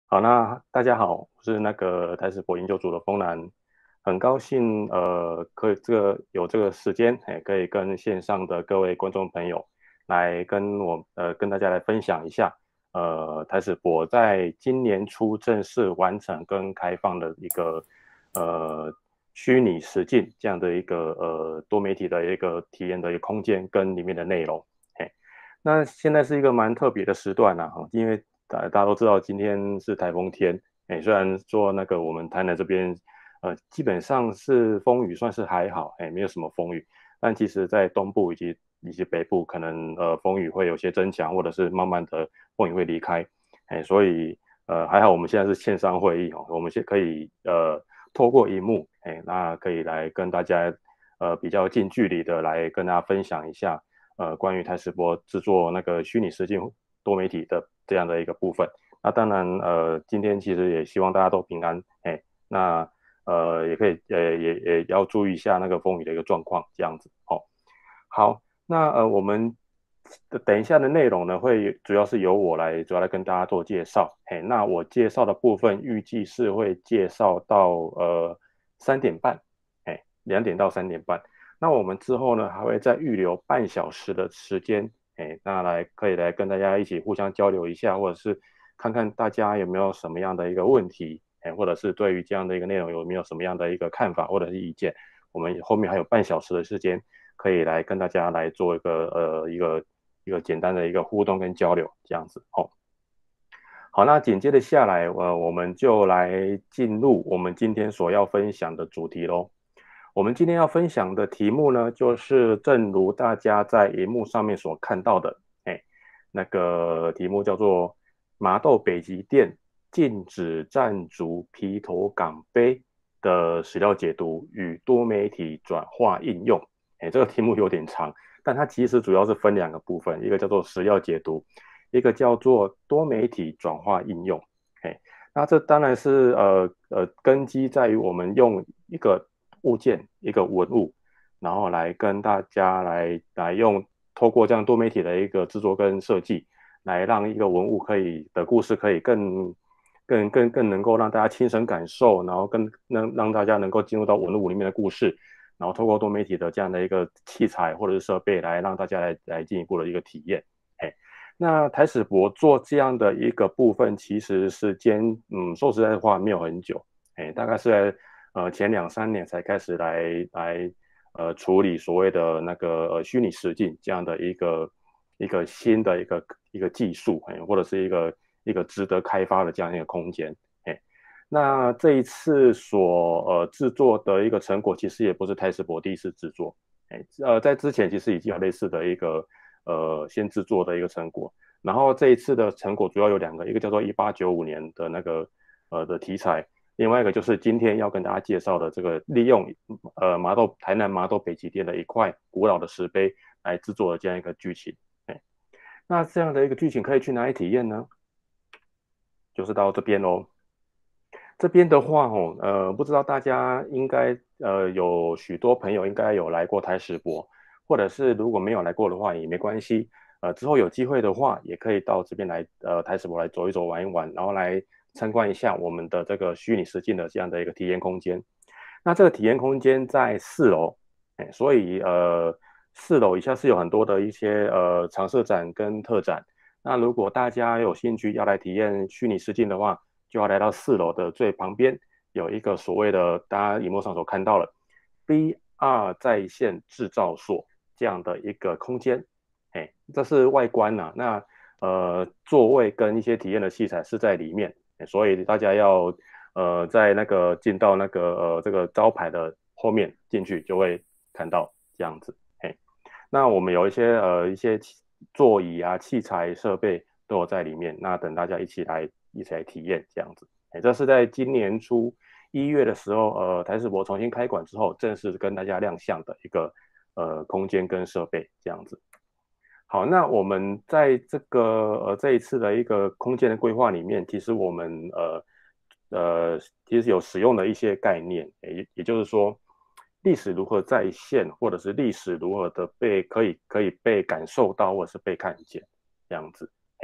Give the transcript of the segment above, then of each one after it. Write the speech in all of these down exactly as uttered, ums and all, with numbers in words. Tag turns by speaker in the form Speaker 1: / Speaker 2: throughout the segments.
Speaker 1: 好，那大家好，我是那个台史博研究组的丰南，很高兴呃，可以这个有这个时间，哎，可以跟线上的各位观众朋友来跟我呃跟大家来分享一下，呃，台史博在今年初正式完成跟开放的一个呃虚拟实境这样的一个呃多媒体的一个体验的一个空间跟里面的内容，嘿，那现在是一个蛮特别的时段啊，因为大大家都知道今天是台风天，哎，虽然说那个我们台南这边，呃，基本上是风雨算是还好，哎，没有什么风雨，但其实在东部以及以及北部，可能呃风雨会有些增强，或者是慢慢的风雨会离开，哎，所以呃还好我们现在是线上会议哦，我们现可以呃透过荧幕，哎，那可以来跟大家呃比较近距离的来跟大家分享一下。呃关于台史博制作那个虚拟实境多媒体的这样的一个部分。那当然，呃，今天其实也希望大家都平安，哎，那呃也可以，呃也也要注意一下那个风雨的一个状况，这样子。哦，好，那呃我们等一下的内容呢，会主要是由我来主要来跟大家做介绍。嘿，那我介绍的部分预计是会介绍到呃三点半，哎，两点到三点半。那我们之后呢，还会再预留半小时的时间，哎，那来可以来跟大家一起互相交流一下，或者是看看大家有没有什么样的一个问题，哎，或者是对于这样的一个内容有没有什么样的一个看法或者是意见，我们后面还有半小时的时间，可以来跟大家来做一个呃一个一个简单的一个互动跟交流，这样子。哦，好，那紧接着下来，呃，我们就来进入我们今天所要分享的主题喽。我们今天要分享的题目呢，就是正如大家在荧幕上面所看到的，哎，那个题目叫做麻豆北极店禁止赞助皮头港杯的史料解读与多媒体转化应用。哎，这个题目有点长，但它其实主要是分两个部分，一个叫做史料解读，一个叫做多媒体转化应用。哎，那这当然是呃呃根基在于我们用一个物件一个文物，然后来跟大家来来用透过这样多媒体的一个制作跟设计，来让一个文物可以的故事可以更更更更能够让大家亲身感受，然后更能让大家能够进入到文物里面的故事，然后透过多媒体的这样的一个器材或者是设备来让大家来来进一步的一个体验。哎，那台史博做这样的一个部分，其实时间，嗯，说实在话没有很久，哎，大概是在呃前两三年才开始来来呃处理所谓的那个呃虚拟实境这样的一个一个新的一个一个技术，哎，或者是一个一个值得开发的这样一个空间，哎，那这一次所呃制作的一个成果，其实也不是台史博第一次制作，哎，呃，在之前其实已经有类似的一个呃先制作的一个成果，然后这一次的成果主要有两个，一个叫做一八九五年的那个呃的题材，另外一个就是今天要跟大家介绍的这个利用呃麻豆台南麻豆北极店的一块古老的石碑来制作的这样一个剧情。哎，那这样的一个剧情可以去哪里体验呢？就是到这边喽。这边的话，哦，呃，不知道大家应该呃有许多朋友应该有来过台史博，或者是如果没有来过的话也没关系，呃，之后有机会的话也可以到这边来，呃，台史博来走一走、玩一玩，然后来参观一下我们的这个虚拟实境的这样的一个体验空间。那这个体验空间在四楼，哎，所以呃，四楼以下是有很多的一些呃常设展跟特展。那如果大家有兴趣要来体验虚拟实境的话，就要来到四楼的最旁边，有一个所谓的大家荧幕上所看到的 V R 在线制造所这样的一个空间。哎，这是外观呐、啊那呃，座位跟一些体验的器材是在里面，所以大家要呃在那个进到那个呃这个招牌的后面进去就会看到这样子。哎，那我们有一些呃一些座椅啊、器材设备都有在里面，那等大家一起来一起来体验这样子。哎，这是在今年初一月的时候，呃，台史博重新开馆之后，正式跟大家亮相的一个呃空间跟设备这样子。好，那我们在这个呃这一次的一个空间的规划里面，其实我们呃呃其实有使用的一些概念，也也就是说，历史如何再现，或者是历史如何的被可以可以被感受到，或者是被看见这样子。哎，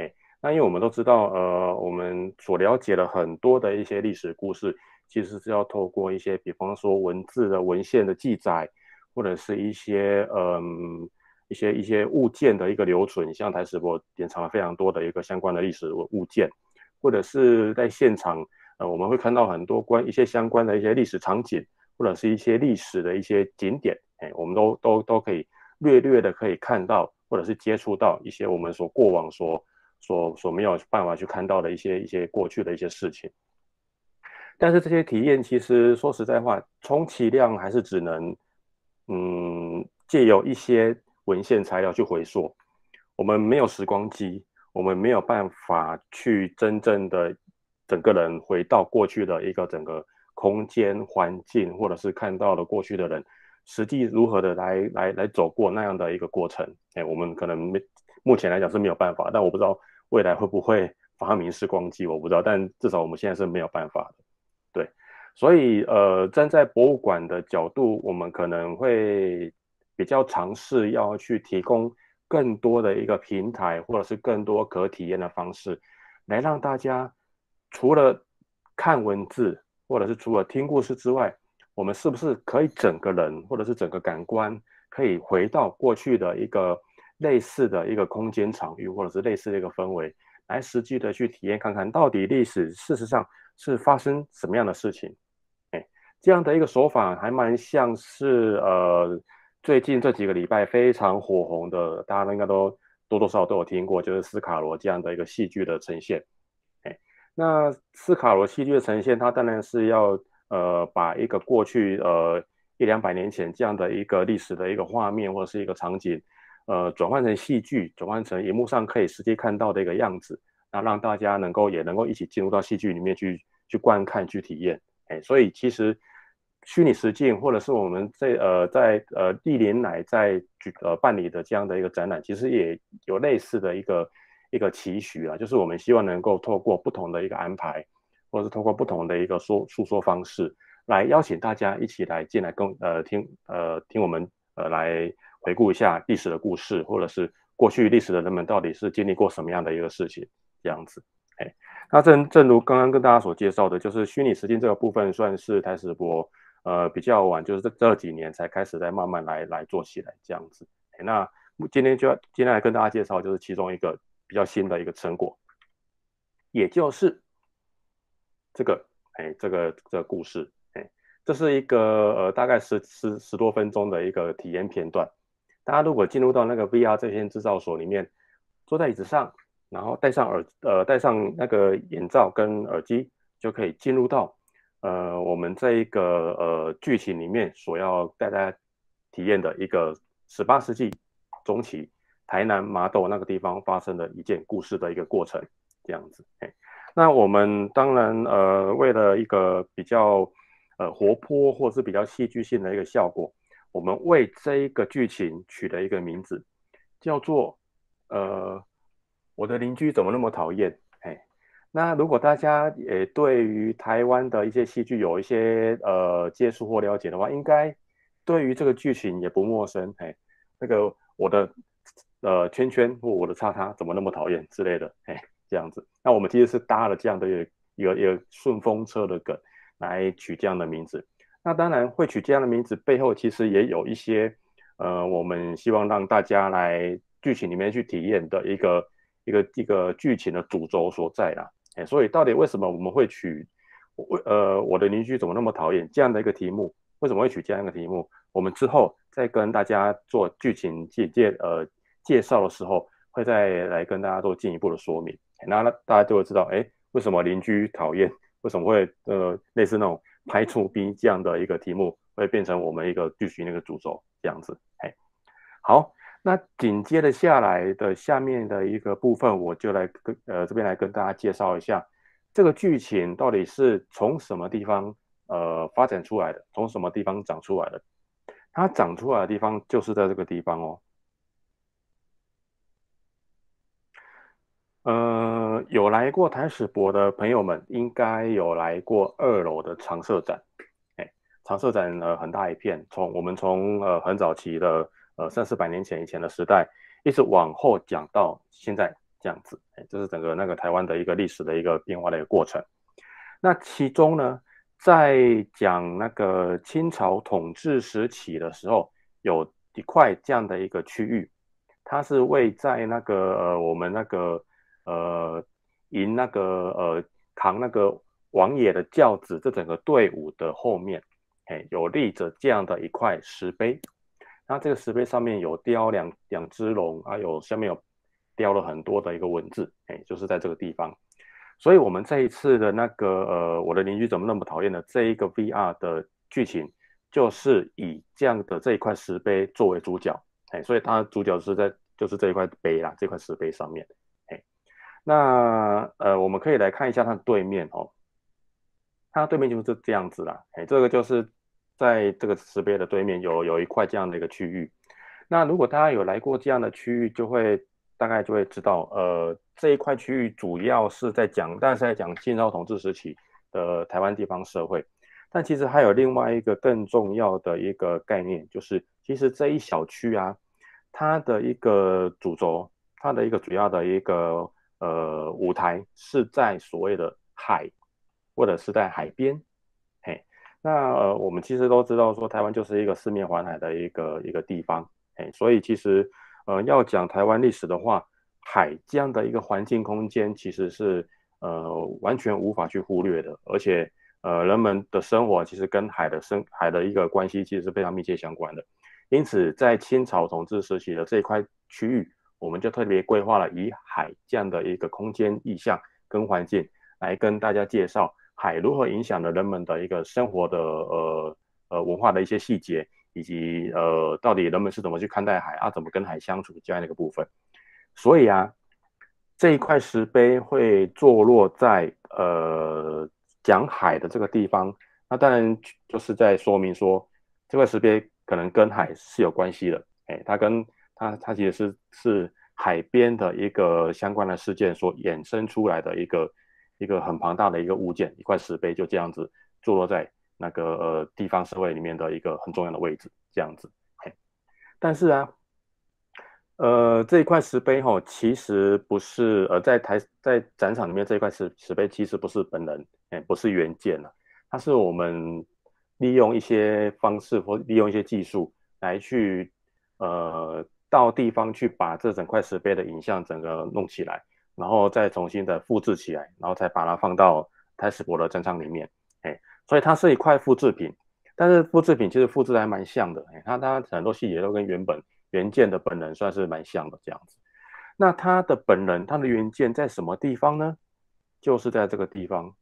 Speaker 1: 那因为我们都知道，呃，我们所了解的很多的一些历史故事，其实是要透过一些，比方说文字的文献的记载，或者是一些嗯一些一些物件的一个留存，像台史博典藏了非常多的一个相关的历史物件，或者是在现场，呃，我们会看到很多关一些相关的一些历史场景，或者是一些历史的一些景点，哎，我们都都都可以略略的可以看到，或者是接触到一些我们所过往所所所没有办法去看到的一些一些过去的一些事情。但是这些体验其实说实在话，充其量还是只能，嗯，借由一些文献材料去回溯。我们没有时光机，我们没有办法去真正的整个人回到过去的一个整个空间环境，或者是看到了过去的人实际如何的来来来走过那样的一个过程。哎，我们可能没目前来讲是没有办法，但我不知道未来会不会发明时光机，我不知道，但至少我们现在是没有办法的。对，所以呃，站在博物馆的角度，我们可能会比较尝试要去提供更多的一个平台，或者是更多可体验的方式，来让大家除了看文字，或者是除了听故事之外，我们是不是可以整个人或者是整个感官，可以回到过去的一个类似的一个空间场域，或者是类似的一个氛围，来实际的去体验看看，到底历史事实上是发生什么样的事情。哎，这样的一个手法还蛮像是呃最近这几个礼拜非常火红的，大家应该都多多少少都有听过，就是斯卡罗这样的一个戏剧的呈现。哎，那斯卡罗戏剧的呈现，它当然是要呃把一个过去呃一两百年前这样的一个历史的一个画面或者是一个场景，呃转换成戏剧，转换成荧幕上可以实际看到的一个样子，那让大家能够也能够一起进入到戏剧里面去去观看去体验。哎，所以其实虚拟实境或者是我们这呃在呃历年来在举呃办理的这样的一个展览，其实也有类似的一个一个期许啊，就是我们希望能够透过不同的一个安排，或者是透过不同的一个说诉说方式，来邀请大家一起来进来跟呃听呃听我们呃来回顾一下历史的故事，或者是过去历史的人们到底是经历过什么样的一个事情，这样子。哎，那正正如刚刚跟大家所介绍的，就是虚拟实境这个部分，算是台史博呃比较晚，就是这这几年才开始在慢慢来来做起来这样子。那今天就要今天来跟大家介绍，就是其中一个比较新的一个成果，也就是这个哎这个这个故事，哎，这是一个呃大概十十十多分钟的一个体验片段。大家如果进入到那个 V R 在线制造所里面，坐在椅子上，然后戴上耳呃戴上那个眼罩跟耳机，就可以进入到呃我们这一个呃剧情里面所要带大家体验的一个十八世纪中期台南麻豆那个地方发生的一件故事的一个过程，这样子。那我们当然呃为了一个比较呃活泼或是比较戏剧性的一个效果，我们为这一个剧情取了一个名字，叫做呃我的邻居怎么那么讨厌？哎，那如果大家也对于台湾的一些戏剧有一些呃接触或了解的话，应该对于这个剧情也不陌生。哎，那个我的呃圈圈或我的叉叉怎么那么讨厌之类的，哎，这样子。那我们其实是搭了这样的一个一个一个顺风车的梗来取这样的名字。那当然会取这样的名字背后，其实也有一些呃，我们希望让大家来剧情里面去体验的一个一个一个剧情的主轴所在啦。哎，所以到底为什么我们会取为呃我的邻居怎么那么讨厌这样的一个题目？为什么会取这样一个题目？我们之后再跟大家做剧情介介呃介绍的时候，会再来跟大家做进一步的说明。那大家就会知道，哎，为什么邻居讨厌？为什么会呃类似那种排除 B 这样的一个题目，会变成我们一个剧情那个主轴这样子？哎，好，那紧接着下来的下面的一个部分，我就来跟呃这边来跟大家介绍一下这个剧情到底是从什么地方呃发展出来的，从什么地方长出来的。它长出来的地方就是在这个地方哦。呃，有来过台史博的朋友们，应该有来过二楼的常设展。哎，常设展呃很大一片，从我们从呃很早期的呃三四百年前以前的时代，一直往后讲到现在这样子，哎，这是整个那个台湾的一个历史的一个变化的一个过程。那其中呢，在讲那个清朝统治时期的时候，有一块这样的一个区域，它是位在那个呃我们那个呃迎那个呃扛那个王爷的轿子这整个队伍的后面，哎，有立着这样的一块石碑。那这个石碑上面有雕两两只龙，还有下面有雕了很多的一个文字，哎，就是在这个地方。所以我们这一次的那个呃，我的邻居怎么那么讨厌的这一个 V R 的剧情，就是以这样的这一块石碑作为主角，哎，所以它的主角是在就是这一块碑啦，这块石碑上面，哎，那呃，我们可以来看一下它的对面哦，它的对面就是这样子啦，哎，这个就是在这个石碑的对面有有一块这样的一个区域。那如果大家有来过这样的区域，就会大概就会知道，呃，这一块区域主要是在讲，但是在讲清朝统治时期的台湾地方社会。但其实还有另外一个更重要的一个概念，就是其实这一小区啊，它的一个主轴，它的一个主要的一个呃舞台是在所谓的海，或者是在海边。嘿，那呃，我们其实都知道说，台湾就是一个四面环海的一个一个地方。哎，所以其实呃要讲台湾历史的话，海这样的一个环境空间其实是呃完全无法去忽略的，而且呃人们的生活其实跟海的生海的一个关系其实是非常密切相关的。因此，在清朝统治时期的这一块区域，我们就特别规划了以海这样的一个空间意象跟环境来跟大家介绍海如何影响了人们的一个生活的呃呃文化的一些细节。以及呃，到底人们是怎么去看待海啊，怎么跟海相处这样的一个部分。所以啊，这一块石碑会坐落在呃讲海的这个地方，那当然就是在说明说，这块石碑可能跟海是有关系的，哎，它跟它它其实是是海边的一个相关的事件所衍生出来的一个一个很庞大的一个物件，一块石碑就这样子坐落在那个呃地方社会里面的一个很重要的位置，这样子。但是啊，呃，这一块石碑哈、哦，其实不是呃在台在展场里面这一块石石碑其实不是本人，哎，不是原件了，它是我们利用一些方式或利用一些技术来去呃到地方去把这整块石碑的影像整个弄起来，然后再重新的复制起来，然后再把它放到台史博的展场里面，哎，所以它是一块复制品。但是复制品其实复制的还蛮像的，哎，它它很多细节都跟原本原件的本人算是蛮像的这样子。那他的本人，他的原件在什么地方呢？就是在这个地方，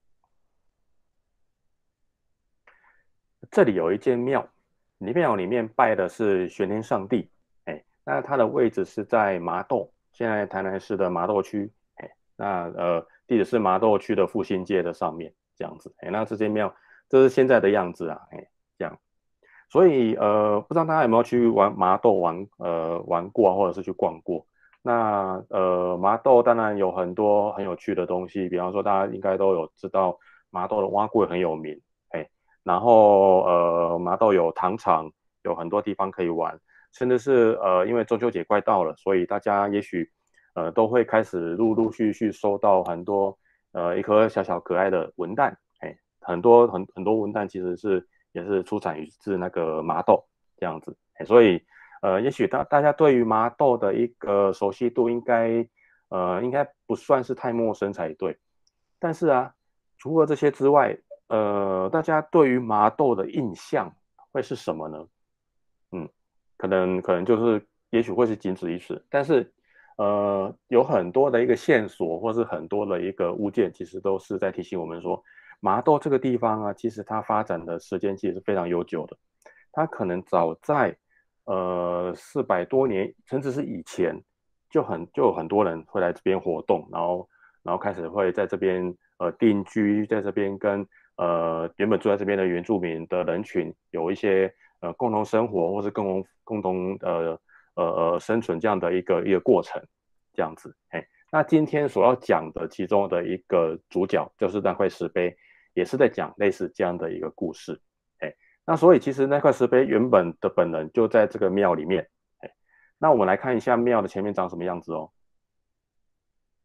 Speaker 1: 这里有一间庙，里庙里面拜的是玄天上帝，哎，那它的位置是在麻豆，现在台南市的麻豆区，哎，那呃地址是麻豆区的复兴街的上面这样子，哎，那这间庙这是现在的样子啊，哎，这样。所以呃，不知道大家有没有去玩麻豆玩呃玩过啊，或者是去逛过？那呃麻豆当然有很多很有趣的东西，比方说大家应该都有知道麻豆的蛙柜很有名，哎，然后呃麻豆有糖厂，有很多地方可以玩，甚至是呃因为中秋节快到了，所以大家也许呃都会开始陆陆续续收到很多呃一颗小小可爱的文旦，哎，很多很很多文旦其实是。也是出产于自那个麻豆这样子，所以呃，也许大大家对于麻豆的一个熟悉度应该呃应该不算是太陌生才对。但是啊，除了这些之外，呃，大家对于麻豆的印象会是什么呢？嗯，可能可能就是也许会是仅此于此，但是呃，有很多的一个线索，或是很多的一个物件，其实都是在提醒我们说，麻豆这个地方啊，其实它发展的时间其实是非常悠久的，它可能早在呃四百多年，甚至是以前，就很就有很多人会来这边活动，然后然后开始会在这边呃定居，在这边跟呃原本住在这边的原住民的人群有一些呃共同生活，或是共同共同呃呃呃生存这样的一个一个过程，这样子。嘿，那今天所要讲的其中的一个主角就是那块石碑，也是在讲类似这样的一个故事。嘿，那所以其实那块石碑原本的本人就在这个庙里面。嘿，那我们来看一下庙的前面长什么样子哦。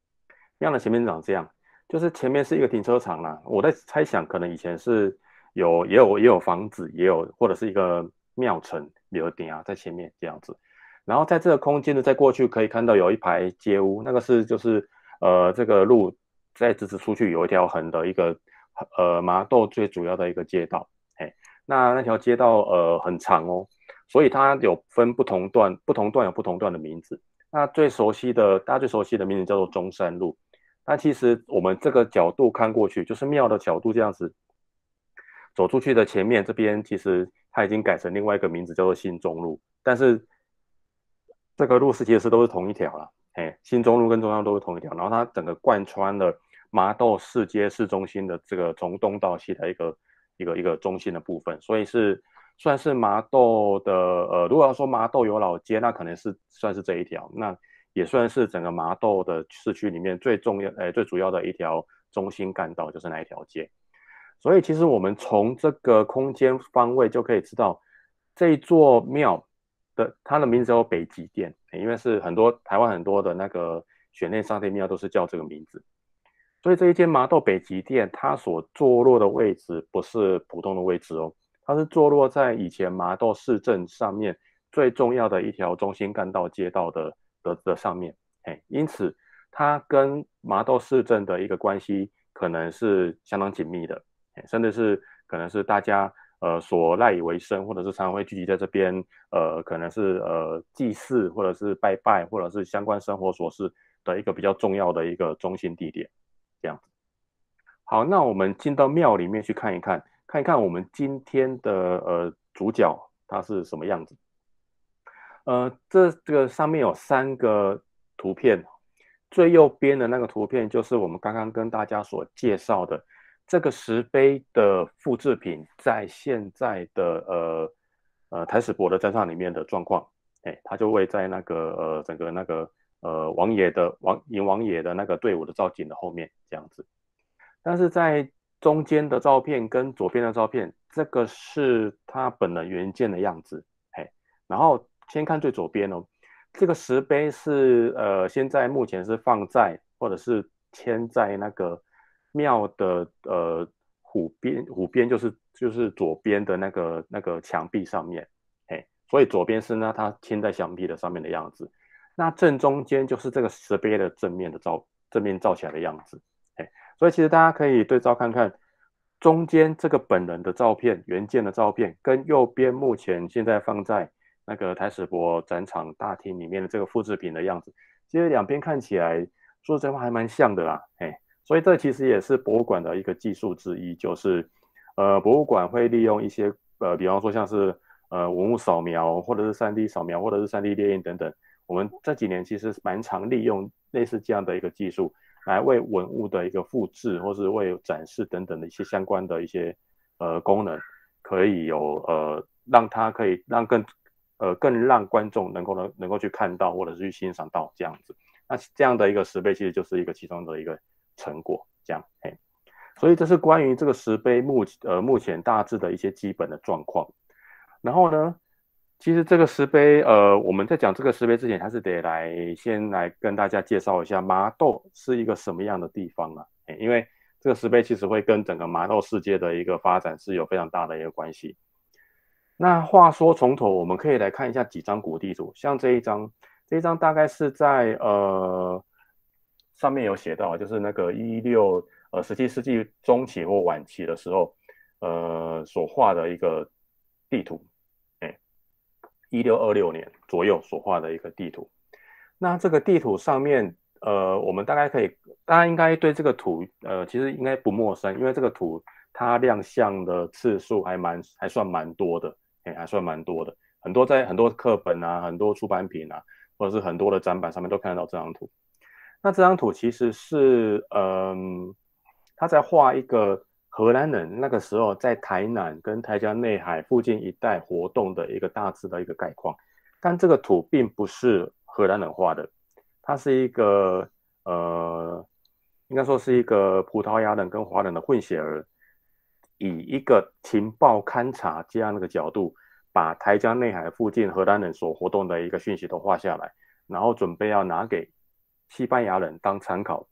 Speaker 1: 庙的前面长这样，就是前面是一个停车场啦。我在猜想，可能以前是有也有也有房子，也有或者是一个庙城留顶啊在前面这样子。然后在这个空间呢，再过去可以看到有一排街屋，那个是就是呃这个路再直直出去有一条横的一个呃麻豆最主要的一个街道。哎，那那条街道呃很长哦，所以它有分不同段，不同段有不同段的名字。那最熟悉的，大家最熟悉的名字叫做中山路。那其实我们这个角度看过去，就是庙的角度这样子走出去的前面这边，其实它已经改成另外一个名字，叫做新中路。但是这个路是其实都是同一条了，哎，新中路跟中央都是同一条。然后它整个贯穿了麻豆市街市中心的这个从东到西的一个一个一个中心的部分，所以是算是麻豆的呃，如果要说麻豆有老街，那可能是算是这一条，那也算是整个麻豆的市区里面最重要呃最主要的一条中心干道，就是那一条街。所以其实我们从这个空间方位就可以知道，这一座庙的它的名字叫做北极殿，因为是很多台湾很多的那个选内上帝庙都是叫这个名字。所以这一间麻豆北极殿，它所坐落的位置不是普通的位置哦，它是坐落在以前麻豆市政上面最重要的一条中心干道街道的的的上面。嘿，因此它跟麻豆市政的一个关系可能是相当紧密的。甚至是可能是大家呃所赖以为生，或者是常常会聚集在这边，呃，可能是呃祭祀，或者是拜拜，或者是相关生活琐事的一个比较重要的一个中心地点，这样子。好，那我们进到庙里面去看一看，看一看我们今天的呃主角他是什么样子。呃，这这个上面有三个图片，最右边的那个图片就是我们刚刚跟大家所介绍的这个石碑的复制品，在现在的呃呃台史博的站上里面的状况。哎，它就位在那个呃整个那个呃王爷的王迎王爷的那个队伍的造景的后面这样子。但是在中间的照片跟左边的照片，这个是他本人原件的样子。嘿，然后先看最左边哦，这个石碑是呃现在目前是放在或者是嵌在那个庙的呃虎边，虎边就是就是左边的那个那个墙壁上面。嘿，所以左边是呢它嵌在墙壁的上面的样子，那正中间就是这个石碑的正面的照正面照起来的样子。嘿，所以其实大家可以对照看看，中间这个本人的照片、原件的照片，跟右边目前现在放在那个台史博展场大厅里面的这个复制品的样子，其实两边看起来，说真话还蛮像的啦。哎，所以这其实也是博物馆的一个技术之一，就是呃，博物馆会利用一些呃，比方说像是呃文物扫描，或者是 三 D 扫描，或者是 三 D 列印等等，我们这几年其实蛮常利用类似这样的一个技术。来为文物的一个复制，或是为展示等等的一些相关的一些呃功能，可以有呃让它可以让更呃更让观众能够能能够去看到或者是去欣赏到这样子。那这样的一个石碑其实就是一个其中的一个成果，这样。嘿，所以这是关于这个石碑目呃目前大致的一些基本的状况。然后呢，其实这个石碑，呃，我们在讲这个石碑之前，还是得来先来跟大家介绍一下麻豆是一个什么样的地方啊？因为这个石碑其实会跟整个麻豆世界的一个发展是有非常大的一个关系。那话说从头，我们可以来看一下几张古地图，像这一张，这一张大概是在呃上面有写到，就是那个一六呃十七世纪中期或晚期的时候，呃所画的一个地图。一六二六年左右所画的一个地图。那这个地图上面，呃，我们大概可以，大家应该对这个图，呃，其实应该不陌生，因为这个图它亮相的次数还蛮还算蛮多的，哎，还算蛮多的，很多在很多课本啊，很多出版品啊，或者是很多的展板上面都看得到这张图。那这张图其实是，嗯，他在画一个荷兰人那个时候在台南跟台江内海附近一带活动的一个大致的一个概况，但这个图并不是荷兰人画的，它是一个呃，应该说是一个葡萄牙人跟华人的混血儿，以一个情报勘察这样的一个角度，把台江内海附近荷兰人所活动的一个讯息都画下来，然后准备要拿给西班牙人当参考，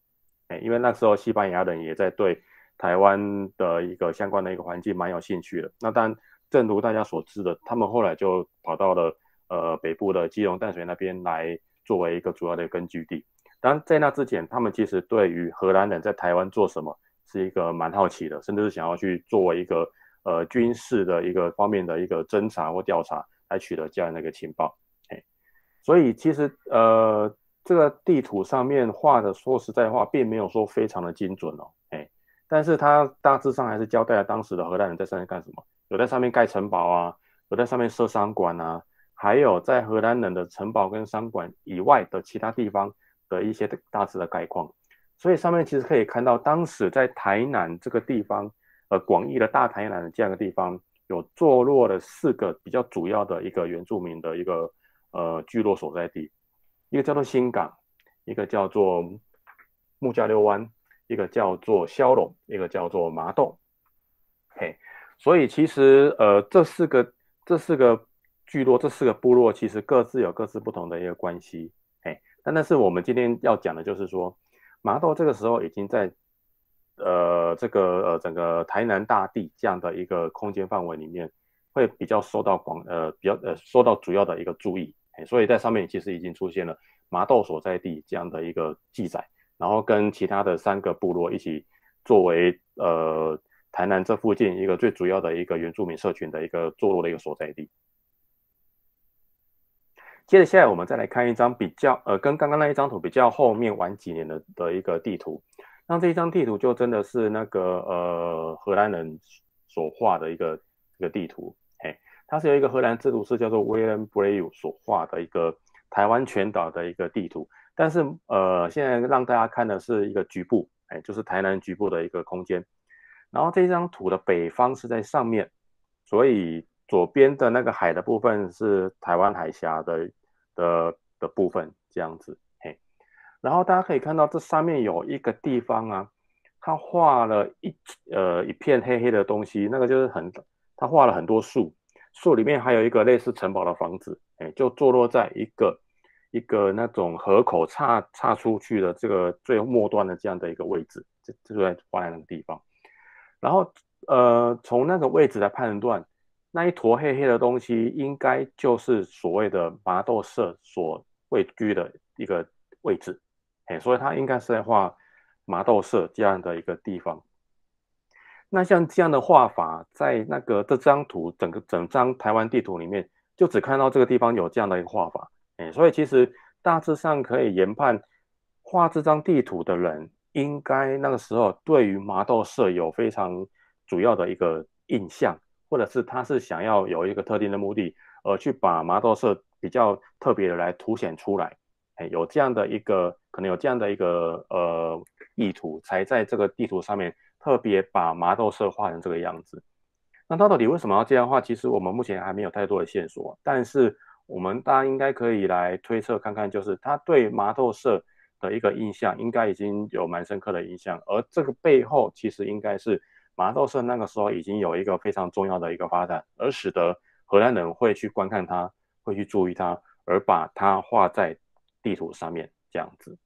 Speaker 1: 哎，因为那时候西班牙人也在对台湾的一个相关的一个环境蛮有兴趣的。那当然，正如大家所知的，他们后来就跑到了呃北部的基隆淡水那边来作为一个主要的根据地。当然，在那之前，他们其实对于荷兰人在台湾做什么是一个蛮好奇的，甚至是想要去作为一个呃军事的一个方面的一个侦查或调查，来取得这样的一个情报。哎，所以其实呃这个地图上面画的，说实在话，并没有说非常的精准哦。哎，但是它大致上还是交代了当时的荷兰人在上面干什么，有在上面盖城堡啊，有在上面设商馆啊，还有在荷兰人的城堡跟商馆以外的其他地方的一些大致的概况。所以上面其实可以看到，当时在台南这个地方，呃，广义的大台南的这样的地方，有坐落了四个比较主要的一个原住民的一个呃聚落所在地，一个叫做新港，一个叫做木加六湾，一个叫做骁龙，一个叫做麻豆。嘿，所以其实呃这四个这四个聚落，这四个部落其实各自有各自不同的一个关系。嘿，但但是我们今天要讲的就是说，麻豆这个时候已经在呃这个呃整个台南大地这样的一个空间范围里面，会比较受到广呃比较呃受到主要的一个注意。嘿，所以在上面其实已经出现了麻豆所在地这样的一个记载，然后跟其他的三个部落一起作为呃台南这附近一个最主要的一个原住民社群的一个坐落的一个所在地。接着下来我们再来看一张比较呃跟刚刚那一张图比较后面晚几年的的一个地图。那这一张地图就真的是那个呃荷兰人所画的一个一个地图。嘿，它是由一个荷兰制图师叫做 Willem Breu 所画的一个台湾全岛的一个地图。但是呃现在让大家看的是一个局部，哎，就是台南局部的一个空间。然后这张图的北方是在上面，所以左边的那个海的部分是台湾海峡的的的部分，这样子。嘿，然后大家可以看到这上面有一个地方啊，他画了一呃一片黑黑的东西，那个就是很他画了很多树，树里面还有一个类似城堡的房子，哎，就坐落在一个一个那种河口岔岔出去的这个最末端的这样的一个位置，这就在画在那个地方。然后呃，从那个位置来判断，那一坨黑黑的东西应该就是所谓的麻豆社所位居的一个位置，哎，所以它应该是在画麻豆社这样的一个地方。那像这样的画法，在那个这张图整个整张台湾地图里面，就只看到这个地方有这样的一个画法，哎，所以其实大致上可以研判，画这张地图的人应该那个时候对于麻豆社有非常主要的一个印象，或者是他是想要有一个特定的目的，而去把麻豆社比较特别的来凸显出来，哎，有这样的一个可能有这样的一个呃意图，才在这个地图上面特别把麻豆社画成这个样子。那它到底为什么要这样画？其实我们目前还没有太多的线索，但是我们大家应该可以来推测看看，就是他对麻豆社的一个印象，应该已经有蛮深刻的印象，而这个背后其实应该是麻豆社那个时候已经有一个非常重要的一个发展，而使得荷兰人会去观看它，会去注意它，而把它画在地图上面这样子。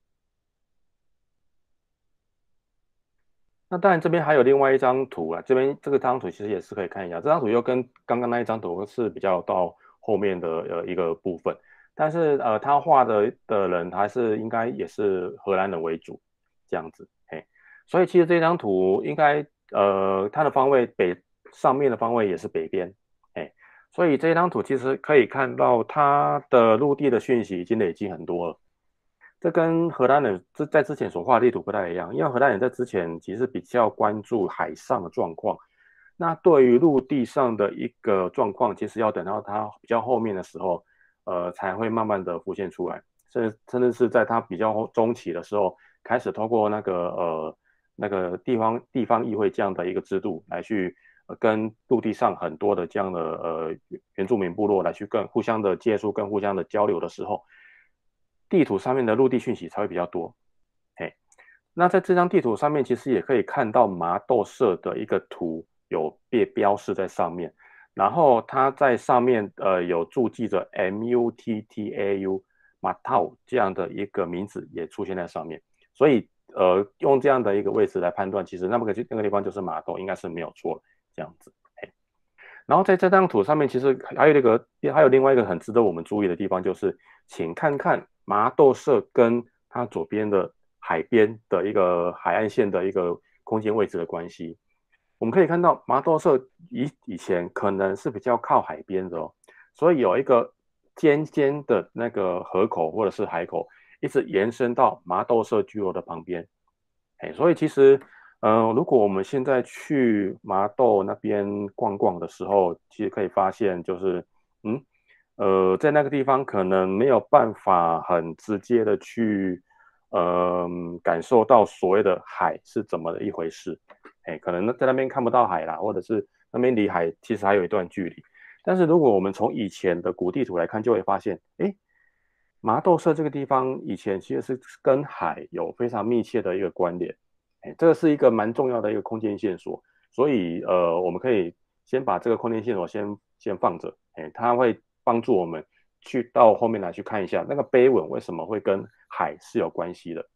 Speaker 1: 那当然，这边还有另外一张图啊，这边这个张图其实也是可以看一下，这张图又跟刚刚那一张图是比较到后面的呃一个部分，但是呃他画的的人还是应该也是荷兰人为主这样子，嘿，所以其实这张图应该呃它的方位北上面的方位也是北边，哎，所以这张图其实可以看到它的陆地的讯息已经累积很多了。这跟荷兰人在之前所画的地图不太一样，因为荷兰人在之前其实比较关注海上的状况，那对于陆地上的一个状况，其实要等到它比较后面的时候，呃，才会慢慢的浮现出来，甚至甚至是在它比较中期的时候，开始通过那个呃那个地方地方议会这样的一个制度来去、呃、跟陆地上很多的这样的呃原住民部落来去更互相的接触、跟互相的交流的时候。地图上面的陆地讯息才会比较多。嘿，那在这张地图上面，其实也可以看到麻豆社的一个图有被标示在上面，然后它在上面呃有注记着 M U T T A U 马套这样的一个名字也出现在上面，所以呃用这样的一个位置来判断，其实那么个那个地方就是麻豆，应该是没有错这样子。然后在这张图上面，其实还有一个还有另外一个很值得我们注意的地方，就是请看看麻豆社跟它左边的海边的一个海岸线的一个空间位置的关系。我们可以看到麻豆社以以前可能是比较靠海边的哦，所以有一个尖尖的那个河口或者是海口，一直延伸到麻豆社聚落的旁边。哎，所以其实，呃，如果我们现在去麻豆那边逛逛的时候，其实可以发现，就是，嗯，呃，在那个地方可能没有办法很直接的去，呃，感受到所谓的海是怎么的一回事。哎，可能在那边看不到海啦，或者是那边离海其实还有一段距离。但是如果我们从以前的古地图来看，就会发现，哎，麻豆社这个地方以前其实是跟海有非常密切的一个关联，哎，这个是一个蛮重要的一个空间线索，所以呃，我们可以先把这个空间线索先先放着，哎，它会帮助我们去到后面来去看一下那个碑文为什么会跟海是有关系的。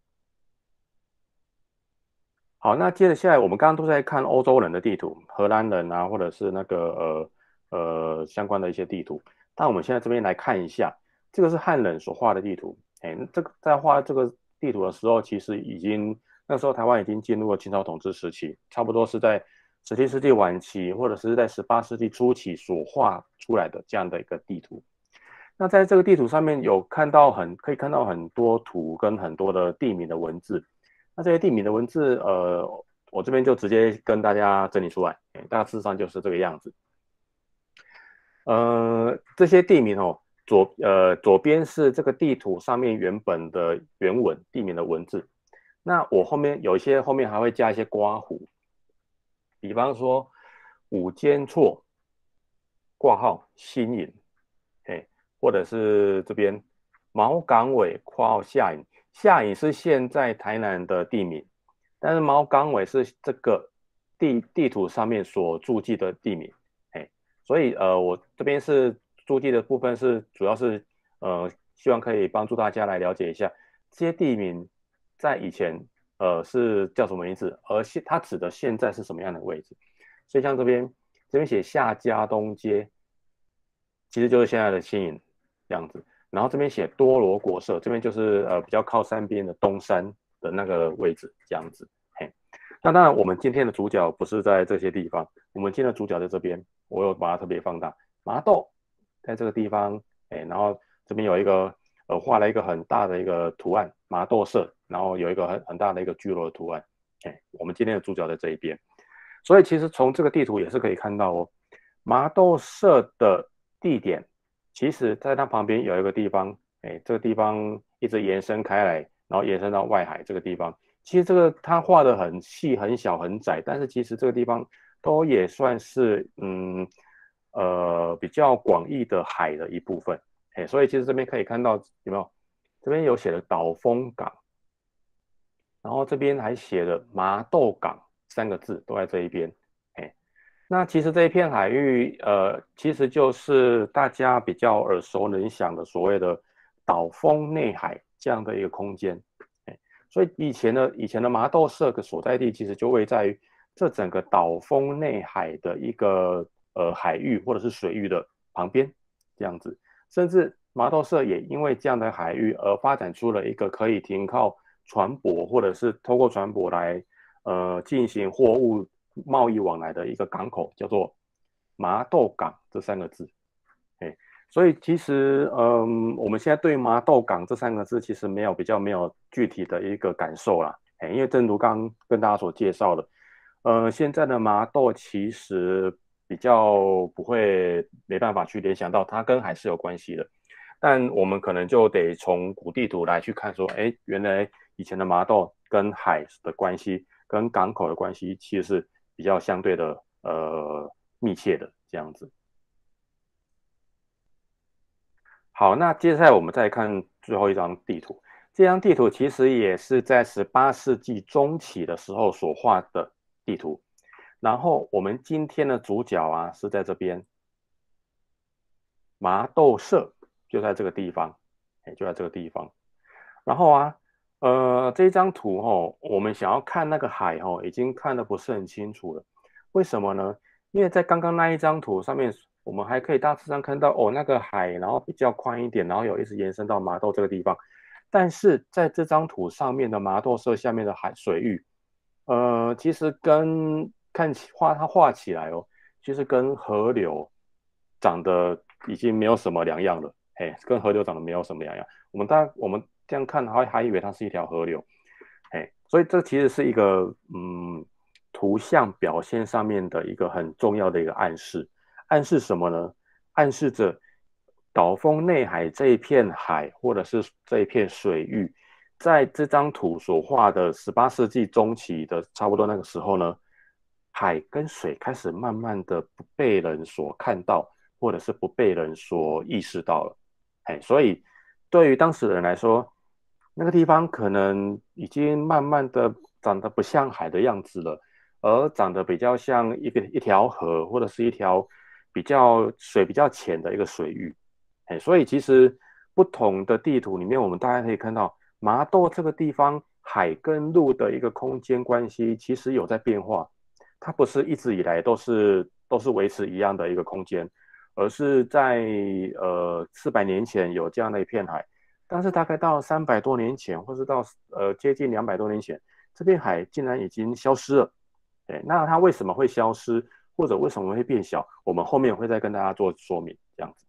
Speaker 1: 好，那接着下来我们刚刚都在看欧洲人的地图，荷兰人啊，或者是那个呃呃相关的一些地图，但我们现在这边来看一下。这个是汉人所画的地图，哎，这个在画这个地图的时候，其实已经那时候台湾已经进入了清朝统治时期，差不多是在十七世纪晚期，或者是在十八世纪初期所画出来的这样的一个地图。那在这个地图上面有看到很可以看到很多图跟很多的地名的文字，那这些地名的文字，呃，我这边就直接跟大家整理出来，大致上就是这个样子。呃，这些地名哦，左呃左边是这个地图上面原本的原文地名的文字，那我后面有一些后面还会加一些刮胡，比方说五间错挂号新营，哎，或者是这边毛港尾括号下营，下营是现在台南的地名，但是毛港尾是这个地地图上面所注记的地名，哎，所以呃，我这边是注记的部分是主要是呃，希望可以帮助大家来了解一下这些地名在以前呃是叫什么名字，而现它指的现在是什么样的位置。所以像这边这边写下家东街，其实就是现在的新营这样子。然后这边写多罗国社，这边就是呃比较靠山边的东山的那个位置这样子。嘿，那当然我们今天的主角不是在这些地方，我们今天的主角在这边，我有把它特别放大。麻豆在这个地方，哎，然后这边有一个呃画了一个很大的一个图案，麻豆社，然后有一个很很大的一个聚落的图案。哎，我们今天的主角在这一边。所以其实从这个地图也是可以看到哦，麻豆社的地点，其实在它旁边有一个地方，哎，这个地方一直延伸开来，然后延伸到外海这个地方。其实这个它画的很细、很小、很窄，但是其实这个地方都也算是嗯呃比较广义的海的一部分。哎，所以其实这边可以看到有没有？这边有写的岛风港，然后这边还写了麻豆港三个字都在这一边。哎，那其实这一片海域，呃，其实就是大家比较耳熟能详的所谓的岛风内海这样的一个空间。哎，所以以前的以前的麻豆社的所在地，其实就位在于这整个岛风内海的一个呃海域或者是水域的旁边这样子，甚至麻豆社也因为这样的海域而发展出了一个可以停靠船舶或者是透过船舶来呃进行货物贸易往来的一个港口，叫做麻豆港这三个字。哎，所以其实嗯，我们现在对麻豆港这三个字其实没有比较没有具体的一个感受啦。哎，因为正如刚刚跟大家所介绍的，呃，现在的麻豆其实比较不会没办法去联想到它跟海是有关系的。但我们可能就得从古地图来去看，说，哎，原来以前的麻豆跟海的关系，跟港口的关系，其实是比较相对的，呃，密切的这样子。好，那接下来我们再看最后一张地图。这张地图其实也是在十八世纪中期的时候所画的地图。然后我们今天的主角啊是在这边，麻豆社就在这个地方，哎，就在这个地方。然后啊， 呃，这一张图哦，我们想要看那个海哦，已经看得不是很清楚了。为什么呢？因为在刚刚那一张图上面，我们还可以大致上看到哦，那个海，然后比较宽一点，然后有一直延伸到麻豆这个地方。但是在这张图上面的麻豆社下面的海水域，呃，其实跟看起画它画起来哦，其实跟河流长得已经没有什么两样了。嘿，跟河流长得没有什么两样。我们大我们这样看还还以为它是一条河流。嘿，所以这其实是一个嗯图像表现上面的一个很重要的一个暗示。暗示什么呢？暗示着岛风内海这一片海，或者是这一片水域，在这张图所画的十八世纪中期的差不多那个时候呢，海跟水开始慢慢的不被人所看到，或者是不被人所意识到了。哎，所以对于当时的人来说，那个地方可能已经慢慢的长得不像海的样子了，而长得比较像一个一条河，或者是一条比较水比较浅的一个水域。哎，所以其实不同的地图里面，我们大家可以看到麻豆这个地方海跟陆的一个空间关系，其实有在变化。它不是一直以来都是都是维持一样的一个空间，而是在呃四百年前有这样的一片海，但是大概到三百多年前，或是到呃接近两百多年前，这片海竟然已经消失了。对，那它为什么会消失，或者为什么会变小？我们后面会再跟大家做说明，这样子。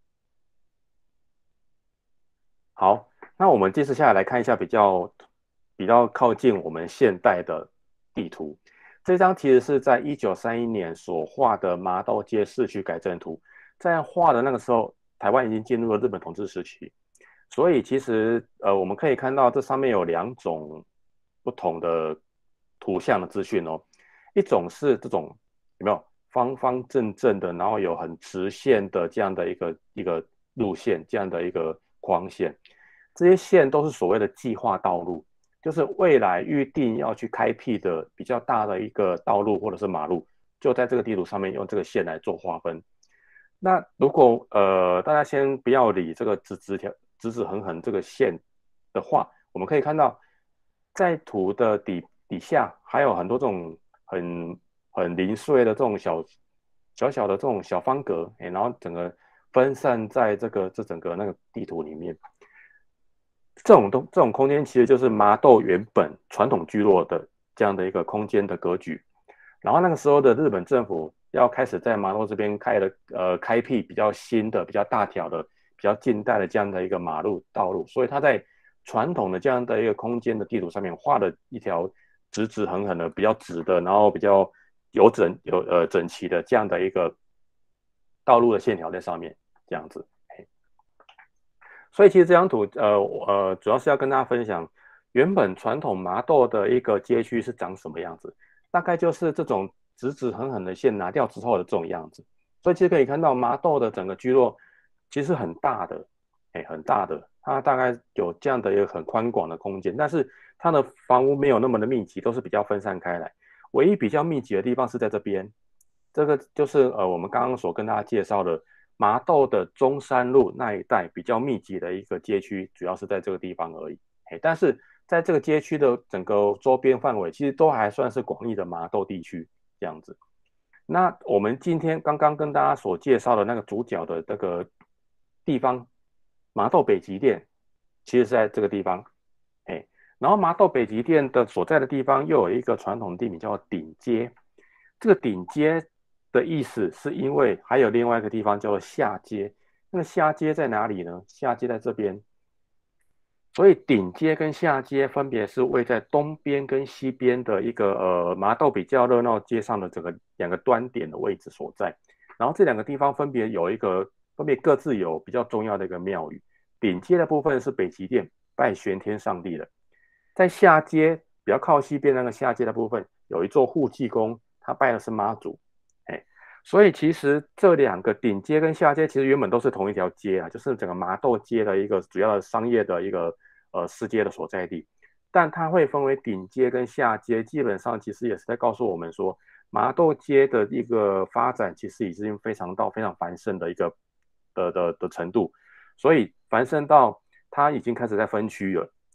Speaker 1: 好，那我们接着下来来看一下比较比较靠近我们现代的地图。这张其实是在一九三一年所画的麻豆街市区改正图。在画的那个时候，台湾已经进入了日本统治时期，所以其实呃我们可以看到这上面有两种不同的图像的资讯哦。一种是这种有没有方方正正的，然后有很直线的这样的一个一个路线，这样的一个框线。这些线都是所谓的计划道路，就是未来预定要去开辟的比较大的一个道路或者是马路，就在这个地图上面用这个线来做划分。那如果呃大家先不要理这个直直条直直横横这个线的话，我们可以看到在图的底底下还有很多这种很很零碎的这种小小小的这种小方格，哎，然后整个分散在这个这整个那个地图里面。这种东这种空间其实就是麻豆原本传统聚落的这样的一个空间的格局。然后那个时候的日本政府要开始在麻豆这边开了呃开辟比较新的、比较大条的、比较近代的这样的一个马路道路，所以它在传统的这样的一个空间的地图上面画了一条直直横横的、比较直的，然后比较有整有呃整齐的这样的一个道路的线条在上面，这样子。所以其实这张图，呃呃，主要是要跟大家分享，原本传统麻豆的一个街区是长什么样子，大概就是这种直直横横的线拿掉之后的这种样子。所以其实可以看到麻豆的整个聚落其实很大的，哎，很大的，它大概有这样的一个很宽广的空间，但是它的房屋没有那么的密集，都是比较分散开来。唯一比较密集的地方是在这边，这个就是呃我们刚刚所跟大家介绍的麻豆的中山路那一带比较密集的一个街区，主要是在这个地方而已。但是在这个街区的整个周边范围，其实都还算是广义的麻豆地区这样子。那我们今天刚刚跟大家所介绍的那个主角的这个地方，麻豆北极店，其实是在这个地方。哎，然后麻豆北极店的所在的地方又有一个传统地名叫顶街。这个顶街的意思是因为还有另外一个地方叫做下街。那个下街在哪里呢？下街在这边。所以顶街跟下街分别是位在东边跟西边的一个呃麻豆比较热闹街上的整个两个端点的位置所在。然后这两个地方分别有一个分别各自有比较重要的一个庙宇。顶街的部分是北极殿，拜玄天上帝的。在下街比较靠西边那个下街的部分有一座护济宫，他拜的是妈祖。哎，所以其实这两个顶街跟下街其实原本都是同一条街啊，就是整个麻豆街的一个主要的商业的一个呃市街的所在地。但它会分为顶街跟下街，基本上其实也是在告诉我们说，麻豆街的一个发展其实已经非常到非常繁盛的一个的的的程度，所以繁盛到它已经开始在分区了。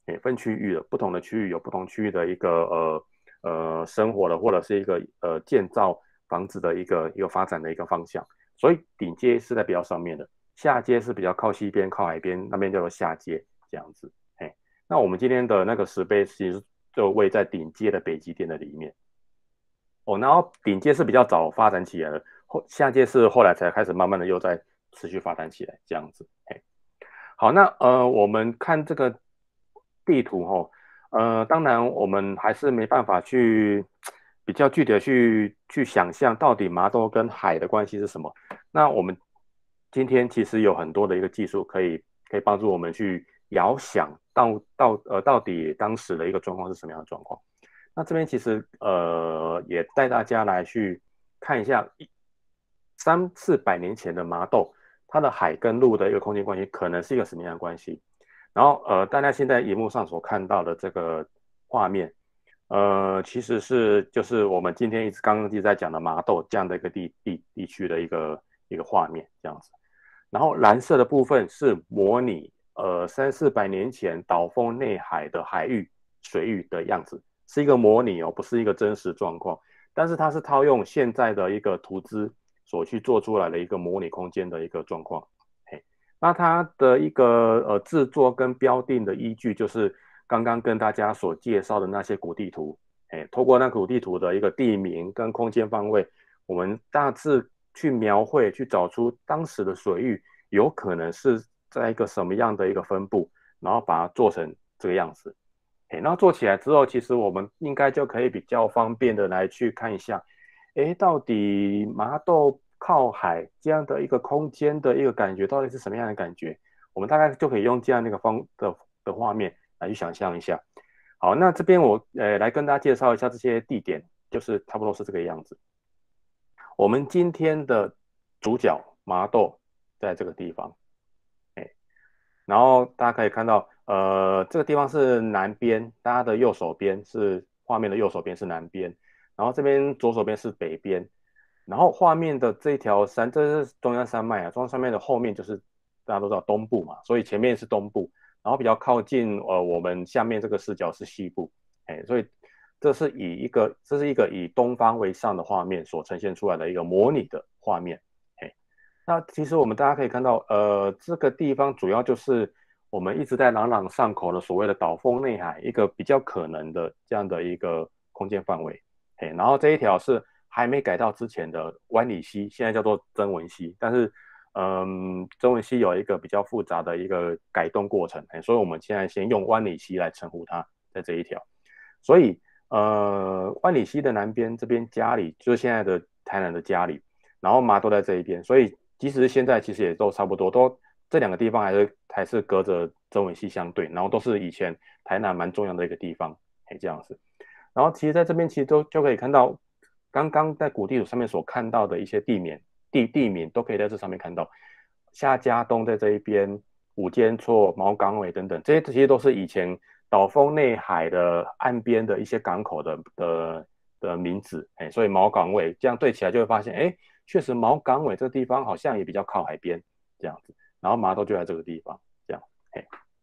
Speaker 1: 哎，分区域的，不同的区域有不同区域的一个呃呃生活的，或者是一个呃建造房子的一个一个发展的一个方向。所以顶阶是在比较上面的，下阶是比较靠西边、靠海边那边叫做下阶这样子。哎，那我们今天的那个石碑其实就位在顶阶的北极点的里面。哦，然后顶阶是比较早发展起来的，后下阶是后来才开始慢慢的又在持续发展起来这样子。嘿，好，那呃，我们看这个地图哦，呃，当然我们还是没办法去比较具体的去去想象到底麻豆跟海的关系是什么。那我们今天其实有很多的一个技术可以可以帮助我们去遥想到到呃到底当时的一个状况是什么样的状况。那这边其实呃也带大家来去看一下三四百年前的麻豆，它的海跟陆的一个空间关系可能是一个什么样的关系。然后呃大家现在荧幕上所看到的这个画面，呃其实是就是我们今天一直刚刚一直在讲的麻豆这样的一个地地地区的一个一个画面这样子。然后蓝色的部分是模拟呃三四百年前岛风内海的海域水域的样子，是一个模拟哦，不是一个真实状况。但是它是套用现在的一个图资所去做出来的一个模拟空间的一个状况。嘿，那它的一个呃制作跟标定的依据就是刚刚跟大家所介绍的那些古地图。哎，透过那古地图的一个地名跟空间方位，我们大致去描绘，去找出当时的水域有可能是在一个什么样的一个分布，然后把它做成这个样子。哎，那做起来之后，其实我们应该就可以比较方便的来去看一下，哎，到底麻豆靠海这样的一个空间的一个感觉，到底是什么样的感觉？我们大概就可以用这样的一个方的的画面来去想象一下。好，那这边我呃来跟大家介绍一下这些地点，就是差不多是这个样子。我们今天的主角麻豆在这个地方，哎，然后大家可以看到，呃，这个地方是南边，大家的右手边是画面的右手边是南边，然后这边左手边是北边，然后画面的这一条山，这是中央山脉啊，中央山脉的后面就是大家都知道东部嘛，所以前面是东部，然后比较靠近呃我们下面这个视角是西部，哎，所以这是以一个这是一个以东方为上的画面所呈现出来的一个模拟的画面，哎，那其实我们大家可以看到，呃，这个地方主要就是我们一直在朗朗上口的所谓的岛风内海，一个比较可能的这样的一个空间范围。嘿，然后这一条是还没改到之前的湾里溪，现在叫做曾文溪，但是，嗯，曾文溪有一个比较复杂的一个改动过程，所以我们现在先用湾里溪来称呼它，在这一条。所以，呃，湾里溪的南边这边嘉里，就是现在的台南的嘉里，然后麻都在这一边，所以即使是现在其实也都差不多，都这两个地方还是还是隔着曾文溪相对，然后都是以前台南蛮重要的一个地方，嘿，这样子。然后其实在这边其实都就可以看到，刚刚在古地图上面所看到的一些地面地地名都可以在这上面看到。夏家东在这一边，五间错、毛港尾等等，这些这些都是以前岛风内海的岸边的一些港口的的的名字，哎，所以毛港尾这样对起来就会发现，哎，确实毛港尾这个地方好像也比较靠海边这样子，然后麻豆就在这个地方这样，嘿。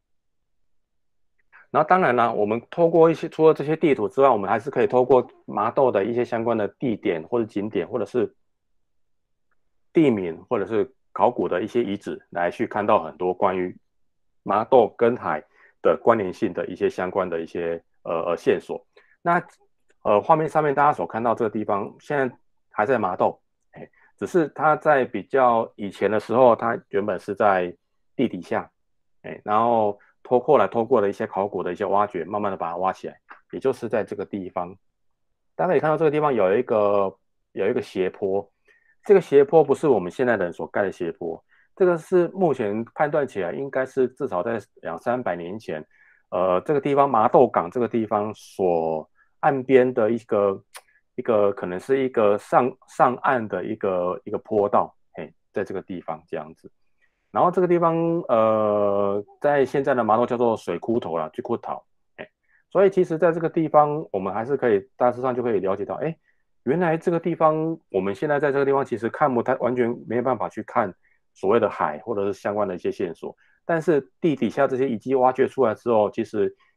Speaker 1: 然后当然了，我们透过一些除了这些地图之外，我们还是可以透过麻豆的一些相关的地点或者景点，或者是地名，或者是考古的一些遗址，来去看到很多关于麻豆跟海的关联性的一些相关的一些呃呃线索。那呃画面上面大家所看到这个地方，现在还在麻豆，哎，只是它在比较以前的时候，它原本是在地底下，哎，然后拖后来通过了一些考古的一些挖掘，慢慢的把它挖起来，也就是在这个地方，大家可以看到这个地方有一个有一个斜坡，这个斜坡不是我们现在人所盖的斜坡，这个是目前判断起来应该是至少在两三百年前，呃，这个地方麻豆港这个地方所岸边的一个一个可能是一个上上岸的一个一个坡道，嘿，在这个地方这样子。然后这个地方，呃，在现在的麻豆叫做水库头啦，去库头，哎，所以其实在这个地方，我们还是可以大致上就可以了解到，哎，原来这个地方，我们现在在这个地方其实看不太，完全没有办法去看所谓的海或者是相关的一些线索，但是地底下这些遗迹挖掘出来之后，其实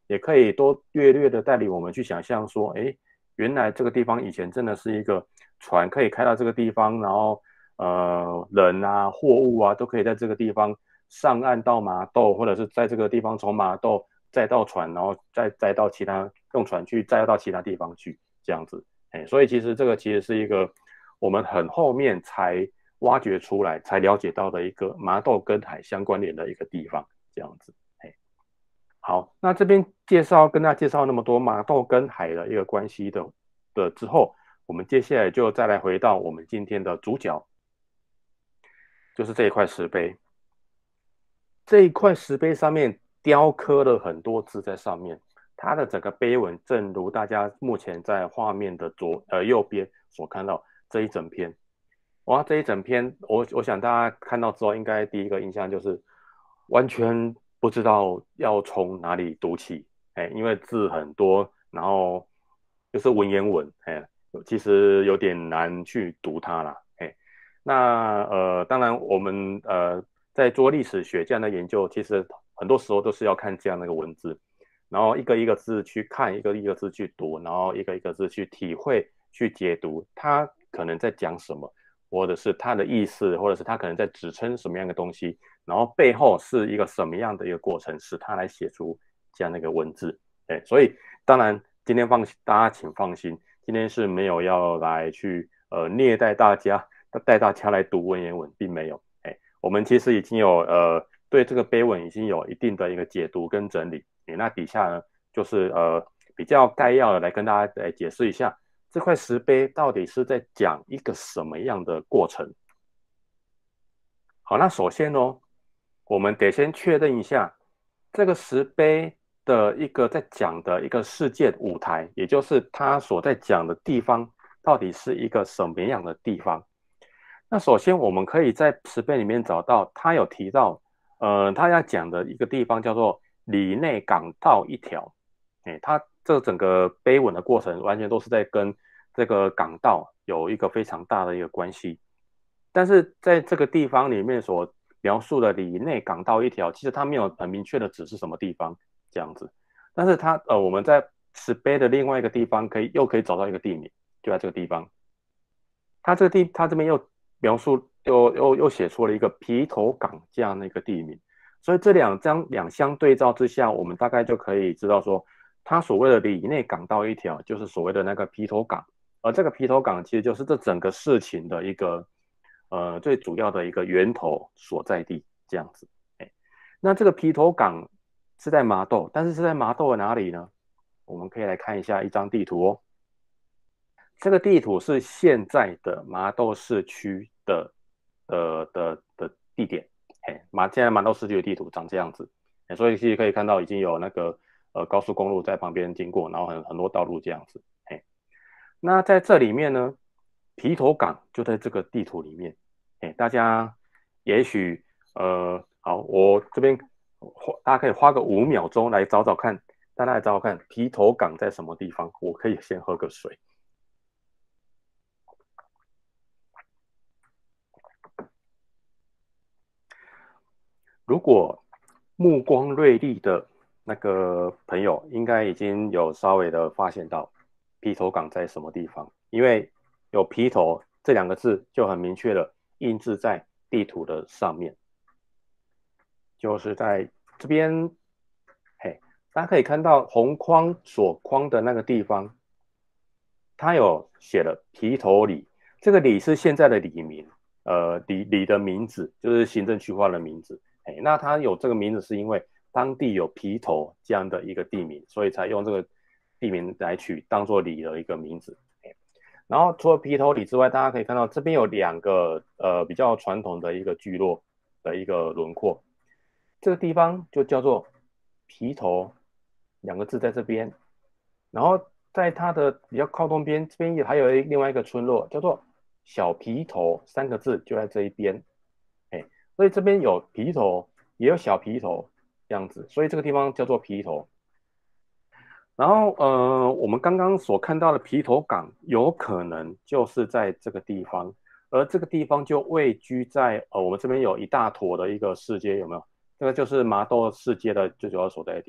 Speaker 1: 也可以多略略的带领我们去想象说，哎，原来这个地方以前真的是一个船可以开到这个地方，然后呃人啊、货物啊都可以在这个地方上岸到麻豆，或者是在这个地方从麻豆再到船，然后再再到其他用船去再到其他地方去这样子。哎，所以其实这个其实是一个我们很后面才挖掘出来、才了解到的一个麻豆跟海相关联的一个地方，这样子。哎，好，那这边介绍跟大家介绍那么多麻豆跟海的一个关系的的之后，我们接下来就再来回到我们今天的主角，就是这一块石碑。这一块石碑上面雕刻了很多字在上面，它的整个碑文，正如大家目前在画面的左呃右边所看到这一整篇。哇，这一整篇，我我想大家看到之后，应该第一个印象就是完全不知道要从哪里读起，哎，因为字很多，然后就是文言文，哎，其实有点难去读它啦，哎，那呃，当然我们呃在做历史学这样的研究，其实很多时候都是要看这样的一个文字，然后一个一个字去看，一个一个字去读，然后一个一个字去体会、去解读，它可能在讲什么。或者是它的意思，或者是它可能在指称什么样的东西，然后背后是一个什么样的一个过程，使它来写出这样的一个文字。对，所以当然今天放大家请放心，今天是没有要来去呃虐待大家，带大家来读文言文，并没有。哎，我们其实已经有呃对这个碑文已经有一定的一个解读跟整理。那底下呢，就是呃比较概要的来跟大家来解释一下。这块石碑到底是在讲一个什么样的过程？好，那首先呢，我们得先确认一下这个石碑的一个在讲的一个事件舞台，也就是他所在讲的地方到底是一个什么样的地方。那首先我们可以在石碑里面找到，他有提到，呃，他要讲的一个地方叫做里内港道一条。哎，他这整个碑文的过程完全都是在跟这个港道有一个非常大的一个关系。但是在这个地方里面所描述的里内港道一条，其实它没有很明确的指是什么地方这样子。但是它呃，我们在石碑的另外一个地方可以又可以找到一个地名，就在这个地方。它这个地，它这边又描述又又又写出了一个皮头港这样的一个地名。所以这两张两相对照之下，我们大概就可以知道说，它所谓的里内港道一条，就是所谓的那个皮头港。而这个皮头港其实就是这整个事情的一个呃最主要的一个源头所在地，这样子。哎，那这个皮头港是在麻豆，但是是在麻豆的哪里呢？我们可以来看一下一张地图哦。这个地图是现在的麻豆市区的的的的地点。哎，麻现在麻豆市区的地图长这样子。哎，所以其实可以看到已经有那个呃高速公路在旁边经过，然后很很多道路这样子。哎，那在这里面呢，皮头港就在这个地图里面。哎，大家也许呃好，我这边大家可以花个五秒钟来找找看，大家来找找看皮头港在什么地方。我可以先喝个水。如果目光锐利的那个朋友，应该已经有稍微的发现到皮头港在什么地方，因为有皮头这两个字就很明确的印制在地图的上面，就是在这边。嘿，大家可以看到红框所框的那个地方，它有写了皮头里，这个里是现在的里名，呃，里里的名字就是行政区划的名字。哎，那它有这个名字是因为当地有皮头这样的一个地名，所以才用这个地名来取当做里的一个名字。然后除了皮头里之外，大家可以看到这边有两个呃比较传统的一个聚落的一个轮廓，这个地方就叫做皮头两个字在这边，然后在它的比较靠东边这边也还有另外一个村落叫做小皮头三个字就在这一边。哎，所以这边有皮头也有小皮头这样子，所以这个地方叫做皮头。然后呃，我们刚刚所看到的皮头港有可能就是在这个地方，而这个地方就位居在呃我们这边有一大坨的一个市街，有没有？这个就是麻豆市街的最主要所在地。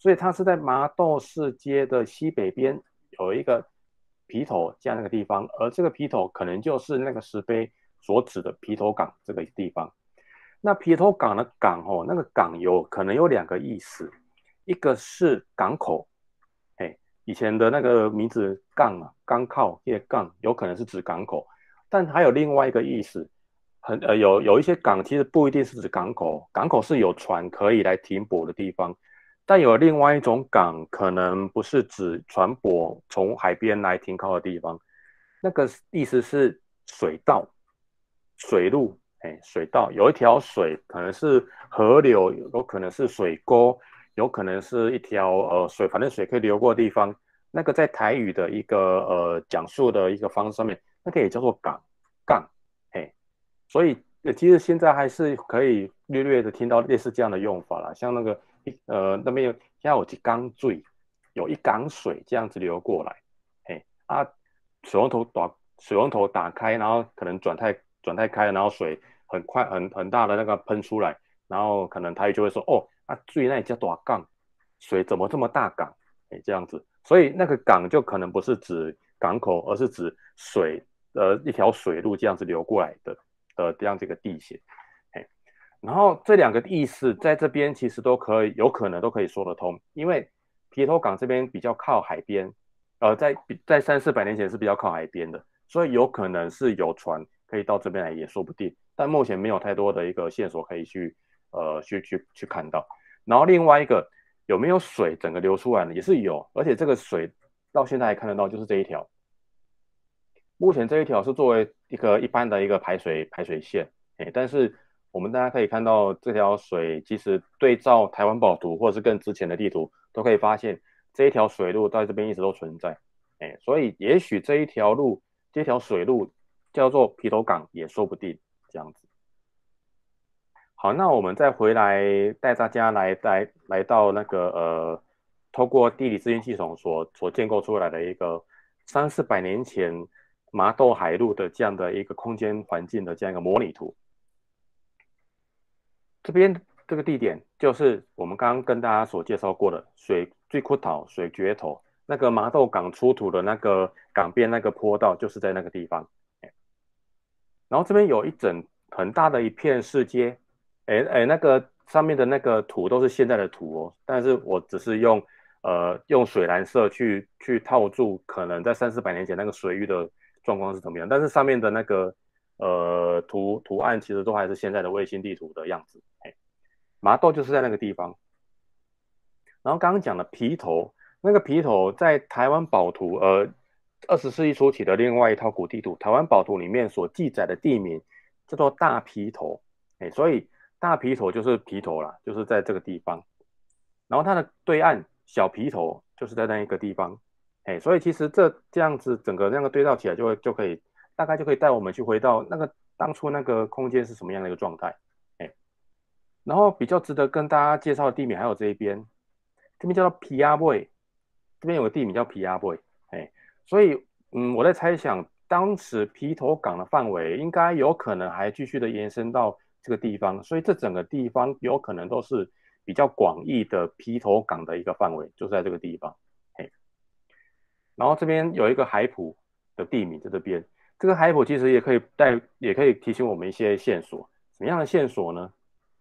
Speaker 1: 所以它是在麻豆市街的西北边有一个皮头这样那个地方，而这个皮头可能就是那个石碑所指的皮头港这个地方。那皮头港的港哦，那个港有可能有两个意思，一个是港口，哎，以前的那个名字港啊，港靠叶港，有可能是指港口，但还有另外一个意思，很呃有有一些港其实不一定是指港口，港口是有船可以来停泊的地方，但有另外一种港可能不是指船舶从海边来停靠的地方，那个意思是水道、水路，哎，水道有一条水，可能是河流，有可能是水沟，有可能是一条呃水，反正水可以流过的地方。那个在台语的一个呃讲述的一个方式上面，那个也叫做港港，哎，所以其实现在还是可以略略的听到类似这样的用法啦，像那个呃那边有现在有一缸水，有一缸水这样子流过来，哎啊，水龙头打水龙头打开，然后可能转太转太开了，然后水很快很很大的那个喷出来，然后可能台语就会说哦啊水那里叫大港，水怎么这么大港？哎这样子，所以那个港就可能不是指港口，而是指水呃一条水路这样子流过来的的这样这个地形。然后这两个意思在这边其实都可以，有可能都可以说得通，因为皮头港这边比较靠海边，呃，在在三四百年前是比较靠海边的，所以有可能是有船可以到这边来也说不定，但目前没有太多的一个线索可以去呃去去去看到。然后另外一个有没有水整个流出来呢？也是有，而且这个水到现在还看得到，就是这一条。目前这一条是作为一个一般的一个排水排水线，哎，但是我们大家可以看到这条水，其实对照台湾宝图或者是更之前的地图，都可以发现这一条水路在这边一直都存在，哎，所以也许这一条路，这条水路叫做皮头港也说不定，这样子。好，那我们再回来带大家来来来到那个呃，透过地理资讯系统所所建构出来的一个三四百年前麻豆海路的这样的一个空间环境的这样一个模拟图。这边这个地点就是我们刚刚跟大家所介绍过的水最库岛水决头那个麻豆港出土的那个港边那个坡道，就是在那个地方。然后这边有一整很大的一片市街，哎哎，那个上面的那个图都是现在的图哦，但是我只是用呃用水蓝色去去套住可能在三四百年前那个水域的状况是怎么样，但是上面的那个呃图图案其实都还是现在的卫星地图的样子。哎，麻豆就是在那个地方。然后刚刚讲的皮头，那个皮头在台湾宝图呃二十世纪初期的另外一套古地图，台湾宝图里面所记载的地名叫做大皮头，哎，所以大皮头就是皮头啦，就是在这个地方。然后它的对岸小皮头就是在那一个地方，哎，所以其实这这样子整个那个对照起来，就会就可以大概就可以带我们去回到那个当初那个空间是什么样的一个状态，哎，然后比较值得跟大家介绍的地名还有这一边，这边叫做皮亚贝，这边有个地名叫皮亚贝，哎，所以嗯，我在猜想当时皮头港的范围应该有可能还继续的延伸到这个地方，所以这整个地方有可能都是比较广义的皮头港的一个范围，就是在这个地方。嘿，然后这边有一个海埔的地名在这边，这个海埔其实也可以带，也可以提醒我们一些线索。什么样的线索呢？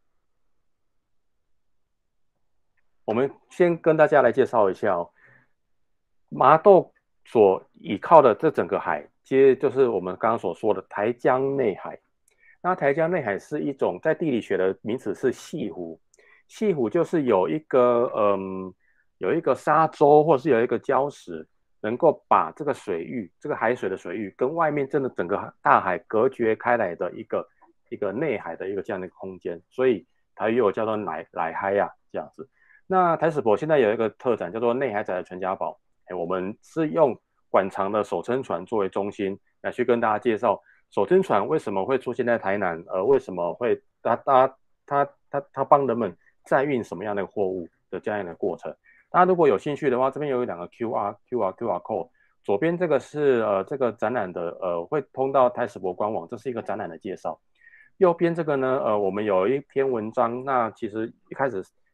Speaker 1: 我们先跟大家来介绍一下哦，麻豆所倚靠的这整个海，其实就是我们刚刚所说的台江内海。那台江内海是一种在地理学的名词是系湖，系湖就是有一个嗯有一个沙洲或是有一个礁石，能够把这个水域这个海水的水域跟外面真的整个大海隔绝开来的一个一个内海的一个这样的空间，所以台语又叫做奶奶海呀、啊、这样子。那台史博现在有一个特展叫做内海仔的全家宝，哎，我们是用馆藏的手撑船作为中心来去跟大家介绍手撑船为什么会出现在台南，呃，为什么会它它它它它帮人们载运什么样的货物的这样的过程。大家如果有兴趣的话，这边有两个 Q R Q R Q R code， 左边这个是呃这个展览的呃会通到台史博官网，这是一个展览的介绍。右边这个呢，呃，我们有一篇文章，那其实一开始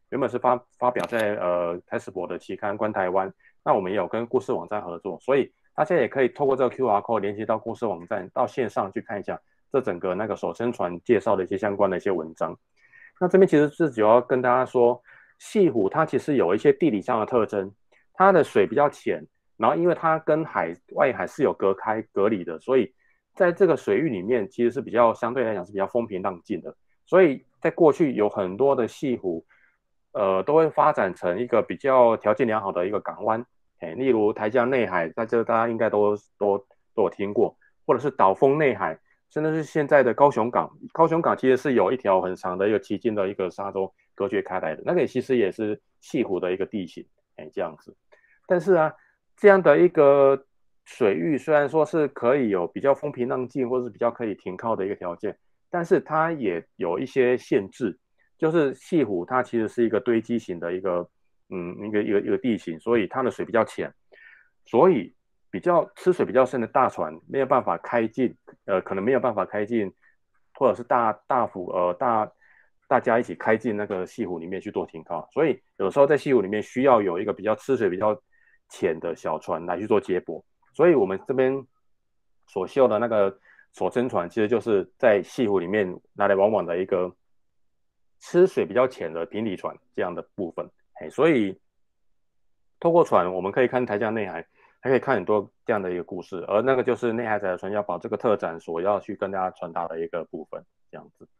Speaker 1: 原本是发发表在呃台史博的期刊《观台湾》，那我们也有跟故事网站合作，所以大家也可以透过这个 Q R code 连接到故事网站，到线上去看一下这整个那个守身船介绍的一些相关的一些文章。那这边其实是主要跟大家说，西湖它其实有一些地理上的特征，它的水比较浅，然后因为它跟海外海是有隔开隔离的，所以在这个水域里面其实是比较相对来讲是比较风平浪静的。所以在过去有很多的西湖，呃，都会发展成一个比较条件良好的一个港湾，哎，例如台江内海，在这大家应该都都都有听过，或者是岛风内海，甚至是现在的高雄港。高雄港其实是有一条很长的一个旗津的一个沙洲隔绝开来的，那个其实也是西湖的一个地形，哎，这样子。但是啊，这样的一个水域虽然说是可以有比较风平浪静，或是比较可以停靠的一个条件，但是它也有一些限制，就是西湖它其实是一个堆积型的一个嗯一个一个一个地形，所以它的水比较浅，所以比较吃水比较深的大船没有办法开进，呃，可能没有办法开进，或者是大大幅呃大大家一起开进那个西湖里面去做停靠，所以有时候在西湖里面需要有一个比较吃水比较浅的小船来去做接驳，所以我们这边所修的那个守身船，其实就是在西湖里面拿来往往的一个吃水比较浅的平底船这样的部分。嘿，所以透过船，我们可以看台江内海，还可以看很多这样的一个故事，而那个就是内海仔的船要把这个特展所要去跟大家传达的一个部分，这样子。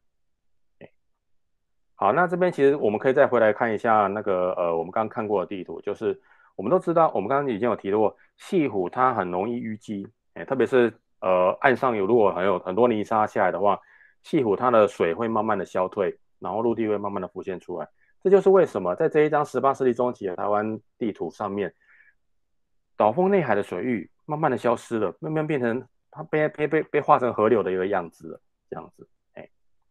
Speaker 1: 好，那这边其实我们可以再回来看一下那个呃，我们刚刚看过的地图，就是我们都知道，我们刚刚已经有提到过，西湖它很容易淤积，哎，特别是呃岸上有如果很有很多泥沙下来的话，西湖它的水会慢慢的消退，然后陆地会慢慢的浮现出来。这就是为什么在这一张十八世纪中期的台湾地图上面，岛风内海的水域慢慢的消失了，慢慢变成它被被被被化成河流的一个样子了，这样子。哎，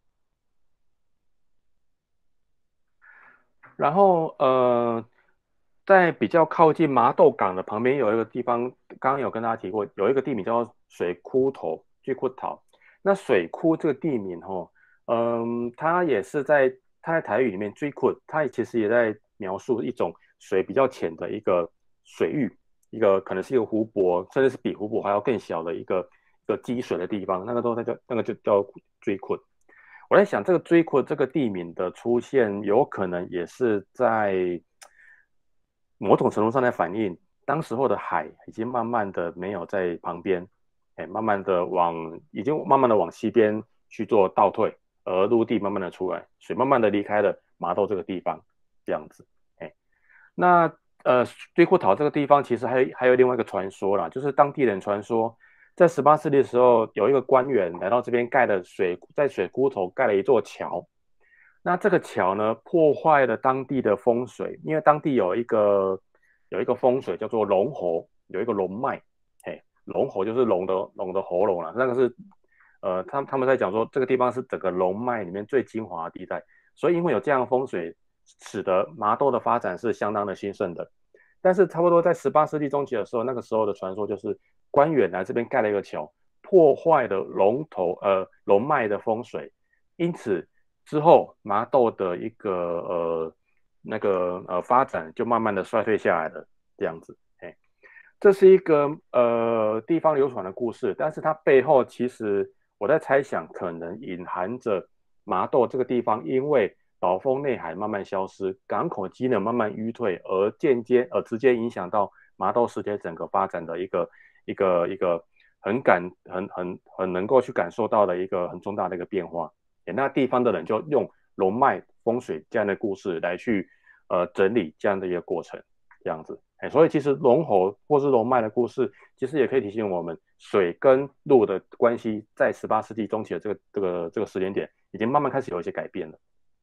Speaker 1: 然后呃，在比较靠近麻豆港的旁边有一个地方，刚刚有跟大家提过，有一个地名叫做水库头巨库岛。那水库这个地名哦，嗯，它也是在它在台语里面追库，它其实也在描述一种水比较浅的一个水域，一个可能是一个湖泊，甚至是比湖泊还要更小的一个一个积水的地方，那个都在叫那个就叫追库。我在想，这个追库这个地名的出现，有可能也是在某种程度上在反映，当时候的海已经慢慢的没有在旁边，哎，慢慢的往，已经慢慢的往西边去做倒退，而陆地慢慢的出来，水慢慢的离开了麻豆这个地方，这样子，哎，那呃，堆库岛这个地方其实还有还有另外一个传说啦，就是当地人传说，在十八世纪的时候，有一个官员来到这边盖了水，在水库头盖了一座桥。那这个桥呢，破坏了当地的风水，因为当地有一个有一个风水叫做龙喉，有一个龙脉，嘿，龙喉就是龙的龙的喉咙啦，那个是呃，他他们在讲说这个地方是整个龙脉里面最精华的地带，所以因为有这样的风水，使得麻豆的发展是相当的兴盛的。但是差不多在十八世纪中期的时候，那个时候的传说就是官员来这边盖了一个桥，破坏了龙头呃龙脉的风水，因此之后麻豆的一个呃那个呃发展就慢慢的衰退下来了，这样子。哎，这是一个呃地方流传的故事，但是它背后其实我在猜想，可能隐含着麻豆这个地方因为岛风内海慢慢消失，港口机能慢慢淤退，而间接而直接影响到麻豆世界整个发展的一个一个一个很感很很很能够去感受到的一个很重大的一个变化。那地方的人就用龙脉风水这样的故事来去呃整理这样的一个过程，这样子。哎，所以其实龙喉或是龙脉的故事，其实也可以提醒我们，水跟陆的关系在十八世纪中期的这个这个这个时间点，已经慢慢开始有一些改变了。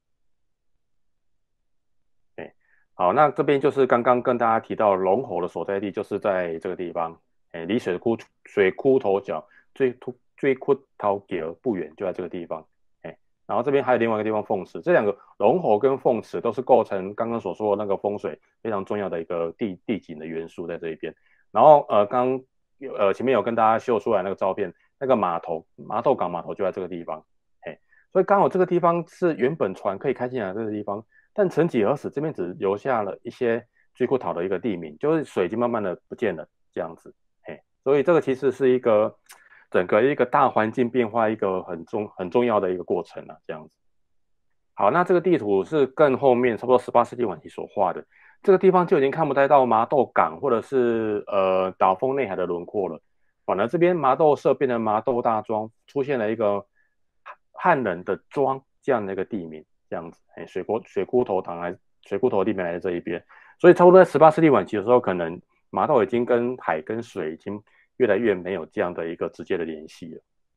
Speaker 1: 哎，好，那这边就是刚刚跟大家提到龙喉的所在地，就是在这个地方，哎，离水库水库头角最突最库头角不远，就在这个地方。哎，然后这边还有另外一个地方凤池，这两个龙喉跟凤池都是构成刚刚所说的那个风水非常重要的一个地地景的元素在这一边。然后呃，刚呃前面有跟大家秀出来那个照片，那个码头麻豆港码头就在这个地方。哎，所以刚好这个地方是原本船可以开进来的这个地方。 但曾几何时，这边只留下了一些追库讨的一个地名，就是水已经慢慢的不见了这样子。嘿，所以这个其实是一个整个一个大环境变化一个很重很重要的一个过程啊，这样子。好，那这个地图是更后面，差不多十八世纪晚期所画的。这个地方就已经看不太到麻豆港或者是呃岛风内海的轮廓了，反而这边麻豆社变成麻豆大庄，出现了一个汉人的庄这样的一个地名，这样子，哎，水锅水库头塘来水库头地名来在这一边，所以差不多在十八世纪晚期的时候，可能麻豆已经跟海跟水已经越来越没有这样的一个直接的联系了。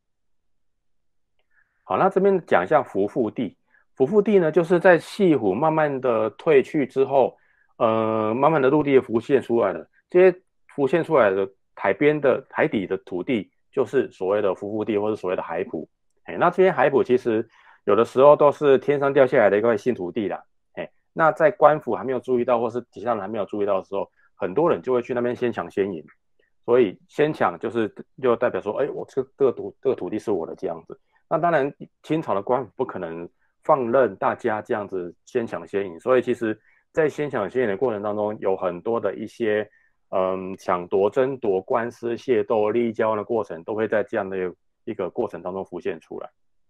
Speaker 1: 好，那这边讲一下浮复地。浮复地呢，就是在西湖慢慢的退去之后，呃，慢慢的陆地浮现出来了。这些浮现出来的海边的海底的土地，就是所谓的浮复地或者所谓的海埔。哎，那这些海埔其实有的时候都是天上掉下来的一块新土地啦。哎，那在官府还没有注意到，或是其他人还没有注意到的时候，很多人就会去那边先抢先赢。所以先抢就是就代表说，哎，我这个这个土这个土地是我的这样子。那当然，清朝的官府不可能放任大家这样子先抢先赢，所以其实，在先抢先赢的过程当中，有很多的一些嗯抢夺、争夺、官司、械斗、利益交换的过程，都会在这样的一个过程当中浮现出来。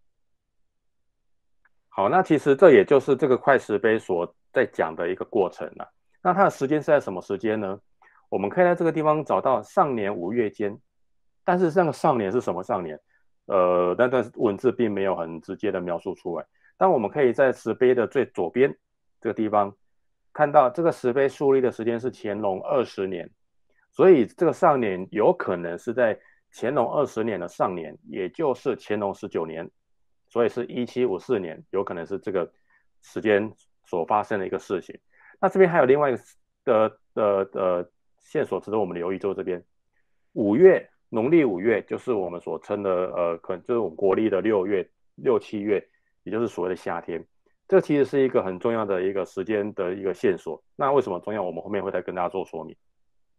Speaker 1: 好，那其实这也就是这个快石碑所在讲的一个过程了。那它的时间是在什么时间呢？我们可以在这个地方找到上年五月间，但是那个上年是什么上年？呃，但但是文字并没有很直接的描述出来。但我们可以在石碑的最左边这个地方看到，这个石碑树立的时间是乾隆二十年，所以这个上年有可能是在乾隆二十年的上年，也就是乾隆十九年，所以是一七五四年，有可能是这个时间所发生的一个事情。那这边还有另外一个的的的线索值得我们留意，就是这边五月农历五月，就是我们所称的呃，可能就是我们国历的六月六七月，也就是所谓的夏天。这其实是一个很重要的一个时间的一个线索。那为什么重要？我们后面会再跟大家做说明。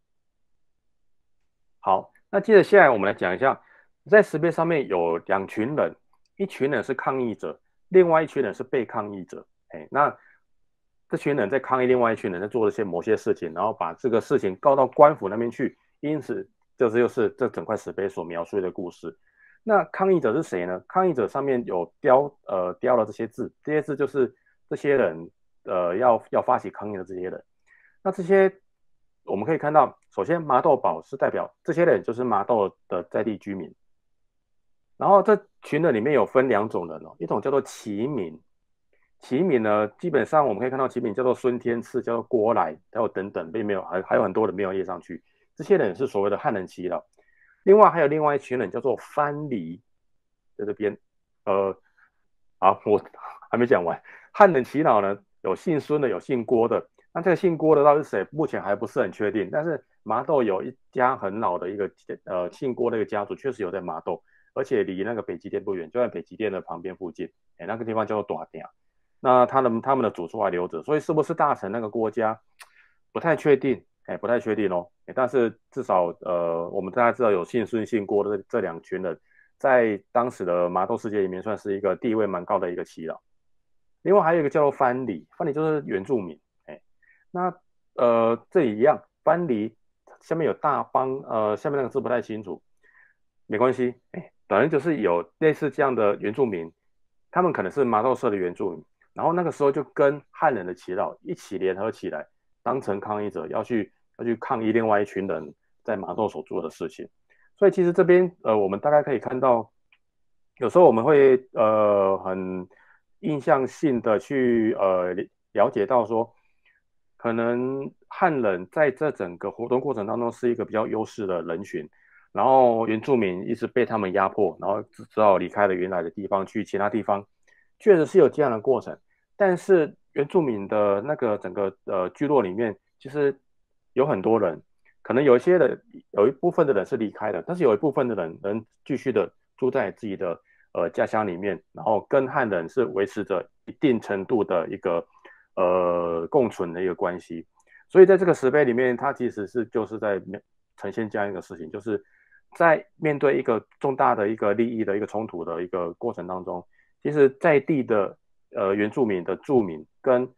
Speaker 1: 好，那接着下来我们来讲一下，在石碑上面有两群人，一群人是抗议者，另外一群人是被抗议者。哎，那这群人在抗议另外一群人在做了些某些事情，然后把这个事情告到官府那边去，因此这就是这整块石碑所描述的故事。那抗议者是谁呢？抗议者上面有雕呃雕了这些字，这些字就是这些人呃要要发起抗议的这些人。那这些我们可以看到，首先麻豆堡是代表这些人就是麻豆的在地居民，然后这群人里面有分两种人哦，一种叫做齐民，齐民呢基本上我们可以看到齐民叫做孙天赐，叫做郭来，还有等等，并没有还还有很多人没有列上去，这些人是所谓的汉人耆老。另外还有另外一群人叫做藩篱，在这边，呃，好，我还没讲完。汉人耆老呢，有姓孙的，有姓郭的。那这个姓郭的到底是谁？目前还不是很确定。但是麻豆有一家很老的一个呃姓郭的一个家族，确实有在麻豆，而且离那个北极店不远，就在北极店的旁边附近。哎，那个地方叫做大店。那他的他们的祖书还留着，所以是不是大臣那个郭家，不太确定。哎，不太确定哦。但是至少呃，我们大家知道有姓孙、姓郭的这两群人，在当时的麻豆世界里面算是一个地位蛮高的一个耆老。另外还有一个叫做藩篱，藩篱就是原住民。哎，那呃这里一样，藩篱下面有大邦，呃下面那个字不太清楚，没关系。哎，反正就是有类似这样的原住民，他们可能是麻豆社的原住民，然后那个时候就跟汉人的耆老一起联合起来，当成抗议者，要去要去抗议另外一群人在麻豆所做的事情。所以其实这边呃，我们大概可以看到，有时候我们会呃很印象性的去呃了解到说，可能汉人在这整个活动过程当中是一个比较优势的人群，然后原住民一直被他们压迫，然后只好离开了原来的地方去其他地方，确实是有这样的过程。但是原住民的那个整个呃聚落里面，其实有很多人，可能有一些人有一部分的人是离开了，但是有一部分的人能继续的住在自己的呃家乡里面，然后跟汉人是维持着一定程度的一个呃共存的一个关系。所以在这个石碑里面，它其实是就是在呈现这样一个事情，就是在面对一个重大的一个利益的一个冲突的一个过程当中，其实在地的呃原住民的住民跟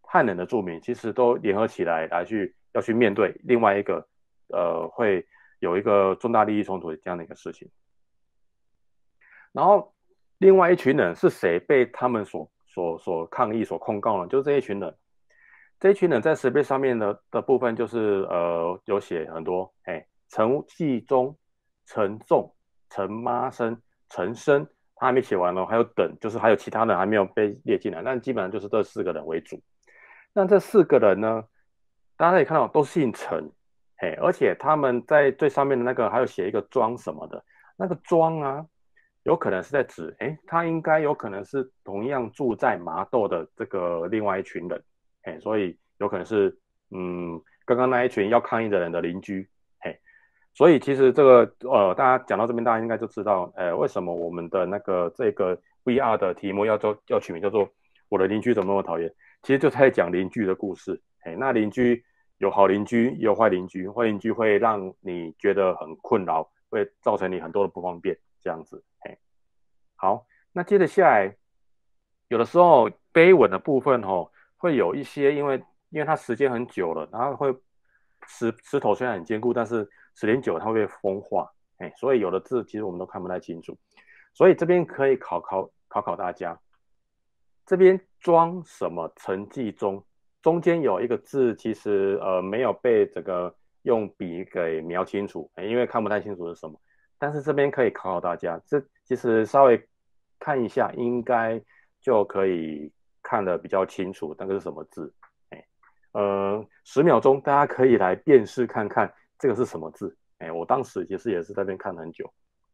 Speaker 1: 汉人的住民，其实都联合起来来去要去面对另外一个呃会有一个重大利益冲突的这样的一个事情。然后另外一群人是谁被他们所所所抗议、所控告呢？就是这一群人。这一群人在石碑上面的的部分，就是呃有写很多，哎，陈继忠、陈仲、陈妈生、陈生，他还没写完呢，还有等，就是还有其他人还没有被列进来，但基本上就是这四个人为主。那这四个人呢，大家可以看到都姓陈，哎，而且他们在最上面的那个还有写一个庄什么的，那个庄啊，有可能是在指，哎，他应该有可能是同样住在麻豆的这个另外一群人，哎，所以有可能是，嗯，刚刚那一群要抗议的人的邻居，嘿，所以其实这个，呃，大家讲到这边，大家应该就知道，呃，为什么我们的那个这个 V R 的题目要做要取名叫做“我的邻居怎么那么讨厌”，其实就在讲邻居的故事，哎，那邻居有好邻居，也有坏邻居，坏邻居会让你觉得很困扰，会造成你很多的不方便，这样子，嘿。好，那接着下来，有的时候碑文的部分哦，会有一些，因为因为它时间很久了，然后会石石头虽然很坚固，但是时间久了它会被风化，哎，所以有的字其实我们都看不太清楚，所以这边可以考考考考大家，这边装什么成绩中，中间有一个字，其实呃没有被这个用笔给描清楚，因为看不太清楚是什么。但是这边可以考考大家，这其实稍微看一下，应该就可以看得比较清楚，那个是什么字？哎，呃，十秒钟，大家可以来辨识看看这个是什么字。哎，我当时其实也是在那边看很久。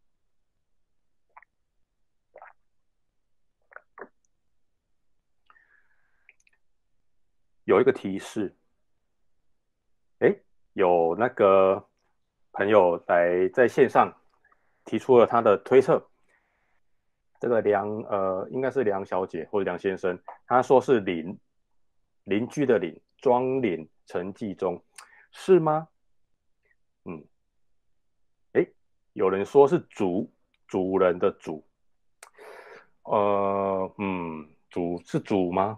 Speaker 1: 有一个提示，哎，有那个朋友来在线上提出了他的推测，这个梁呃应该是梁小姐或者梁先生，他说是邻邻居的邻，庄邻陈继忠，是吗？嗯，哎，有人说是主主人的主，呃嗯，主是主吗？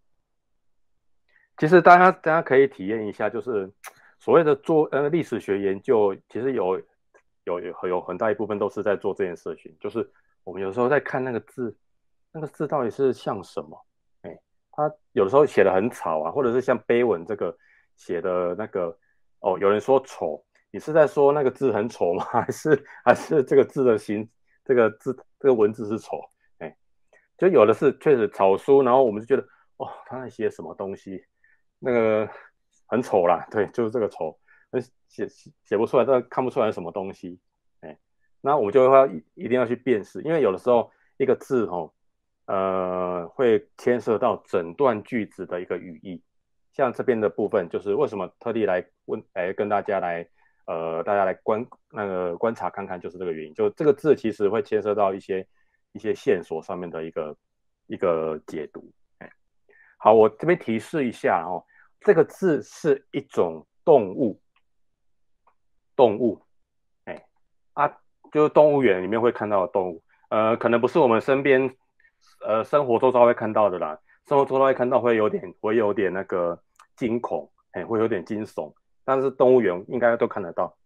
Speaker 1: 其实大家大家可以体验一下，就是所谓的做呃历史学研究，其实有有有有很大一部分都是在做这件事情，就是我们有时候在看那个字，那个字到底是像什么？哎，他有的时候写的很草啊，或者是像碑文这个写的那个哦，有人说丑，你是在说那个字很丑吗？还是还是这个字的形，这个字这个文字是丑？哎，就有的是确实草书，然后我们就觉得哦，他在写什么东西？那个很丑啦，对，就是这个丑，写写不出来，这看不出来是什么东西，哎，那我们就会一一定要去辨识，因为有的时候一个字哦，呃，会牵涉到整段句子的一个语义，像这边的部分，就是为什么特地来问，来跟大家来，呃，大家来观那个观察看看，就是这个原因，就这个字其实会牵涉到一些一些线索上面的一个一个解读，哎，好，我这边提示一下哦。这个字是一种动物，动物，哎啊，就是动物园里面会看到的动物，呃，可能不是我们身边，呃，生活周遭会看到的啦，生活周遭会看到会有点，会有点那个惊恐，哎，会有点惊悚，但是动物园应该都看得到。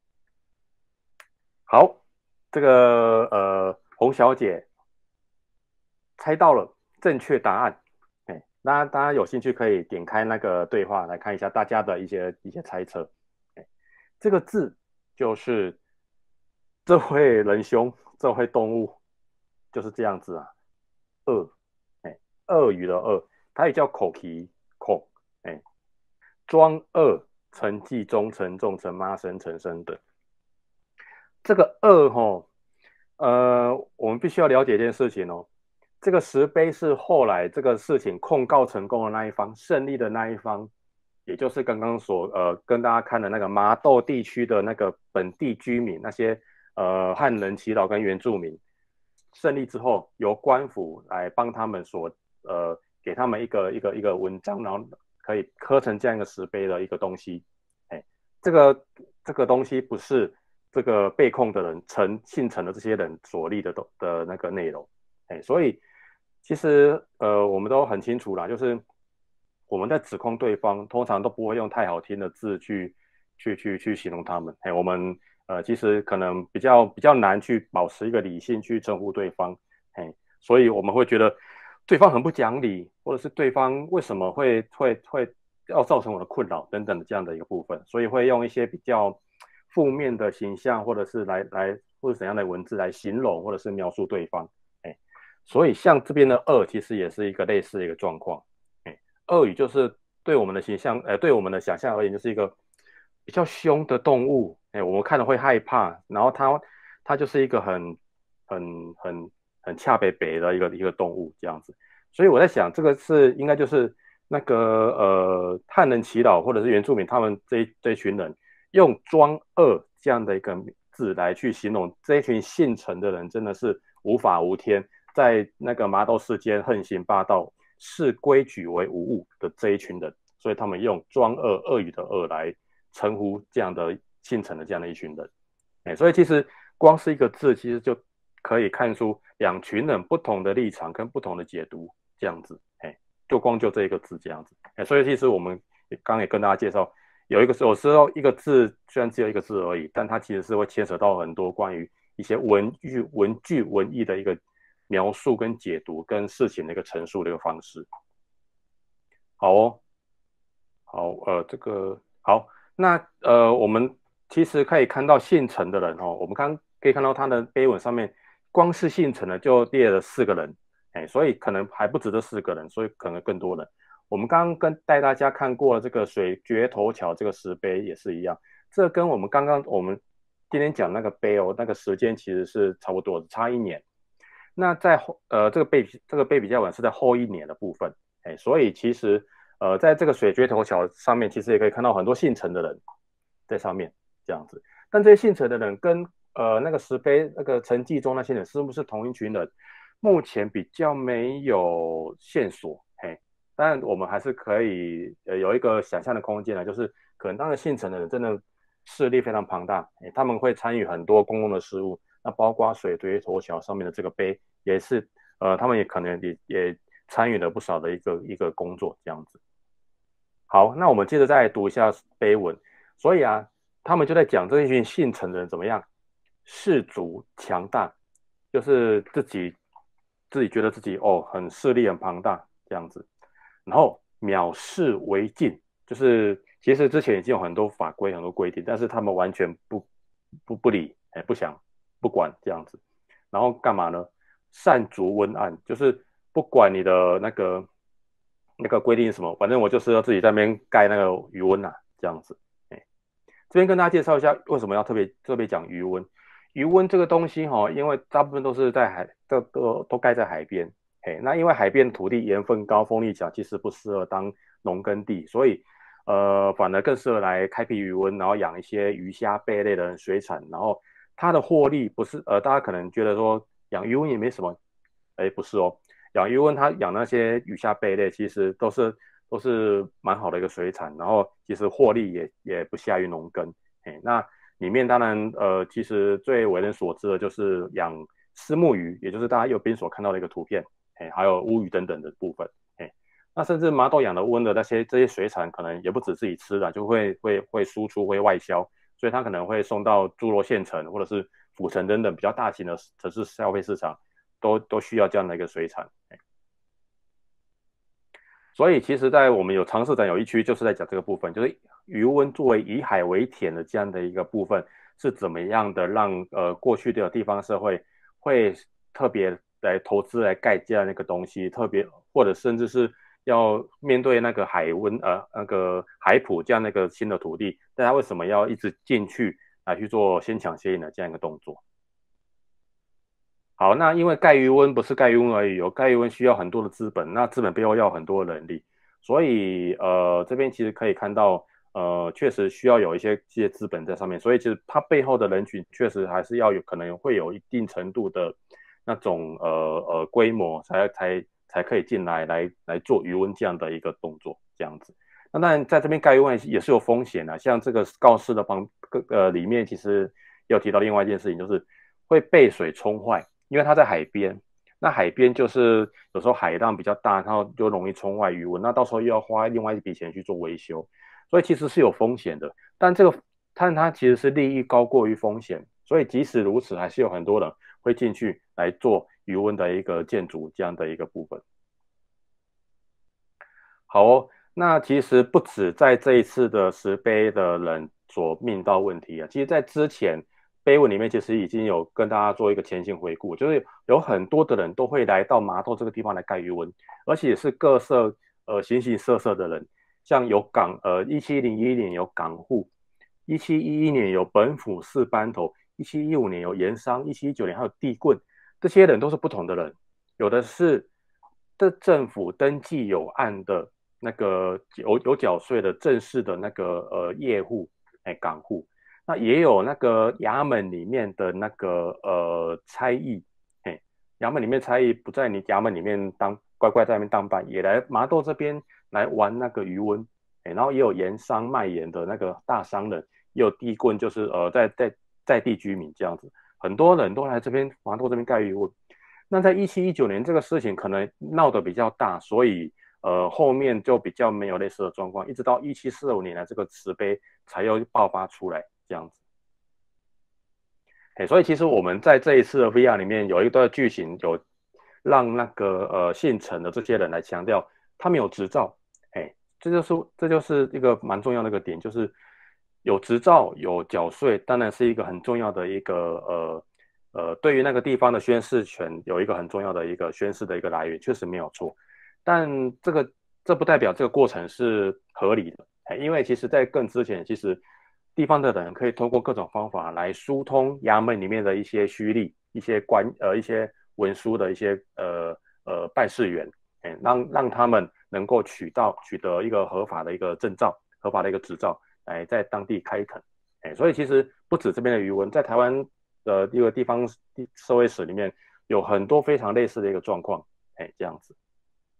Speaker 1: 好，这个呃，洪小姐猜到了正确答案，哎，那大家有兴趣可以点开那个对话来看一下大家的一些一些猜测。哎，这个字就是这位仁兄，这位动物就是这样子啊，鳄，哎，鳄鱼的鳄，它也叫口蹄孔，哎，庄鳄、陈继忠、陈仲、陈妈生、陈生的这个鳄吼，呃，我们必须要了解一件事情哦。这个石碑是后来这个事情控告成功的那一方，胜利的那一方，也就是刚刚所呃跟大家看的那个麻豆地区的那个本地居民，那些呃汉人祈祷跟原住民，胜利之后由官府来帮他们所呃给他们一个一个一个文章，然后可以刻成这样一个石碑的一个东西。哎，这个这个东西不是这个被控的人陈姓陈的这些人所立的的那个内容。哎，所以其实呃我们都很清楚啦，就是我们在指控对方，通常都不会用太好听的字去去去去形容他们。哎，我们呃其实可能比较比较难去保持一个理性去称呼对方。哎，所以我们会觉得对方很不讲理，或者是对方为什么会会会要造成我的困扰等等的这样的一个部分，所以会用一些比较负面的形象，或者是来来或者怎样的文字来形容或者是描述对方。哎，所以像这边的恶其实也是一个类似的一个状况。哎，恶语就是对我们的形象，呃，对我们的想象而言，就是一个比较凶的动物。哎，我们看了会害怕，然后它它就是一个很很很很恰北北的一个一个动物这样子。所以我在想，这个是应该就是那个呃汉人祈祷或者是原住民他们这一这一群人用庄恶这样的一个字来去形容这一群姓陈的人，真的是无法无天，在那个麻豆世间横行霸道，视规矩为无物的这一群人，所以他们用庄恶恶语的恶来称呼这样的姓陈的这样的一群人。哎，所以其实光是一个字，其实就可以看出两群人不同的立场跟不同的解读，这样子。哎，就光就这一个字这样子。哎，所以其实我们刚刚也跟大家介绍，有一个有时候一个字虽然只有一个字而已，但它其实是会牵扯到很多关于一些文句、文句、文意的一个描述跟解读，跟事情的一个陈述的一个方式。好哦，好，呃，这个好，那呃，我们其实可以看到姓陈的人哦，我们刚可以看到他的碑文上面，光是姓陈的就列了四个人。哎，所以可能还不止这四个人，所以可能更多人。我们刚刚跟带大家看过这个水决头桥这个石碑也是一样，这跟我们刚刚我们今天讲那个碑哦，那个时间其实是差不多的，差一年。那在后呃这个碑这个碑比较晚是在后一年的部分。哎，所以其实呃在这个水决头桥上面，其实也可以看到很多姓陈的人在上面这样子。但这些姓陈的人跟呃那个石碑那个陈继忠那些人是不是同一群人？目前比较没有线索。嘿，但我们还是可以呃有一个想象的空间呢，就是可能当时姓陈的人真的势力非常庞大，哎，他们会参与很多公共的事务，那包括水堆头桥上面的这个碑，也是呃他们也可能也也参与了不少的一个一个工作这样子。好，那我们接着再读一下碑文。所以啊，他们就在讲这一群姓陈的人怎么样，氏族强大，就是自己自己觉得自己哦很势力很庞大这样子，然后藐视为禁，就是其实之前已经有很多法规很多规定，但是他们完全不不不理，哎不想不管这样子，然后干嘛呢？擅逐温案，就是不管你的那个那个规定是什么，反正我就是要自己在那边盖那个余温啊，这样子。哎，这边跟大家介绍一下为什么要特别特别讲余温。余温这个东西哈、哦，因为大部分都是在海，都都都盖在海边。嘿，那因为海边土地盐分高，风力强，其实不适合当农耕地，所以呃，反而更适合来开辟渔温，然后养一些鱼虾贝类的水产，然后它的获利不是呃，大家可能觉得说养渔温也没什么，哎，不是哦，养渔温它养那些鱼虾贝类，其实都是都是蛮好的一个水产，然后其实获利也也不下于农耕。嘿，那里面当然呃，其实最为人所知的就是养丝木鱼，也就是大家右边所看到的一个图片。哎，还有乌鱼等等的部分。哎，那甚至麻豆养的温的那些这些水产，可能也不止自己吃的，就会会会输出会外销，所以它可能会送到诸罗县城或者是府城等等比较大型的城市消费市场，都都需要这样的一个水产。哎，所以其实，在我们有尝试展有一区，就是在讲这个部分，就是渔温作为以海为田的这样的一个部分，是怎么样的让呃过去的地方社会会特别来投资来盖这样的一个东西，特别或者甚至是要面对那个海温呃那个海埔这样的一个新的土地，大家为什么要一直进去来去做先抢先赢的这样一个动作？好，那因为盖渔温不是盖渔温而已，有盖渔温需要很多的资本，那资本背后要很多的人力，所以呃这边其实可以看到，呃确实需要有一些这些资本在上面，所以其实它背后的人群确实还是要有可能会有一定程度的那种呃呃规模才才才可以进来来来做渔温这样的一个动作，这样子。那当然在这边盖渔温也是有风险的，像这个告示的旁呃里面其实有提到另外一件事情，就是会被水冲坏。因为它在海边， 那海边就是有时候海浪比较大，然后就容易冲坏鱼纹，那到时候又要花另外一笔钱去做维修，所以其实是有风险的。但这个但它其实是利益高过于风险，所以即使如此，还是有很多人会进去来做余温的一个建筑这样的一个部分。好哦，那其实不止在这一次的石碑的人所命到问题啊，其实在之前碑文里面其实已经有跟大家做一个前行回顾，就是有很多的人都会来到麻豆这个地方来盖余温，而且是各色呃形形色色的人，像有港呃一七零一年有港户，一七一一年有本府四班头，一七一五年有盐商，一七一九年还有地棍，这些人都是不同的人，有的是的政府登记有案的那个有有缴税的正式的那个呃业户，哎港户，那也有那个衙门里面的那个呃差役，哎衙门里面差役不在你衙门里面当乖乖在那边当班，也来麻豆这边来玩那个渔温，哎然后也有盐商卖盐的那个大商人，也有地棍就是呃在在在地居民这样子，很多人都来这边麻豆这边盖渔温。那在一七一九年这个事情可能闹得比较大，所以呃后面就比较没有类似的状况，一直到一七四五年的这个慈悲才又爆发出来这样子。哎，所以其实我们在这一次的 V R 里面有一段剧情，有让那个呃姓陈的这些人来强调他们有执照，哎，这就是这就是一个蛮重要的一个点，就是有执照有缴税，当然是一个很重要的一个呃呃对于那个地方的宣示权有一个很重要的一个宣示的一个来源，确实没有错，但这个这不代表这个过程是合理的，哎，因为其实在更之前，其实地方的人可以通过各种方法来疏通衙门里面的一些虚吏、一些官呃一些文书的一些呃呃办事员，哎，让让他们能够取到取得一个合法的一个证照、合法的一个执照，来在当地开垦。哎，所以其实不止这边的余文，在台湾的一个地方社会史里面有很多非常类似的一个状况，哎，这样子。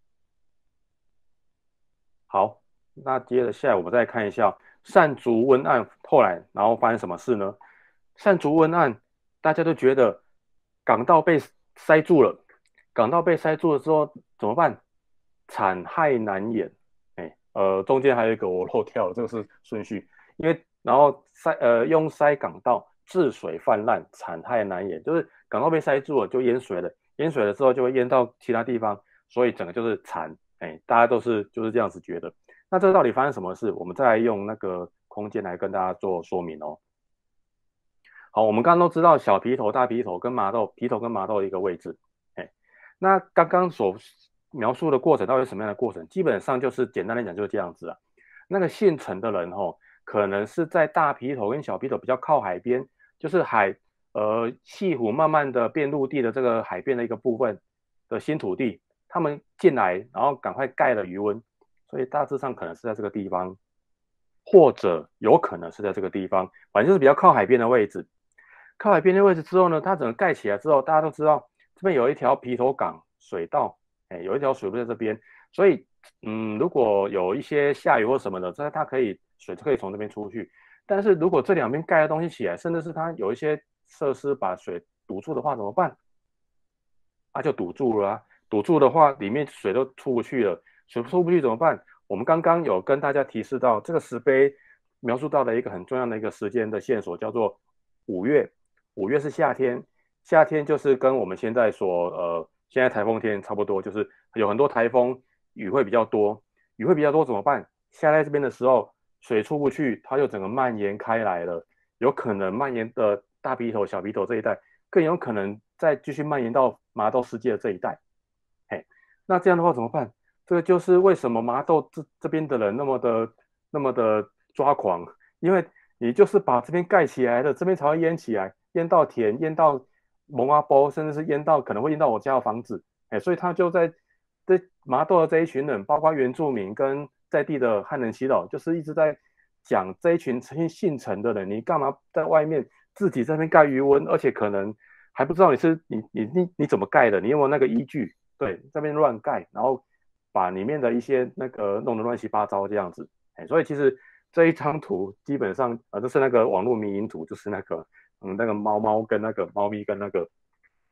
Speaker 1: 好，那接着下来我们再看一下善竹温案后来然后发生什么事呢？善竹温案大家都觉得港道被塞住了，港道被塞住了之后怎么办？惨害难言。哎，呃，中间还有一个我漏跳了，这个是顺序，因为然后塞呃用塞港道治水泛滥，惨害难言，就是港道被塞住了就淹水了，淹水了之后就会淹到其他地方，所以整个就是惨。哎，大家都是就是这样子觉得。那这到底发生什么事？我们再来用那个空间来跟大家做说明哦。好，我们刚刚都知道小皮头、大皮头跟麻豆，皮头跟麻豆的一个位置。哎，那刚刚所描述的过程到底是什么样的过程？基本上就是简单来讲就是这样子啊。那个姓陈的人哦，可能是在大皮头跟小皮头比较靠海边，就是海呃西湖慢慢的变陆地的这个海边的一个部分的新土地，他们进来，然后赶快盖了渔温，所以大致上可能是在这个地方，或者有可能是在这个地方，反正就是比较靠海边的位置。靠海边的位置之后呢，它整个盖起来之后，大家都知道这边有一条皮头港水道，哎，有一条水路在这边，所以嗯，如果有一些下雨或什么的，这它可以水就可以从这边出去。但是如果这两边盖的东西起来，甚至是它有一些设施把水堵住的话，怎么办？啊，就堵住了啊！堵住的话，里面水都出不去了，水出不去怎么办？我们刚刚有跟大家提示到，这个石碑描述到的一个很重要的一个时间的线索，叫做五月。五月是夏天，夏天就是跟我们现在所呃现在台风天差不多，就是有很多台风，雨会比较多，雨会比较多怎么办？下在这边的时候，水出不去，它就整个蔓延开来了，有可能蔓延的大鼻头、小鼻头这一带，更有可能再继续蔓延到麻豆世界的这一带。嘿，那这样的话怎么办？这个就是为什么麻豆这这边的人那么的那么的抓狂，因为你就是把这边盖起来了，这边才会淹起来，淹到田，淹到蒙阿波，甚至是淹到可能会淹到我家的房子。哎，所以他就在这麻豆的这一群人，包括原住民跟在地的汉人祈祷，就是一直在讲这一群姓陈的人，你干嘛在外面自己在那边盖余温，而且可能还不知道你是你你你你怎么盖的，你有没有那个依据？对，这边乱盖，然后把里面的一些那个弄得乱七八糟这样子。哎，所以其实这一张图基本上啊，就是那个网络迷因图，就是那个嗯那个猫猫跟那个猫咪跟那个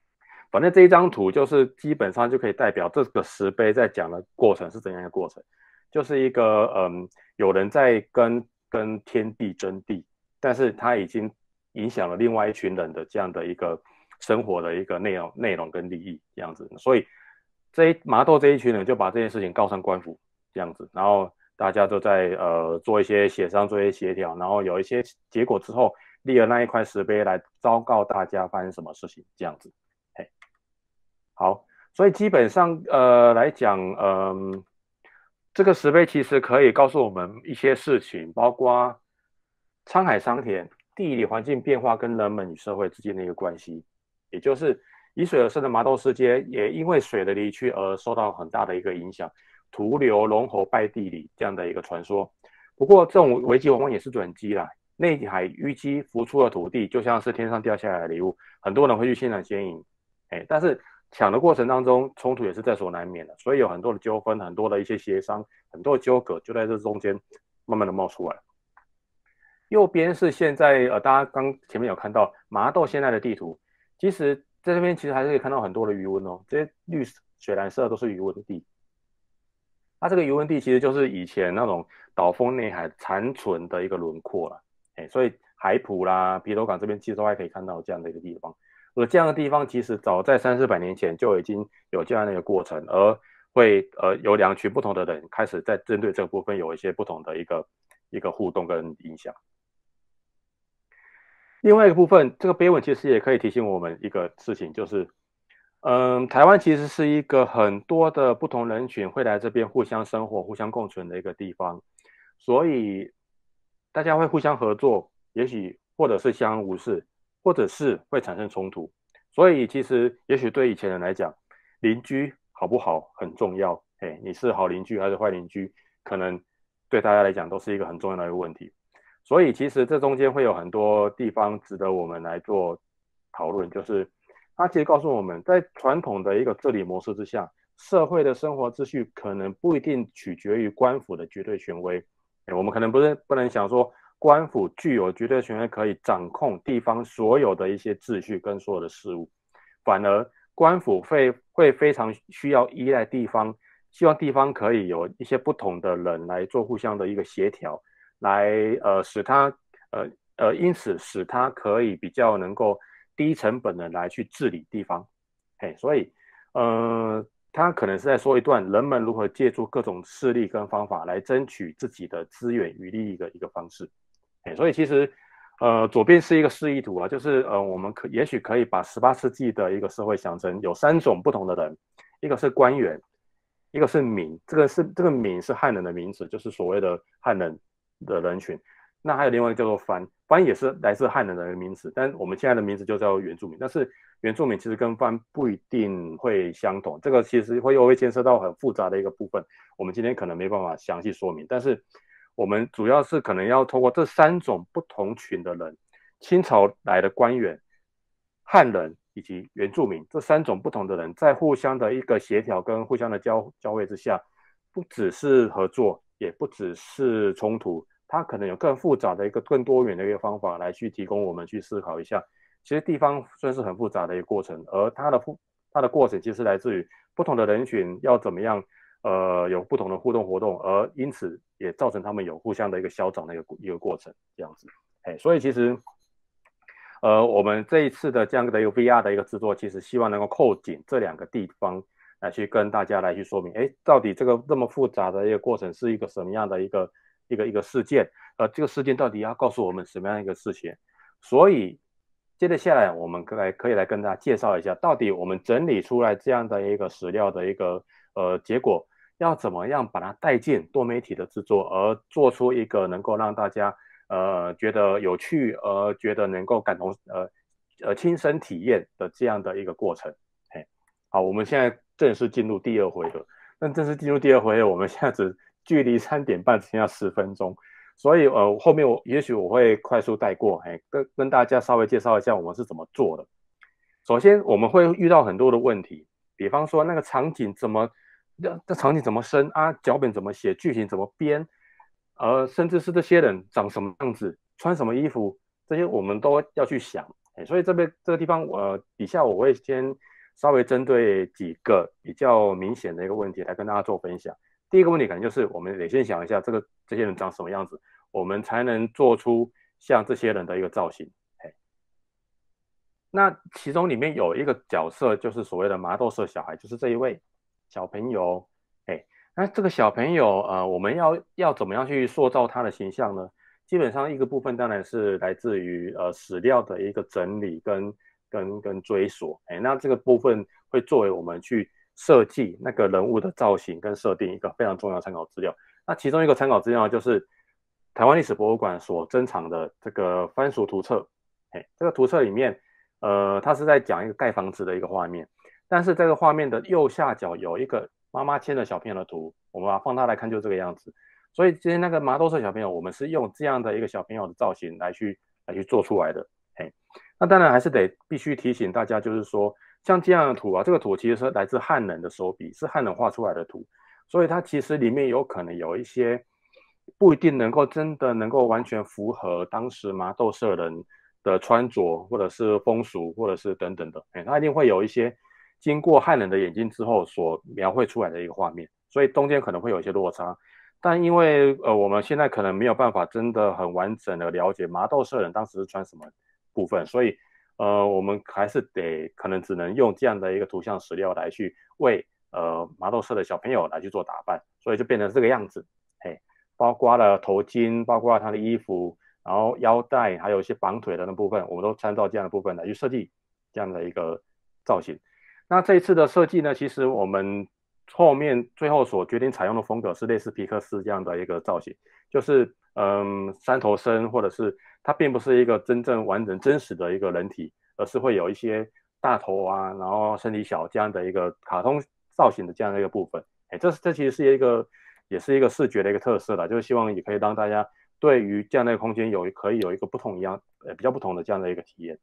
Speaker 1: 反正这一张图就是基本上就可以代表这个石碑在讲的过程是怎样的过程，就是一个嗯，有人在跟跟天地争地，但是他已经影响了另外一群人的这样的一个生活的一个内容内容跟利益这样子，所以这一麻豆这一群人就把这件事情告上官府这样子，然后大家都在呃做一些协商，做一些协调，然后有一些结果之后，立了那一块石碑来昭告大家发生什么事情这样子。嘿，好，所以基本上呃来讲，嗯、呃，这个石碑其实可以告诉我们一些事情，包括沧海桑田、地理环境变化跟人们与社会之间的一个关系，也就是以水而生的麻豆世界，也因为水的离去而受到很大的一个影响。土流龙侯拜地里这样的一个传说。不过，这种危机往往也是转机啦。内海淤积浮出的土地，就像是天上掉下来的礼物，很多人会去欣然先赢。哎，但是抢的过程当中，冲突也是在所难免的，所以有很多的纠纷，很多的一些协商，很多的纠葛就在这中间慢慢的冒出来。右边是现在呃，大家刚前面有看到麻豆现在的地图，其实在这边其实还是可以看到很多的余温哦，这些绿水蓝色都是余温地。它这个余温地其实就是以前那种岛风内海残存的一个轮廓了，哎，所以海埔啦、皮头港这边其实都还可以看到这样的一个地方。而这样的地方其实早在三四百年前就已经有这样的一个过程，而会呃有两群不同的人开始在针对这个部分有一些不同的一个一个互动跟影响。另外一个部分，这个碑文其实也可以提醒我们一个事情，就是嗯，台湾其实是一个很多的不同人群会来这边互相生活、互相共存的一个地方，所以大家会互相合作，也许或者是相安无事，或者是会产生冲突。所以其实也许对以前人来讲，邻居好不好很重要。哎，你是好邻居还是坏邻居，可能对大家来讲都是一个很重要的一个问题。所以其实这中间会有很多地方值得我们来做讨论，就是它其实告诉我们在传统的一个治理模式之下，社会的生活秩序可能不一定取决于官府的绝对权威。我们可能不是不能想说官府具有绝对权威可以掌控地方所有的一些秩序跟所有的事物，反而官府会会非常需要依赖地方，希望地方可以有一些不同的人来做互相的一个协调。来呃使它呃呃，因此使它可以比较能够低成本的来去治理地方，嘿，所以呃，他可能是在说一段人们如何借助各种势力跟方法来争取自己的资源与利益的一个方式，嘿，所以其实呃左边是一个示意图啊，就是呃我们可也许可以把十八世纪的一个社会想成有三种不同的人，一个是官员，一个是民，这个是这个民是汉人的名字，就是所谓的汉人的人群。那还有另外一个叫做番，番也是来自汉人的名词，但我们现在的名字就叫原住民。但是原住民其实跟番不一定会相同，这个其实会又会牵涉到很复杂的一个部分，我们今天可能没办法详细说明。但是我们主要是可能要透过这三种不同群的人，清朝来的官员、汉人以及原住民这三种不同的人，在互相的一个协调跟互相的交交汇之下，不只是合作，也不只是冲突。它可能有更复杂的一个、更多元的一个方法来去提供我们去思考一下。其实地方算是很复杂的一个过程，而它的它的过程其实来自于不同的人群要怎么样，呃，有不同的互动活动，而因此也造成他们有互相的一个消长的一个一个过程，这样子。哎，所以其实，呃，我们这一次的这样的一个 V R 的一个制作，其实希望能够扣紧这两个地方来去跟大家来去说明，哎，到底这个这么复杂的一个过程是一个什么样的一个。一个一个事件，呃，这个事件到底要告诉我们什么样一个事情？所以接着下来，我们来可以来跟大家介绍一下，到底我们整理出来这样的一个史料的一个呃结果，要怎么样把它带进多媒体的制作，而做出一个能够让大家呃觉得有趣，而觉得能够感同呃呃亲身体验的这样的一个过程。嘿，好，我们现在正式进入第二回合。那正式进入第二回合，我们现在只距离三点半只剩下十分钟，所以呃后面我也许我会快速带过，哎，跟跟大家稍微介绍一下我们是怎么做的。首先我们会遇到很多的问题，比方说那个场景怎么，这场景怎么生啊，脚本怎么写，剧情怎么编，呃，甚至是这些人长什么样子，穿什么衣服，这些我们都要去想。哎，所以这边这个地方，我、呃、底下我会先稍微针对几个比较明显的一个问题来跟大家做分享。第一个问题可能就是我们得先想一下，这个这些人长什么样子，我们才能做出像这些人的一个造型。那其中里面有一个角色就是所谓的麻豆社小孩，就是这一位小朋友。哎，那这个小朋友呃，我们要要怎么样去塑造他的形象呢？基本上一个部分当然是来自于呃史料的一个整理跟跟跟追索。哎，那这个部分会作为我们去设计那个人物的造型跟设定一个非常重要的参考资料。那其中一个参考资料就是台湾历史博物馆所珍藏的这个番薯图册。哎，这个图册里面。呃，它是在讲一个盖房子的一个画面，但是这个画面的右下角有一个妈妈牵着小朋友的图，我们把它放大来看，就这个样子。所以今天那个麻豆社小朋友，我们是用这样的一个小朋友的造型来去来去做出来的。嘿，那当然还是得必须提醒大家，就是说像这样的图啊，这个图其实是来自汉人的手笔，是汉人画出来的图，所以它其实里面有可能有一些不一定能够真的能够完全符合当时麻豆社人的穿着，或者是风俗，或者是等等的，哎，它一定会有一些经过汉人的眼睛之后所描绘出来的一个画面，所以中间可能会有一些落差。但因为呃我们现在可能没有办法真的很完整的了解麻豆社人当时是穿什么部分，所以呃我们还是得可能只能用这样的一个图像史料来去为呃麻豆社的小朋友来去做打扮，所以就变成这个样子。嘿，包括了头巾，包括他的衣服。然后腰带还有一些绑腿的那部分，我们都参照这样的部分来去设计这样的一个造型。那这一次的设计呢，其实我们后面最后所决定采用的风格是类似皮克斯这样的一个造型，就是嗯三头身，或者是它并不是一个真正完整真实的一个人体，而是会有一些大头啊，然后身体小这样的一个卡通造型的这样的一个部分。哎，这这其实是一个也是一个视觉的一个特色啦，就是希望也可以让大家对于这样的一个空间有可以有一个不同一样呃比较不同的这样的一个体验。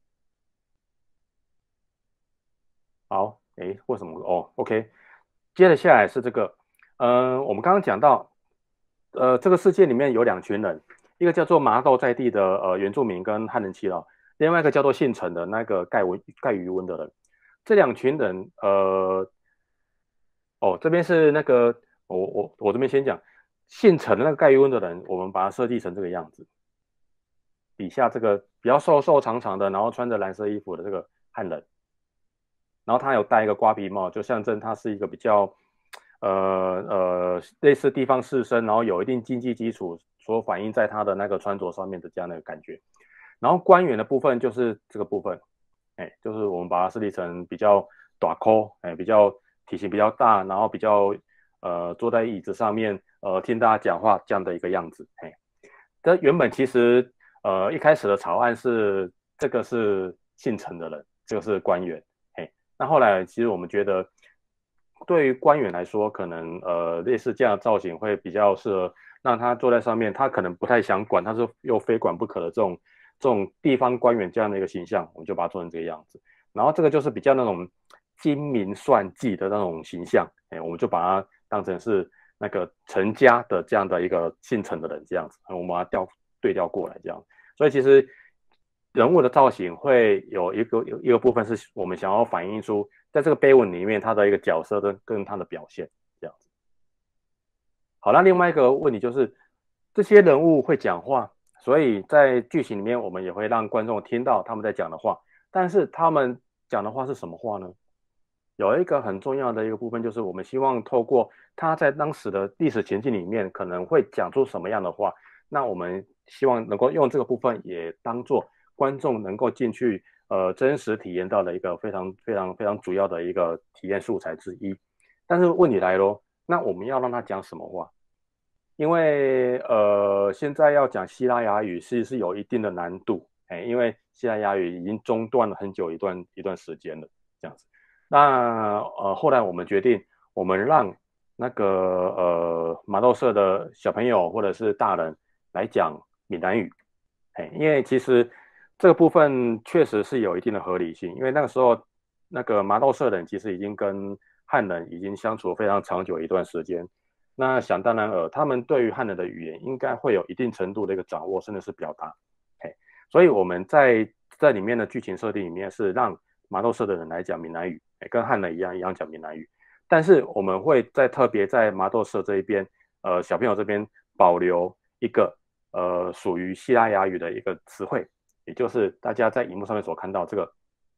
Speaker 1: 好，诶，为什么？哦，OK，接着下来是这个，呃，我们刚刚讲到，呃，这个世界里面有两群人，一个叫做麻豆在地的呃原住民跟汉人耆老，另外一个叫做姓陈的那个盖文盖渔文的人。这两群人，呃，哦，这边是那个，我我我这边先讲，姓陈的那个盖渔文的人，我们把它设计成这个样子，底下这个比较瘦瘦长长的，然后穿着蓝色衣服的这个汉人。然后他有戴一个瓜皮帽，就象征他是一个比较呃呃类似地方士绅，然后有一定经济基础，所反映在他的那个穿着上面的这样的感觉。然后官员的部分就是这个部分，哎，就是我们把它设计成比较短扣，哎，比较体型比较大，然后比较呃坐在椅子上面，呃听大家讲话这样的一个样子，哎，这原本其实呃一开始的草案是这个是姓陈的人，这个是官员。那后来，其实我们觉得，对于官员来说，可能呃类似这样的造型会比较适合让他坐在上面，他可能不太想管，他是又非管不可的这种这种地方官员这样的一个形象，我们就把它做成这个样子。然后这个就是比较那种精明算计的那种形象，哎，我们就把它当成是那个陈家的这样的一个姓陈的人这样子，我们把它调对调过来这样。所以其实人物的造型会有一个有一个部分是我们想要反映出在这个碑文里面他的一个角色跟跟他的表现这样子。好，那另外一个问题就是这些人物会讲话，所以在剧情里面我们也会让观众听到他们在讲的话，但是他们讲的话是什么话呢？有一个很重要的一个部分就是我们希望透过他在当时的历史情境里面可能会讲出什么样的话，那我们希望能够用这个部分也当做观众能够进去呃真实体验到的一个非常非常非常主要的一个体验素材之一。但是问题来咯，那我们要让他讲什么话？因为呃现在要讲希腊雅语其实是有一定的难度，哎，因为希腊雅语已经中断了很久一段一段时间了，这样子。那呃后来我们决定，我们让那个呃麻豆社的小朋友或者是大人来讲闽南语，哎，因为其实这个部分确实是有一定的合理性，因为那个时候那个麻豆社人其实已经跟汉人已经相处非常长久一段时间，那想当然尔，他们对于汉人的语言应该会有一定程度的一个掌握，甚至是表达，哎，所以我们在在里面的剧情设定里面是让麻豆社的人来讲闽南语， 跟汉人一样一样讲闽南语，但是我们会在特别在麻豆社这一边，呃，小朋友这边保留一个呃属于西拉雅语的一个词汇，也就是大家在荧幕上面所看到这个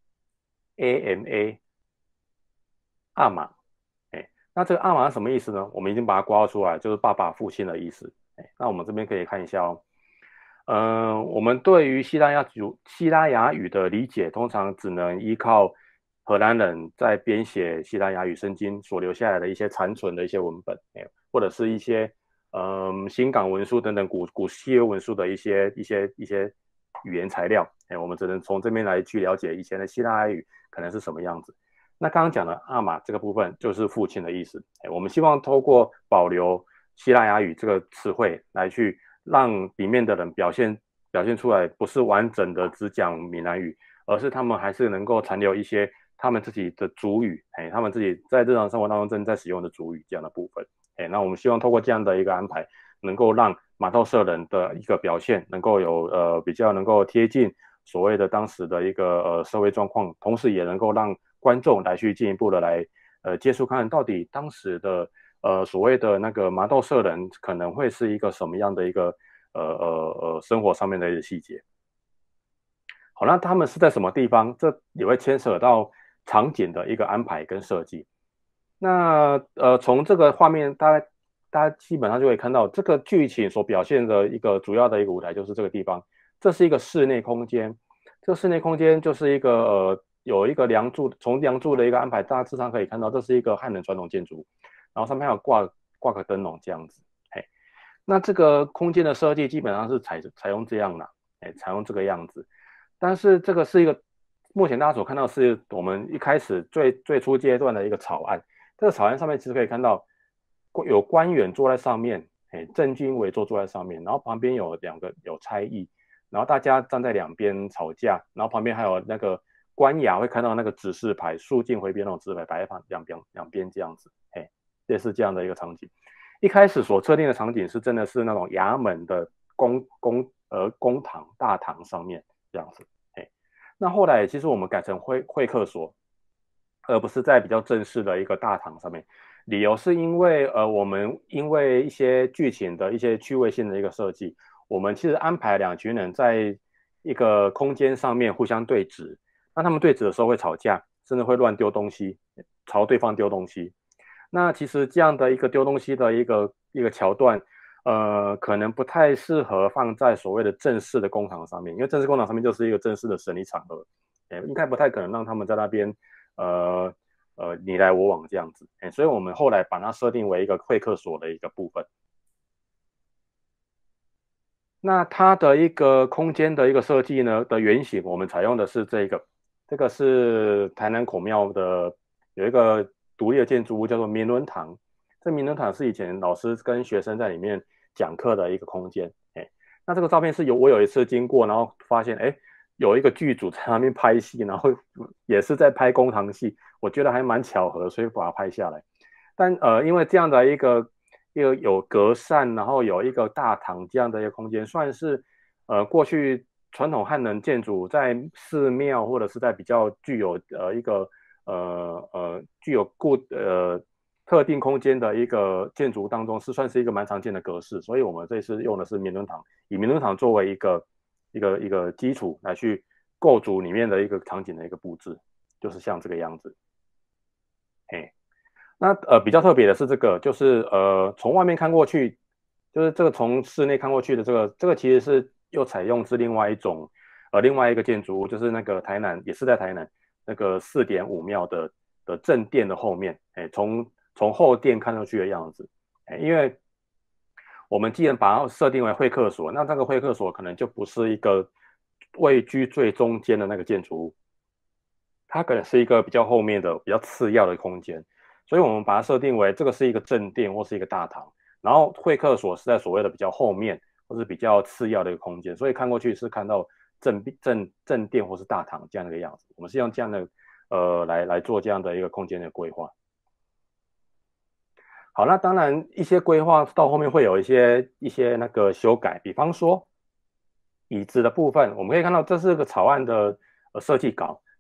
Speaker 1: A M A 阿玛，哎，那这个阿玛是什么意思呢？我们已经把它刮出来，就是爸爸、父亲的意思。哎，那我们这边可以看一下哦。嗯、呃，我们对于西拉雅语西拉雅语的理解，通常只能依靠荷兰人在编写西拉雅语圣经所留下来的一些残存的一些文本，哎，或者是一些嗯新港文书等等古古西约文书的一些一些一些语言材料，哎，我们只能从这边来去了解以前的希腊雅语可能是什么样子。那刚刚讲的阿玛这个部分就是父亲的意思，哎，我们希望透过保留希腊雅语这个词汇来去让里面的人表现表现出来，不是完整的只讲闽南语，而是他们还是能够残留一些他们自己的族语，哎，他们自己在日常生活当中正在使用的族语这样的部分，哎，那我们希望透过这样的一个安排，能够让马道社人的一个表现能够有呃比较能够贴近所谓的当时的一个呃社会状况，同时也能够让观众来去进一步的来呃接触看到底当时的呃所谓的那个麻豆社人可能会是一个什么样的一个呃呃呃生活上面的一些细节。好，那他们是在什么地方？这也会牵扯到场景的一个安排跟设计。那呃，从这个画面，大家大家基本上就会看到，这个剧情所表现的一个主要的一个舞台就是这个地方。这是一个室内空间，这个室内空间就是一个呃有一个梁柱，从梁柱的一个安排，大致上可以看到，这是一个汉人传统建筑，然后上面还有挂挂个灯笼这样子。嘿，那这个空间的设计基本上是采采用这样的，哎，采用这个样子。但是这个是一个目前大家所看到是我们一开始最最初阶段的一个草案。这个草案上面其实可以看到有官员坐在上面，哎，正襟危坐坐在上面，然后旁边有两个有差役，然后大家站在两边吵架，然后旁边还有那个官衙会看到那个指示牌，肃静回边那种指示牌摆在旁两边两边这样子，哎，类似这样的一个场景。一开始所设定的场景是真的是那种衙门的公公呃公堂大堂上面这样子，哎，那后来其实我们改成会会客所。而不是在比较正式的一个大堂上面。理由是因为呃，我们因为一些剧情的一些趣味性的一个设计，我们其实安排两群人在一个空间上面互相对峙。那他们对峙的时候会吵架，甚至会乱丢东西，朝对方丢东西。那其实这样的一个丢东西的一个一个桥段，呃，可能不太适合放在所谓的正式的公堂上面，因为正式公堂上面就是一个正式的审理场合，应该不太可能让他们在那边。呃呃你来我往这样子，欸，所以我们后来把它设定为一个会客所的一个部分。那它的一个空间的一个设计呢的原型，我们采用的是这个，这个是台南孔庙的有一个独立的建筑物叫做明伦堂。这明伦堂是以前老师跟学生在里面讲课的一个空间。欸，那这个照片是有我有一次经过，然后发现哎。欸有一个剧组在那边拍戏，然后也是在拍公堂戏，我觉得还蛮巧合，所以把它拍下来。但呃，因为这样的一个一个有隔扇，然后有一个大堂这样的一个空间，算是呃过去传统汉人建筑在寺庙或者是在比较具有呃一个呃呃具有固呃特定空间的一个建筑当中，是算是一个蛮常见的格式。所以我们这次用的是明伦堂，以明伦堂作为一个。一个一个基础来去构筑里面的一个场景的一个布置，就是像这个样子。嘿，那呃比较特别的是这个，就是呃从外面看过去，就是这个从室内看过去的这个，这个其实是又采用是另外一种呃另外一个建筑物，就是那个台南也是在台南那个四点五庙的的正殿的后面，哎，从从后殿看上去的样子，哎，因为。我们既然把它设定为会客所，那这个会客所可能就不是一个位居最中间的那个建筑物，它可能是一个比较后面的、比较次要的空间，所以我们把它设定为这个是一个正殿或是一个大堂，然后会客所是在所谓的比较后面或是比较次要的一个空间，所以看过去是看到正正正殿或是大堂这样的一个样子。我们是用这样的呃来来做这样的一个空间的规划。好，那当然一些规划到后面会有一些一些那个修改，比方说椅子的部分，我们可以看到这是个草案的呃设计稿，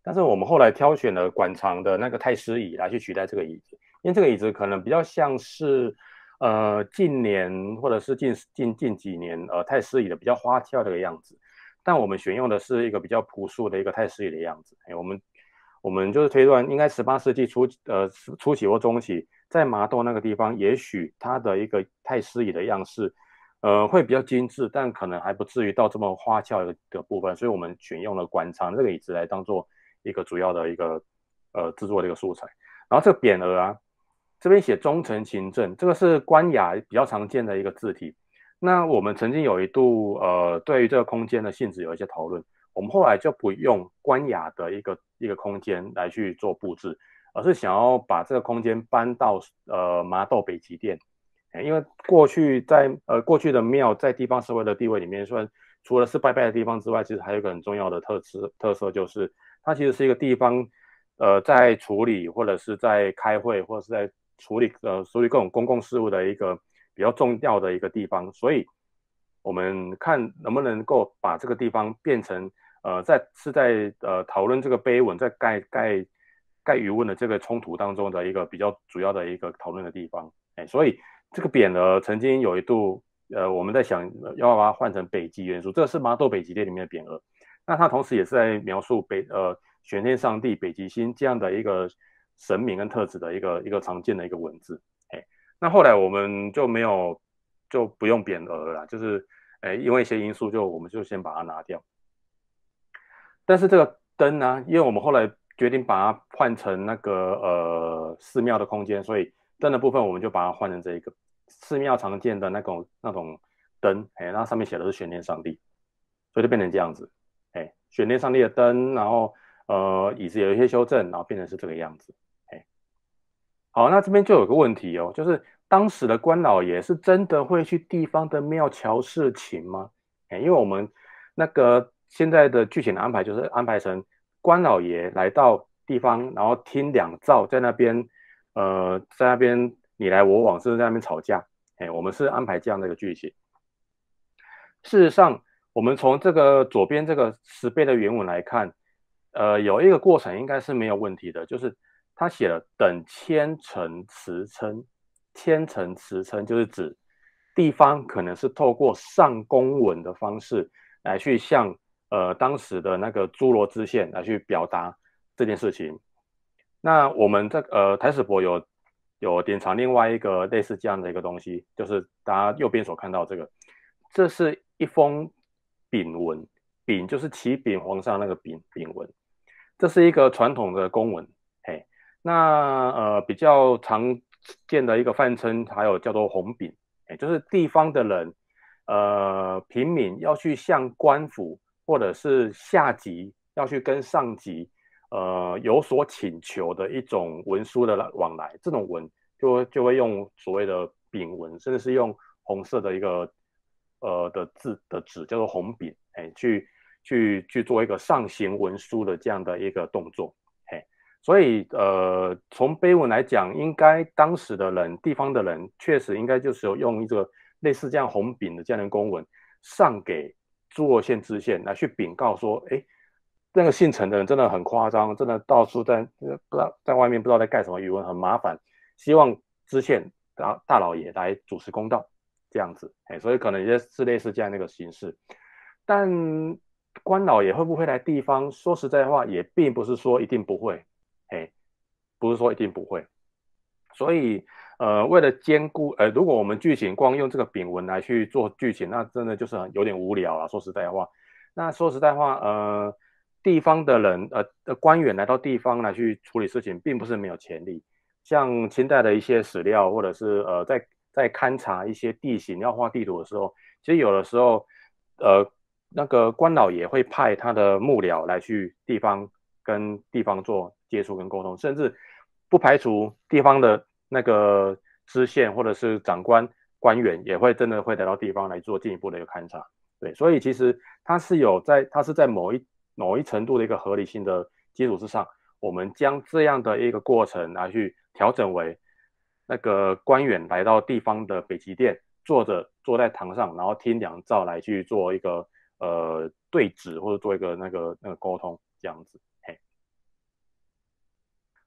Speaker 1: 但是我们后来挑选了馆藏的那个太师椅来去取代这个椅子，因为这个椅子可能比较像是呃近年或者是近近近几年呃太师椅的比较花俏的一个样子，但我们选用的是一个比较朴素的一个太师椅的样子。哎，我们我们就是推断，应该十八世纪初呃初期或中期，在麻豆那个地方，也许它的一个太师椅的样式。呃，会比较精致，但可能还不至于到这么花俏的的部分，所以我们选用了馆藏这个椅子来当做一个主要的一个呃制作的一个素材。然后这个匾额啊，这边写忠诚勤政，这个是官衙比较常见的一个字体。那我们曾经有一度呃对于这个空间的性质有一些讨论，我们后来就不用官衙的一个一个空间来去做布置，而是想要把这个空间搬到呃麻豆北极殿。因为过去在呃过去的庙在地方社会的地位里面，虽然除了是拜拜的地方之外，其实还有一个很重要的特色特色，就是它其实是一个地方呃在处理或者是在开会或者是在处理呃处理各种公共事务的一个比较重要的一个地方，所以我们看能不能够把这个地方变成呃在是在呃讨论这个碑文在盖盖盖余文的这个冲突当中的一个比较主要的一个讨论的地方，哎，所以。这个匾额曾经有一度，呃，我们在想要把它换成北极元素，这个是麻豆北极殿里面的匾额。那它同时也是在描述北呃玄天上帝、北极星这样的一个神明跟特质的一个一个常见的一个文字。哎，那后来我们就没有就不用匾额了，就是哎因为一些因素就我们就先把它拿掉。但是这个灯呢、啊，因为我们后来决定把它换成那个呃寺庙的空间，所以灯的部分我们就把它换成这一个寺庙常见的那种那种灯，哎，那上面写的是玄天上帝，所以就变成这样子，哎，玄天上帝的灯，然后呃椅子有一些修正，然后变成是这个样子，哎，好，那这边就有个问题哦，就是当时的官老爷是真的会去地方的庙瞧事情吗？哎，因为我们那个现在的剧情的安排就是安排成官老爷来到地方，然后听两造在那边，呃，在那边你来我往，甚至在那边吵架。哎，我们是安排这样的一个剧情。事实上，我们从这个左边这个十倍的原文来看，呃，有一个过程应该是没有问题的，就是他写了等千层辞称，千层辞称就是指地方可能是透过上公文的方式来去向呃当时的那个诸罗知县来去表达这件事情。那我们这呃台史博有有典藏另外一个类似这样的一个东西，就是大家右边所看到这个，这是一封禀文，禀就是启禀皇上那个禀禀文，这是一个传统的公文，嘿，那呃比较常见的一个泛称，还有叫做红禀，哎，就是地方的人，呃平民要去向官府或者是下级要去跟上级。呃有所请求的一种文书的往来，这种文就就会用所谓的丙文，甚至是用红色的一个呃的字的纸叫做红丙，哎，去去去做一个上行文书的这样的一个动作，哎，所以呃从碑文来讲，应该当时的人地方的人确实应该就是有用一个类似这样红丙的这样的公文上给诸罗县知县来去禀告说，哎。那个姓陈的人真的很夸张，真的到处在不知道在外面不知道在干什么语文很麻烦，希望知县大大老爷来主持公道，这样子，哎，所以可能也是类似这样的一个形式。但官老爷会不会来地方？说实在话，也并不是说一定不会，哎，不是说一定不会。所以，呃，为了兼顾，呃，如果我们剧情光用这个丙文来去做剧情，那真的就是有点无聊了。说实在话，那说实在话，呃，地方的人，呃，官员来到地方来去处理事情，并不是没有潜力。像清代的一些史料，或者是呃，在在勘察一些地形要画地图的时候，其实有的时候，呃，那个官老爷会派他的幕僚来去地方跟地方做接触跟沟通，甚至不排除地方的那个知县或者是长官官员也会真的会来到地方来做进一步的一个勘察。对，所以其实它是有在，它是在某一某一程度的一个合理性的基础之上，我们将这样的一个过程来去调整为那个官员来到地方的北极殿，坐着坐在堂上，然后听两造来去做一个呃对质或者做一个那个那个沟通这样子。嘿，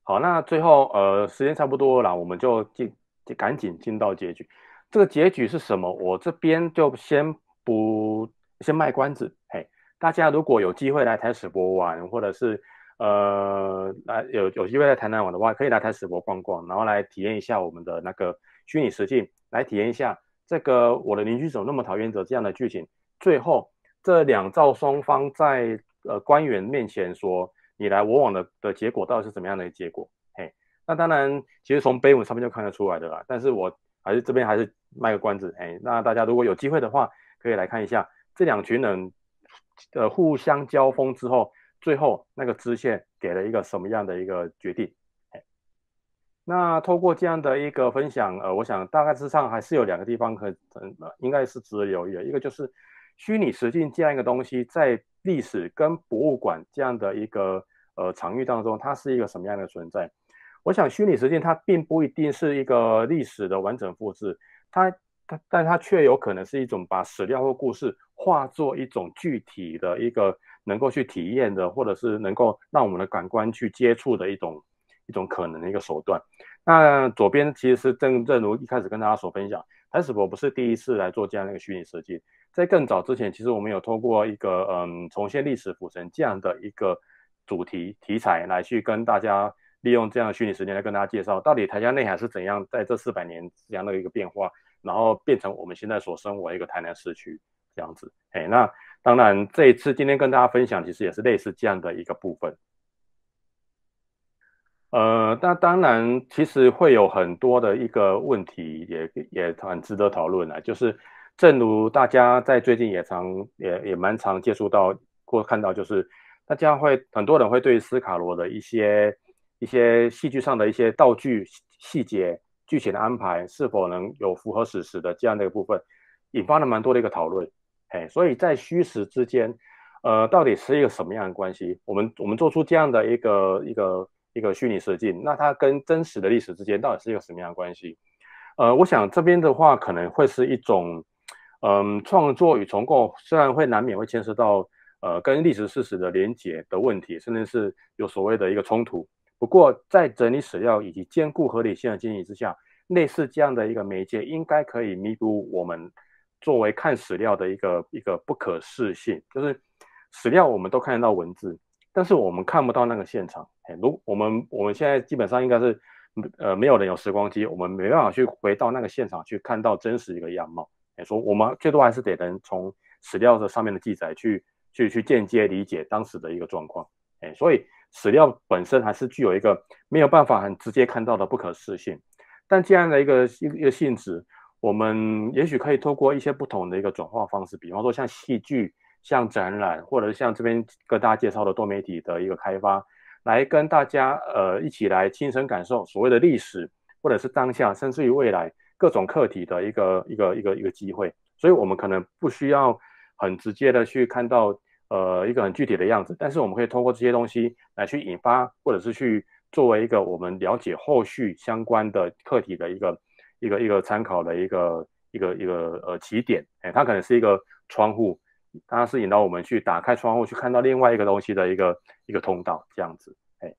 Speaker 1: 好，那最后呃时间差不多了，我们就进就赶紧进到结局。这个结局是什么？我这边就先不先卖关子。嘿，大家如果有机会来台史博玩，或者是呃来有有机会来台南玩的话，可以来台史博逛逛，然后来体验一下我们的那个虚拟实境，来体验一下这个我的邻居怎么那么讨厌者这样的剧情。最后这两造双方在呃官员面前说你来我往的的结果到底是怎么样的结果？嘿，那当然，其实从碑文上面就看得出来的啦。但是我还是这边还是卖个关子，哎，那大家如果有机会的话，可以来看一下这两群人呃互相交锋之后，最后那个支线给了一个什么样的一个决定？哎，那透过这样的一个分享，呃，我想大概之上还是有两个地方可呃应该是值得留意的，一个就是虚拟实境这样一个东西，在历史跟博物馆这样的一个呃场域当中，它是一个什么样的存在？我想虚拟实境它并不一定是一个历史的完整复制，它它但它却有可能是一种把史料或故事化作一种具体的一个能够去体验的，或者是能够让我们的感官去接触的一种一种可能的一个手段。那左边其实是正正如一开始跟大家所分享，台史博不是第一次来做这样的一个虚拟实境，在更早之前，其实我们有通过一个嗯重现历史府城这样的一个主题题材来去跟大家利用这样的虚拟时间来跟大家介绍，到底台江内海是怎样在这四百年这样的一个变化，然后变成我们现在所生活的一个台南市区这样子。哎，那当然这一次今天跟大家分享，其实也是类似这样的一个部分。呃，那当然，其实会有很多的一个问题也，也很值得讨论啊。就是正如大家在最近也常也也蛮常接触到或看到，就是大家会很多人会对斯卡罗的一些一些戏剧上的一些道具细节、剧情的安排是否能有符合史实的这样的一个部分，引发了蛮多的一个讨论。哎，所以在虚实之间，呃，到底是一个什么样的关系？我们我们做出这样的一个一个一个虚拟设计，那它跟真实的历史之间到底是一个什么样的关系？呃，我想这边的话可能会是一种，嗯，创作与重构，虽然会难免会牵涉到呃跟历史事实的连结的问题，甚至是有所谓的一个冲突。不过在整理史料以及兼顾合理性的建议之下，类似这样的一个媒介，应该可以弥补我们作为看史料的一个一个不可视性，就是史料我们都看得到文字，但是我们看不到那个现场。如我们我们现在基本上应该是呃没有人有时光机，我们没办法去回到那个现场去看到真实一个样貌。说我们最多还是得能从史料的上面的记载去去去间接理解当时的一个状况。所以史料本身还是具有一个没有办法很直接看到的不可视性。但这样的一个一个性质，我们也许可以透过一些不同的一个转化方式，比方说像戏剧、像展览，或者是像这边跟大家介绍的多媒体的一个开发，来跟大家呃一起来亲身感受所谓的历史，或者是当下，甚至于未来各种课题的一个一个一个一个机会。所以我们可能不需要很直接的去看到呃一个很具体的样子，但是我们可以通过这些东西来去引发，或者是去作为一个我们了解后续相关的课题的一个一个一个参考的一个一个一个呃起点。哎，它可能是一个窗户，它是引导我们去打开窗户去看到另外一个东西的一个一个通道，这样子。哎，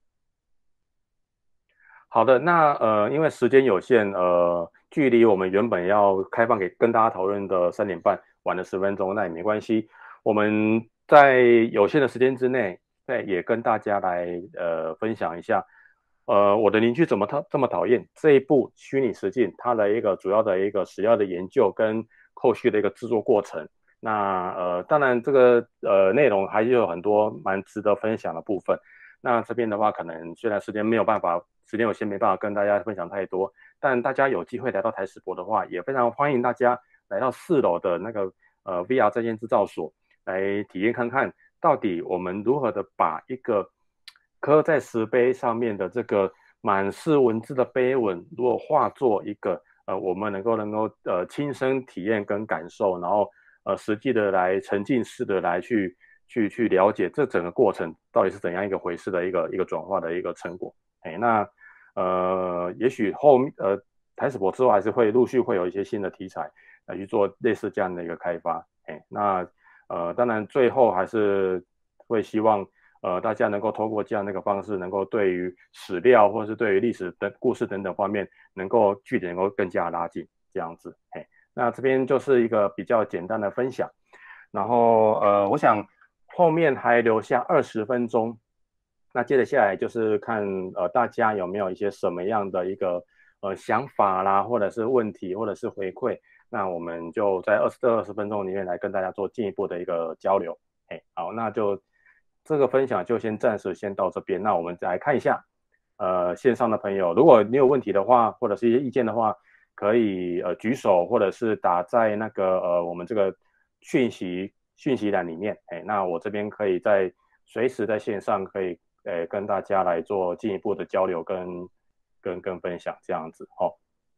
Speaker 1: 好的，那呃，因为时间有限，呃，距离我们原本要开放给跟大家讨论的三点半晚了十分钟，那也没关系。我们在有限的时间之内，再也跟大家来呃分享一下，呃，我的邻居怎么讨这么讨厌这一部虚拟实境，它的一个主要的一个史料的研究跟后续的一个制作过程。那呃，当然这个呃内容还是有很多蛮值得分享的部分。那这边的话，可能虽然时间没有办法，时间有限，没办法跟大家分享太多，但大家有机会来到台史博的话，也非常欢迎大家来到四楼的那个呃 V R 在线制造所来体验看看，到底我们如何的把一个刻在石碑上面的这个满是文字的碑文，如果化作一个呃我们能够能够呃亲身体验跟感受，然后呃实际的来沉浸式的来去去去了解这整个过程到底是怎样一个回事的一个一个转化的一个成果。哎，那呃也许后呃台史博之后还是会陆续会有一些新的题材来去做类似这样的一个开发。哎，那呃当然最后还是会希望呃大家能够透过这样的一个方式，能够对于史料或是对于历史的故事等等方面，能够距离能够更加拉近这样子。嘿，那这边就是一个比较简单的分享，然后呃，我想后面还留下二十分钟，那接着下来就是看呃大家有没有一些什么样的一个呃想法啦，或者是问题，或者是回馈。那我们就在二十这二十分钟里面来跟大家做进一步的一个交流。哎，好，那就这个分享就先暂时先到这边。那我们再来看一下，呃，线上的朋友，如果你有问题的话，或者是一些意见的话，可以呃举手，或者是打在那个呃我们这个讯息讯息栏里面。哎，那我这边可以在随时在线上可以呃跟大家来做进一步的交流跟跟跟分享这样子。哦。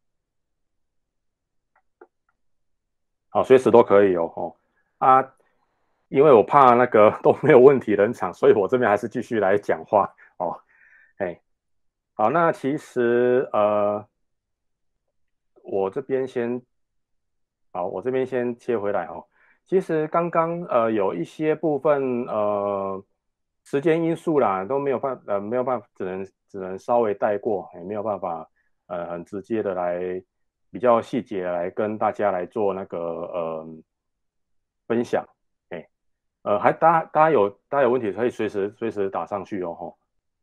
Speaker 1: 好，随时都可以哦。哦啊，因为我怕那个都没有问题冷场，所以我这边还是继续来讲话哦。哎，好，那其实呃，我这边先好，我这边先切回来哦。其实刚刚呃有一些部分呃时间因素啦都没有办呃没有办法，只能只能稍微带过，也没有办法呃很直接的来比较细节来跟大家来做那个呃分享。哎，呃还大家大家有大家有问题可以随时随时打上去哦吼。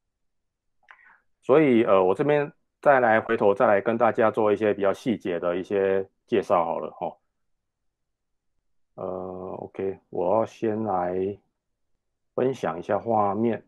Speaker 1: 所以呃我这边再来回头再来跟大家做一些比较细节的一些介绍好了吼。呃，OK，我要先来分享一下画面。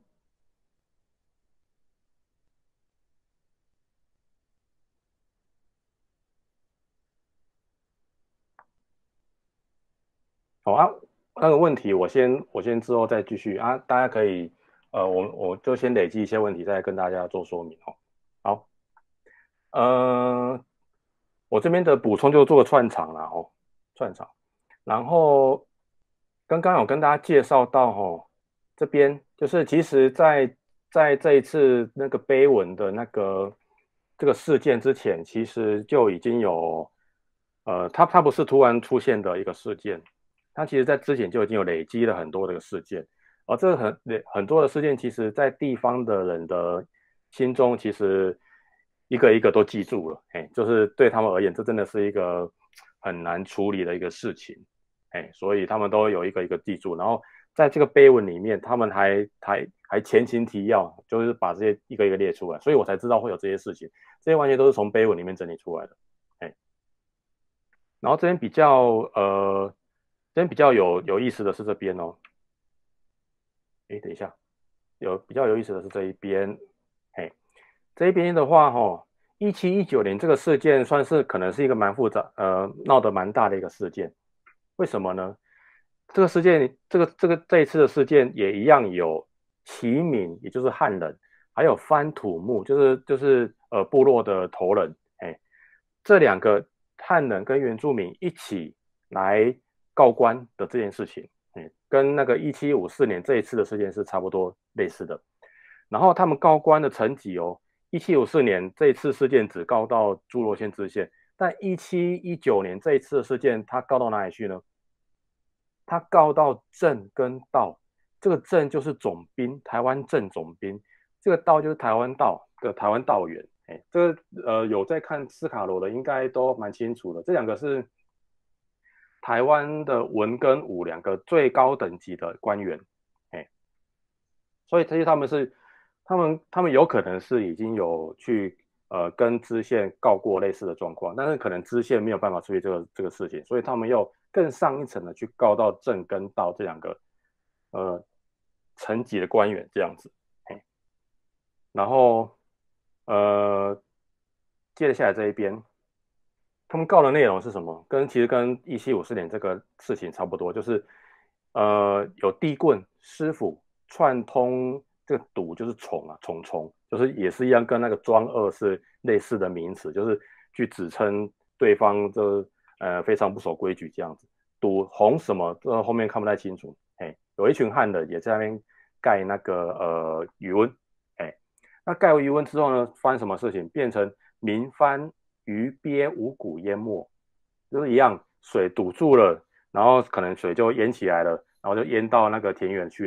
Speaker 1: 好啊，那个问题我先我先之后再继续啊，大家可以呃，我我就先累积一些问题，再跟大家做说明哦。好，呃，我这边的补充就做个串场了哦，串场。然后刚刚有跟大家介绍到哦，这边就是其实在在这一次那个碑文的那个这个事件之前，其实就已经有呃，它它不是突然出现的一个事件，它其实在之前就已经有累积了很多这个事件，而这个很很多的事件，其实在地方的人的心中，其实一个一个都记住了，哎，就是对他们而言，这真的是一个很难处理的一个事情。哎，所以他们都有一个一个记住，然后在这个碑文里面，他们还还还前情提要，就是把这些一个一个列出来，所以我才知道会有这些事情，这些完全都是从碑文里面整理出来的。哎，然后这边比较呃，这边比较有有意思的是这边哦。哎，等一下，有比较有意思的是这一边。嘿，这一边的话，哈，一七一九年这个事件算是可能是一个蛮复杂，呃，闹得蛮大的一个事件。为什么呢？这个事件，这个这个这一次的事件也一样有齐民，也就是汉人，还有番土木，就是就是呃部落的头人。哎，这两个汉人跟原住民一起来告官的这件事情。嗯，跟那个一七五四年这一次的事件是差不多类似的。然后他们告官的层级哦，一七五四年这一次事件只告到诸罗县知县，但一七一九年这一次的事件，他告到哪里去呢？他告到镇跟道，这个镇就是总兵，台湾镇总兵，这个道就是台湾道的台湾道员。哎，这个呃有在看斯卡罗的，应该都蛮清楚的。这两个是台湾的文跟武两个最高等级的官员。哎，所以这些他们是，他们他们有可能是已经有去呃跟知县告过类似的状况，但是可能知县没有办法处理这个这个事情，所以他们又更上一层的去告到镇跟道这两个呃层级的官员这样子。嘿，然后呃接下来这一边，他们告的内容是什么？跟其实跟一七五四年这个事情差不多，就是呃有地棍师傅串通这个赌，就是虫啊虫虫，就是也是一样跟那个庄二是类似的名词，就是去指称对方就呃非常不守规矩这样子。赌红什么，这后面看不太清楚。哎，有一群汉人也在那边盖那个呃余温。哎，那盖完余温之后呢，发生什么事情？变成民番鱼鳖五谷淹没，就是一样，水堵住了，然后可能水就淹起来了，然后就淹到那个田园去了。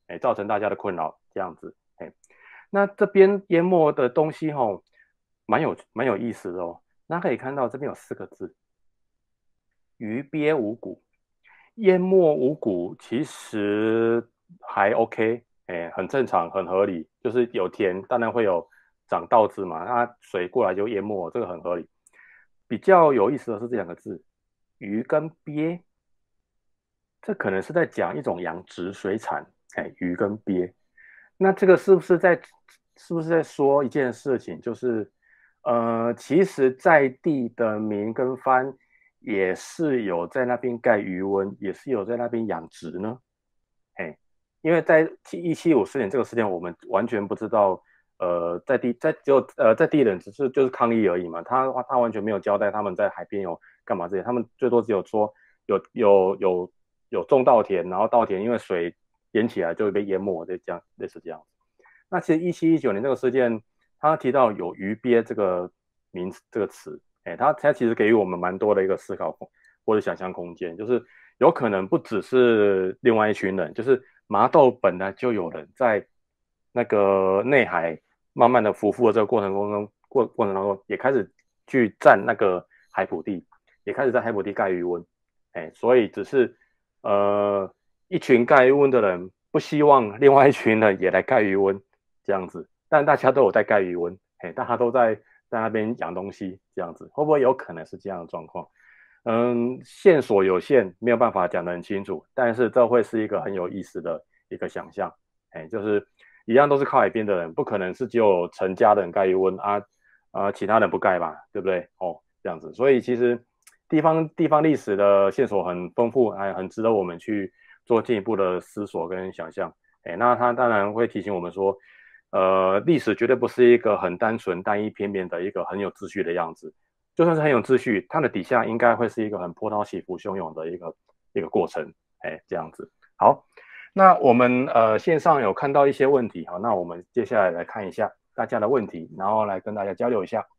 Speaker 1: 哎，造成大家的困扰这样子。哎，那这边淹没的东西吼，蛮有蛮有意思的哦。那可以看到这边有四个字：鱼鳖无骨。淹没五谷其实还 OK，哎，很正常，很合理。就是有田，当然会有长稻子嘛，它水过来就淹没，这个很合理。比较有意思的是这两个字，鱼跟鳖，这可能是在讲一种养殖水产，哎，鱼跟鳖。那这个是不是在是不是在说一件事情，就是呃，其实在地的民跟番也是有在那边盖渔温，也是有在那边养殖呢？嘿，因为在一七五四年这个事件，我们完全不知道，呃，在地在只有呃在地人只是就是抗议而已嘛，他他完全没有交代他们在海边有干嘛这些，他们最多只有说有有有有种稻田，然后稻田因为水淹起来就会被淹没，这样类似这样。那其实一七一九年这个事件，他提到有鱼鳖这个名词这个词，哎，他他其实给予我们蛮多的一个思考或者想象空间，就是有可能不只是另外一群人，就是麻豆本来就有人在那个内海慢慢的浮复的这个过程中过过程当中，也开始去占那个海埔地，也开始在海埔地盖渔温，哎，所以只是呃一群盖渔温的人不希望另外一群人也来盖渔温这样子，但大家都有在盖渔温，哎，大家都在在那边养东西这样子，会不会有可能是这样的状况？嗯，线索有限，没有办法讲得很清楚，但是这会是一个很有意思的一个想象。哎，就是一样都是靠海边的人，不可能是只有陈家的人盖渔温啊啊，其他人不盖吧，对不对？哦，这样子，所以其实地方地方历史的线索很丰富，还很值得我们去做进一步的思索跟想象。哎，那他当然会提醒我们说，呃，历史绝对不是一个很单纯、单一、片面的一个很有秩序的样子。就算是很有秩序，它的底下应该会是一个很波涛起伏、汹涌的一个一个过程，哎，这样子。好，那我们呃线上有看到一些问题，好，那我们接下来来看一下大家的问题，然后来跟大家交流一下。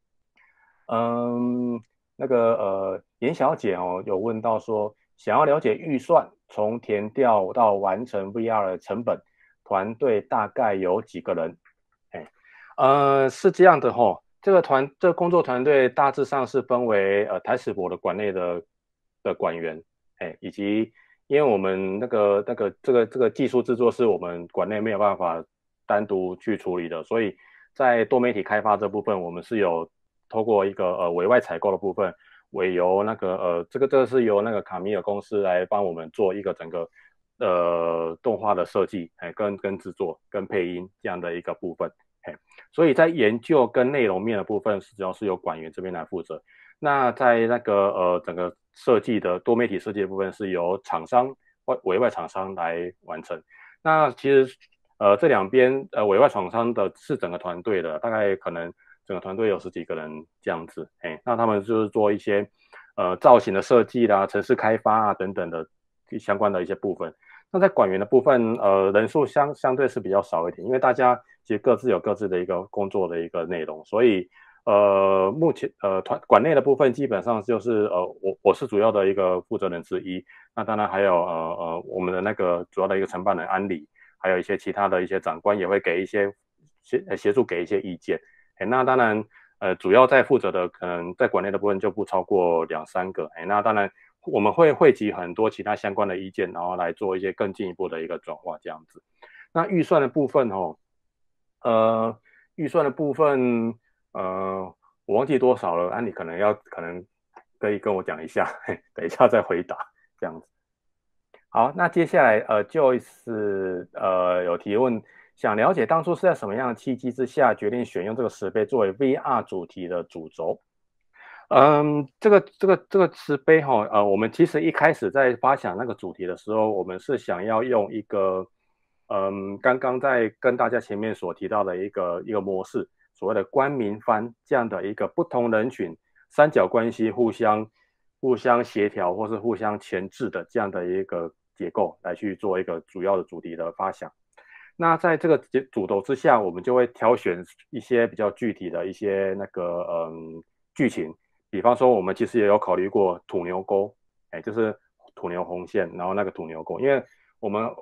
Speaker 1: 嗯，那个呃，严小姐哦，有问到说，想要了解预算，从填调到完成 V R 的成本，团队大概有几个人？哎，呃，是这样的哈、哦，这个团这个工作团队大致上是分为呃台史博的馆内的的馆员，哎，以及因为我们那个那个这个这个技术制作是我们馆内没有办法单独去处理的，所以在多媒体开发这部分，我们是有透过一个呃委外采购的部分，委由那个呃这个这个是由那个卡米尔公司来帮我们做一个整个呃动画的设计，哎，跟跟制作跟配音这样的一个部分，哎，所以在研究跟内容面的部分，主要是由管员这边来负责。那在那个呃整个设计的多媒体设计的部分，是由厂商外委外厂商来完成。那其实呃这两边呃委外厂商的是整个团队的，大概可能整个团队有十几个人这样子，哎，那他们就是做一些呃造型的设计啦、城市开发啊等等的相关的一些部分。那在管员的部分，呃，人数相相对是比较少一点，因为大家其实各自有各自的一个工作的一个内容，所以呃，目前呃团馆内的部分基本上就是呃我我是主要的一个负责人之一，那当然还有呃呃我们的那个主要的一个承办人安理，还有一些其他的一些长官也会给一些协协助给一些意见，哎，那当然呃主要在负责的可能在馆内的部分就不超过两三个，哎，那当然。我们会汇集很多其他相关的意见，然后来做一些更进一步的一个转化，这样子。那预算的部分哦，呃，预算的部分，呃，我忘记多少了，那、啊、你可能要可能可以跟我讲一下，嘿，等一下再回答，这样子。好，那接下来呃，Joyce 呃有提问，想了解当初是在什么样的契机之下决定选用这个石碑作为 V R 主题的主轴？嗯，这个这个这个慈悲哈，呃，我们其实一开始在发想那个主题的时候，我们是想要用一个，嗯，刚刚在跟大家前面所提到的一个一个模式，所谓的官民番这样的一个不同人群三角关系互相互相协调或是互相钳制的这样的一个结构来去做一个主要的主题的发想。那在这个主轴之下，我们就会挑选一些比较具体的一些那个嗯剧情。比方说，我们其实也有考虑过土牛沟，哎，就是土牛红线，然后那个土牛沟，因为我们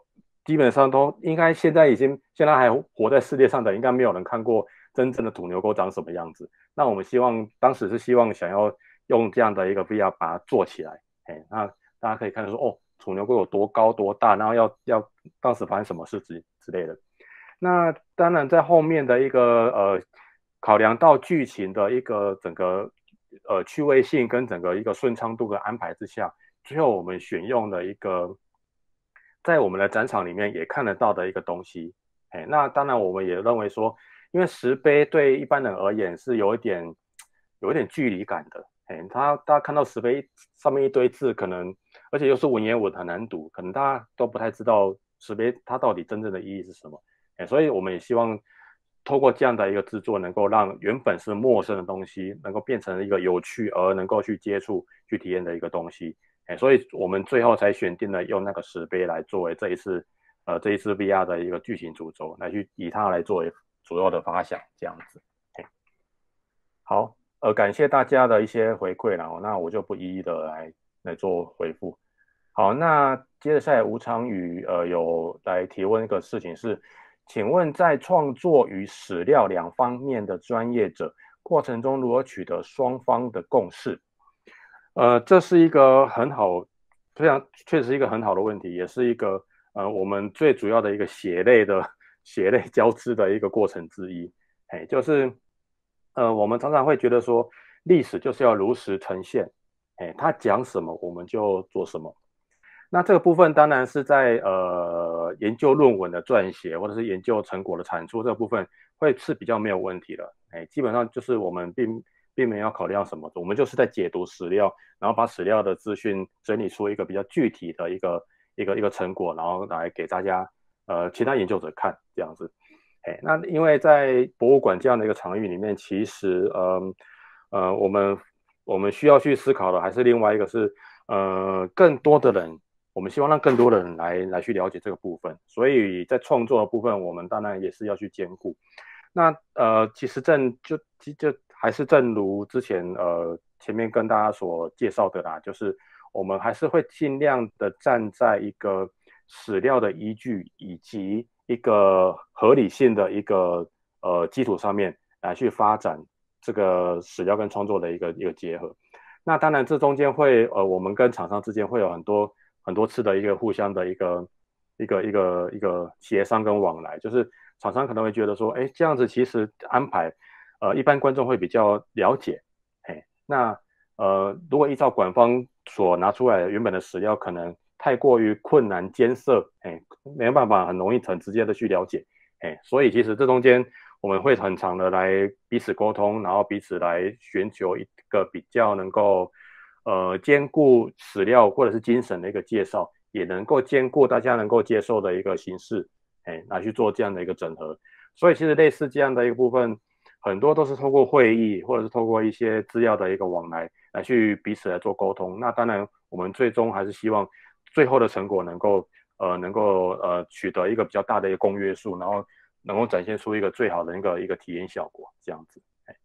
Speaker 1: 基本上都应该现在已经现在还活在世界上的，应该没有人看过真正的土牛沟长什么样子。那我们希望当时是希望想要用这样的一个 V R 把它做起来，哎，那大家可以看到说哦，土牛沟有多高多大，然后要要当时发生什么事之之类的。那当然在后面的一个呃考量到剧情的一个整个呃趣味性跟整个一个顺畅度的安排之下，最后我们选用了一个在我们的展场里面也看得到的一个东西。哎，那当然我们也认为说，因为石碑对一般人而言是有一点有一点距离感的。哎，他大家看到石碑上面一堆字，可能而且又是文言文很难读，可能大家都不太知道石碑它到底真正的意义是什么。哎，所以我们也希望透过这样的一个制作，能够让原本是陌生的东西，能够变成一个有趣而能够去接触、去体验的一个东西。哎，所以我们最后才选定了用那个石碑来作为这一次呃这一次 V R 的一个剧情主轴，来去以它来作为主要的发想，这样子。哎，好，呃，感谢大家的一些回馈了，那我就不一一的来来做回复。好，那接着下来吴昌宇呃有来提问一个事情是，请问在创作与史料两方面的专业者过程中，如何取得双方的共识？呃，这是一个很好，非常确实一个很好的问题，也是一个呃我们最主要的一个血泪的血泪交织的一个过程之一。哎，就是呃我们常常会觉得说，历史就是要如实呈现，哎，他讲什么我们就做什么。那这个部分当然是在呃研究论文的撰写或者是研究成果的产出这个部分会是比较没有问题的。哎，基本上就是我们并并没有考虑到什么，我们就是在解读史料，然后把史料的资讯整理出一个比较具体的一个一个一个成果，然后来给大家呃其他研究者看这样子。哎，那因为在博物馆这样的一个场域里面，其实呃呃我们我们需要去思考的还是另外一个是呃更多的人。我们希望让更多的人来来去了解这个部分，所以在创作的部分，我们当然也是要去兼顾。那呃，其实正就就还是正如之前呃前面跟大家所介绍的啦，就是我们还是会尽量的站在一个史料的依据以及一个合理性的一个呃基础上面来去发展这个史料跟创作的一个一个结合。那当然，这中间会呃，我们跟厂商之间会有很多很多次的一个互相的一个一个一个一个协商跟往来，就是厂商可能会觉得说，哎，这样子其实安排，呃，一般观众会比较了解，哎，那呃，如果依照馆方所拿出来的原本的史料，可能太过于困难艰涩，哎，没有办法很容易很直接的去了解，哎，所以其实这中间我们会很长的来彼此沟通，然后彼此来寻求一个比较能够呃兼顾史料或者是精神的一个介绍，也能够兼顾大家能够接受的一个形式，哎，来去做这样的一个整合。所以其实类似这样的一个部分，很多都是透过会议或者是透过一些资料的一个往来来去彼此来做沟通。那当然，我们最终还是希望最后的成果能够呃能够呃取得一个比较大的一个公约数，然后能够展现出一个最好的一个一个体验效果，这样子。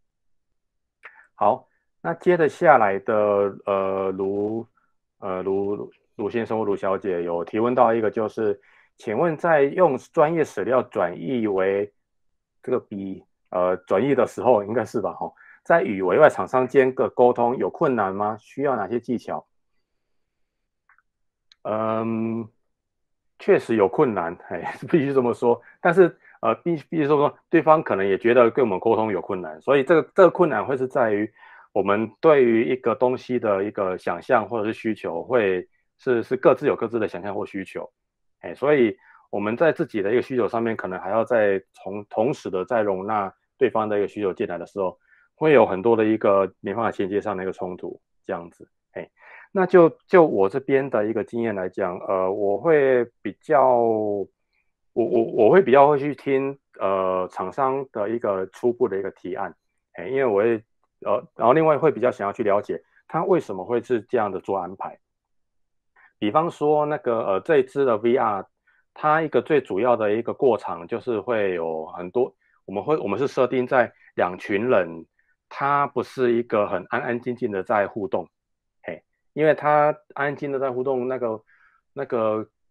Speaker 1: 好，那接着下来的呃卢呃卢卢先生或卢小姐有提问到一个，就是请问在用专业史料转译为这个笔呃转译的时候，应该是吧？哈，在与委外厂商间的沟通有困难吗？需要哪些技巧？嗯，确实有困难，哎，必须这么说。但是呃，必必须说，对方可能也觉得跟我们沟通有困难，所以这个这个困难会是在于我们对于一个东西的一个想象或者是需求，会是是各自有各自的想象或需求，哎，所以我们在自己的一个需求上面，可能还要在同同时的在容纳对方的一个需求进来的时候，会有很多的一个没办法衔接上的一个冲突，这样子，哎。那就就我这边的一个经验来讲，呃，我会比较，我我我会比较会去听呃厂商的一个初步的一个提案，哎，因为我会呃，然后另外会比较想要去了解他为什么会是这样的做安排。比方说那个呃这一支的 V R，它一个最主要的一个过场就是会有很多，我们会我们是设定在两群人，他不是一个很安安静静的在互动。嘿，因为他安静的在互动，那个那个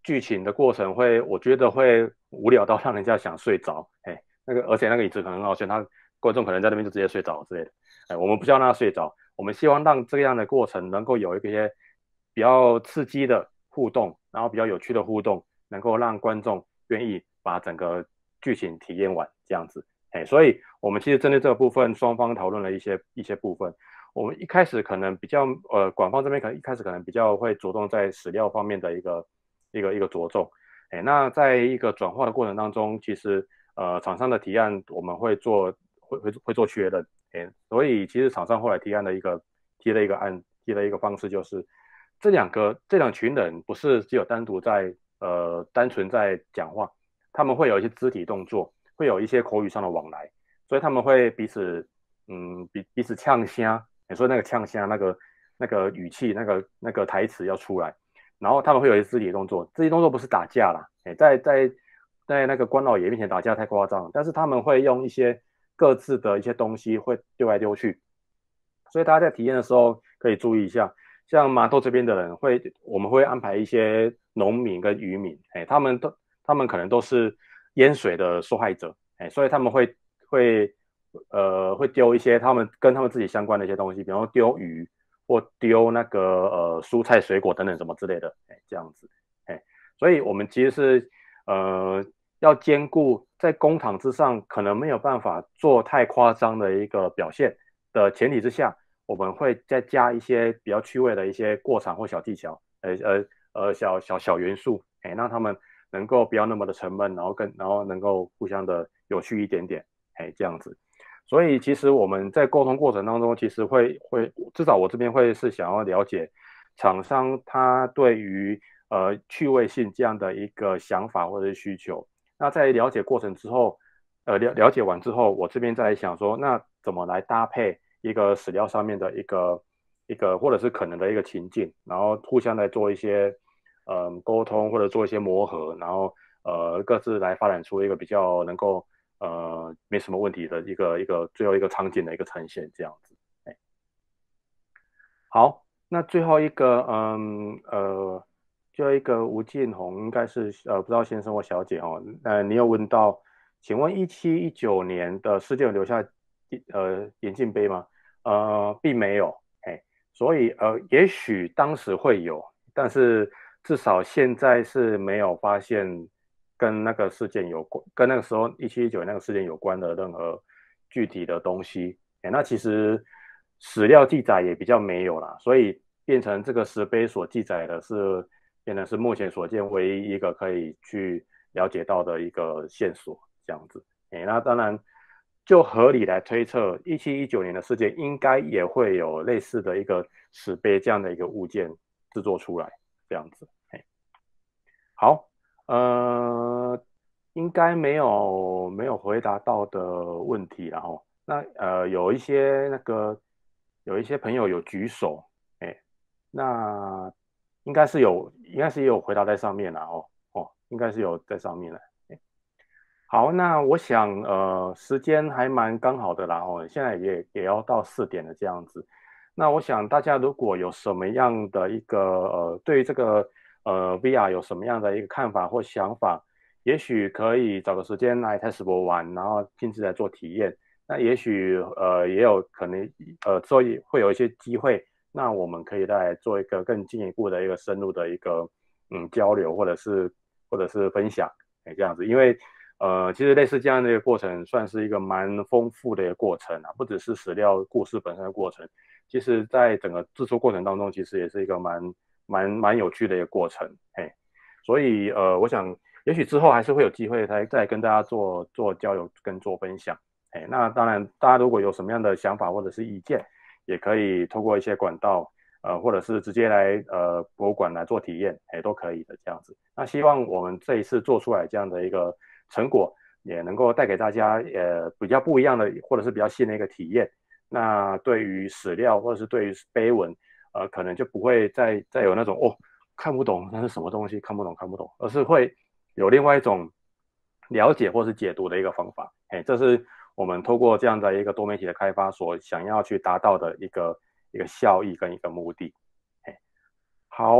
Speaker 1: 剧情的过程会，我觉得会无聊到让人家想睡着，哎，那个而且那个椅子可能很好选，他观众可能在那边就直接睡着之类的，哎，我们不希望让他睡着，我们希望让这样的过程能够有一些比较刺激的互动，然后比较有趣的互动，能够让观众愿意把整个剧情体验完这样子，哎，所以我们其实针对这个部分，双方讨论了一些一些部分。我们一开始可能比较呃，广方这边可能一开始可能比较会着重在史料方面的一个一个一个着重，哎，那在一个转化的过程当中，其实呃厂商的提案我们会做会会会做确认，哎，所以其实厂商后来提案的一个提了一个案提了一个方式就是这两个这两群人不是只有单独在呃单纯在讲话，他们会有一些肢体动作，会有一些口语上的往来，所以他们会彼此嗯彼彼此呛声。你说那个呛虾，那个那个语气，那个那个台词要出来，然后他们会有一些肢体动作，肢体动作不是打架啦，哎，在在在那个关老爷面前打架太夸张了，但是他们会用一些各自的一些东西会丢来丢去，所以大家在体验的时候可以注意一下，像麻豆这边的人会，我们会安排一些农民跟渔民，哎，他们都他们可能都是淹水的受害者，哎，所以他们会会呃会丢一些他们跟他们自己相关的一些东西，比方说丢鱼或丢那个呃蔬菜水果等等什么之类的，哎，这样子，哎，所以我们其实是呃要兼顾在公堂之上可能没有办法做太夸张的一个表现的前提之下，我们会再加一些比较趣味的一些过场或小技巧，呃呃呃小小小元素，哎，让他们能够不要那么的沉闷，然后更然后能够互相的有趣一点点，哎，这样子。所以其实我们在沟通过程当中，其实会会至少我这边会是想要了解厂商他对于呃趣味性这样的一个想法或者是需求。那在了解过程之后，呃了了解完之后，我这边再来想说，那怎么来搭配一个史料上面的一个一个或者是可能的一个情境，然后互相来做一些呃沟通或者做一些磨合，然后呃各自来发展出一个比较能够呃没什么问题的一个一个最后一个场景的一个呈现，这样子。哎，好，那最后一个嗯呃最后一个吴建宏应该是呃不知道先生或小姐哦，呃你有问到，请问一七一九年的世界有留下呃眼镜杯吗？呃，并没有，哎，所以呃，也许当时会有，但是至少现在是没有发现跟那个事件有关，跟那个时候一七一九那个事件有关的任何具体的东西。哎，那其实史料记载也比较没有啦，所以变成这个石碑所记载的是，变成是目前所见唯一一个可以去了解到的一个线索，这样子。哎，那当然，就合理来推测，一七一九年的事件应该也会有类似的一个石碑这样的一个物件制作出来，这样子。哎，好，呃，应该没有没有回答到的问题然后那呃有一些那个有一些朋友有举手，哎，那应该是有应该是也有回答在上面了哦哦，应该是有在上面了。哎，好，那我想，呃，时间还蛮刚好的啦，哦，现在也也要到四点了这样子。那我想大家如果有什么样的一个，呃，对于这个呃 V R 有什么样的一个看法或想法，也许可以找个时间来台史博玩，然后亲自来做体验。那也许呃也有可能，呃，之后也会有一些机会，那我们可以再来做一个更进一步的一个深入的一个嗯交流，或者是或者是分享，哎，这样子，因为。呃，其实类似这样的一个过程，算是一个蛮丰富的一个过程啊，不只是史料故事本身的过程，其实在整个制作过程当中，其实也是一个蛮蛮蛮有趣的一个过程，嘿，所以呃，我想也许之后还是会有机会再再跟大家做做交流跟做分享，哎，那当然大家如果有什么样的想法或者是意见，也可以透过一些管道，呃，或者是直接来呃博物馆来做体验，哎，都可以的这样子。那希望我们这一次做出来这样的一个成果，也能够带给大家呃比较不一样的，或者是比较新的一个体验。那对于史料或者是对于碑文，呃，可能就不会再再有那种哦看不懂那是什么东西，看不懂看不懂，而是会有另外一种了解或是解读的一个方法。哎，这是我们透过这样的一个多媒体的开发所想要去达到的一个一个效益跟一个目的。哎，好，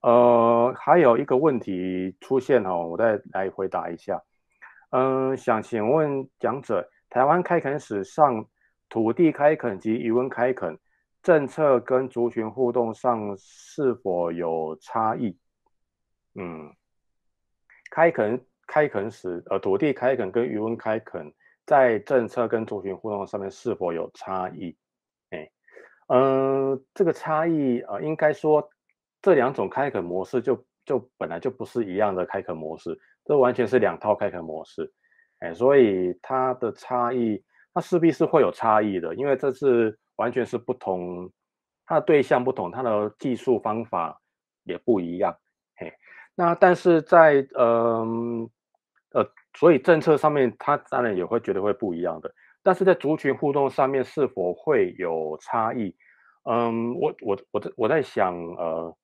Speaker 1: 呃，还有一个问题出现哦，我再来回答一下。嗯、呃，想请问讲者，台湾开垦史上土地开垦及渔温开垦政策跟族群互动上是否有差异？嗯，开垦开垦史，呃，土地开垦跟渔温开垦在政策跟族群互动上面是否有差异？哎，嗯，这个差异，呃，应该说这两种开垦模式就就本来就不是一样的开垦模式，这完全是两套开垦模式，哎，所以它的差异，它势必是会有差异的，因为这是完全是不同，它的对象不同，它的技术方法也不一样，嘿，那但是在呃呃，所以政策上面，它当然也会觉得会不一样的，但是在族群互动上面是否会有差异？嗯，我我我在我在想，呃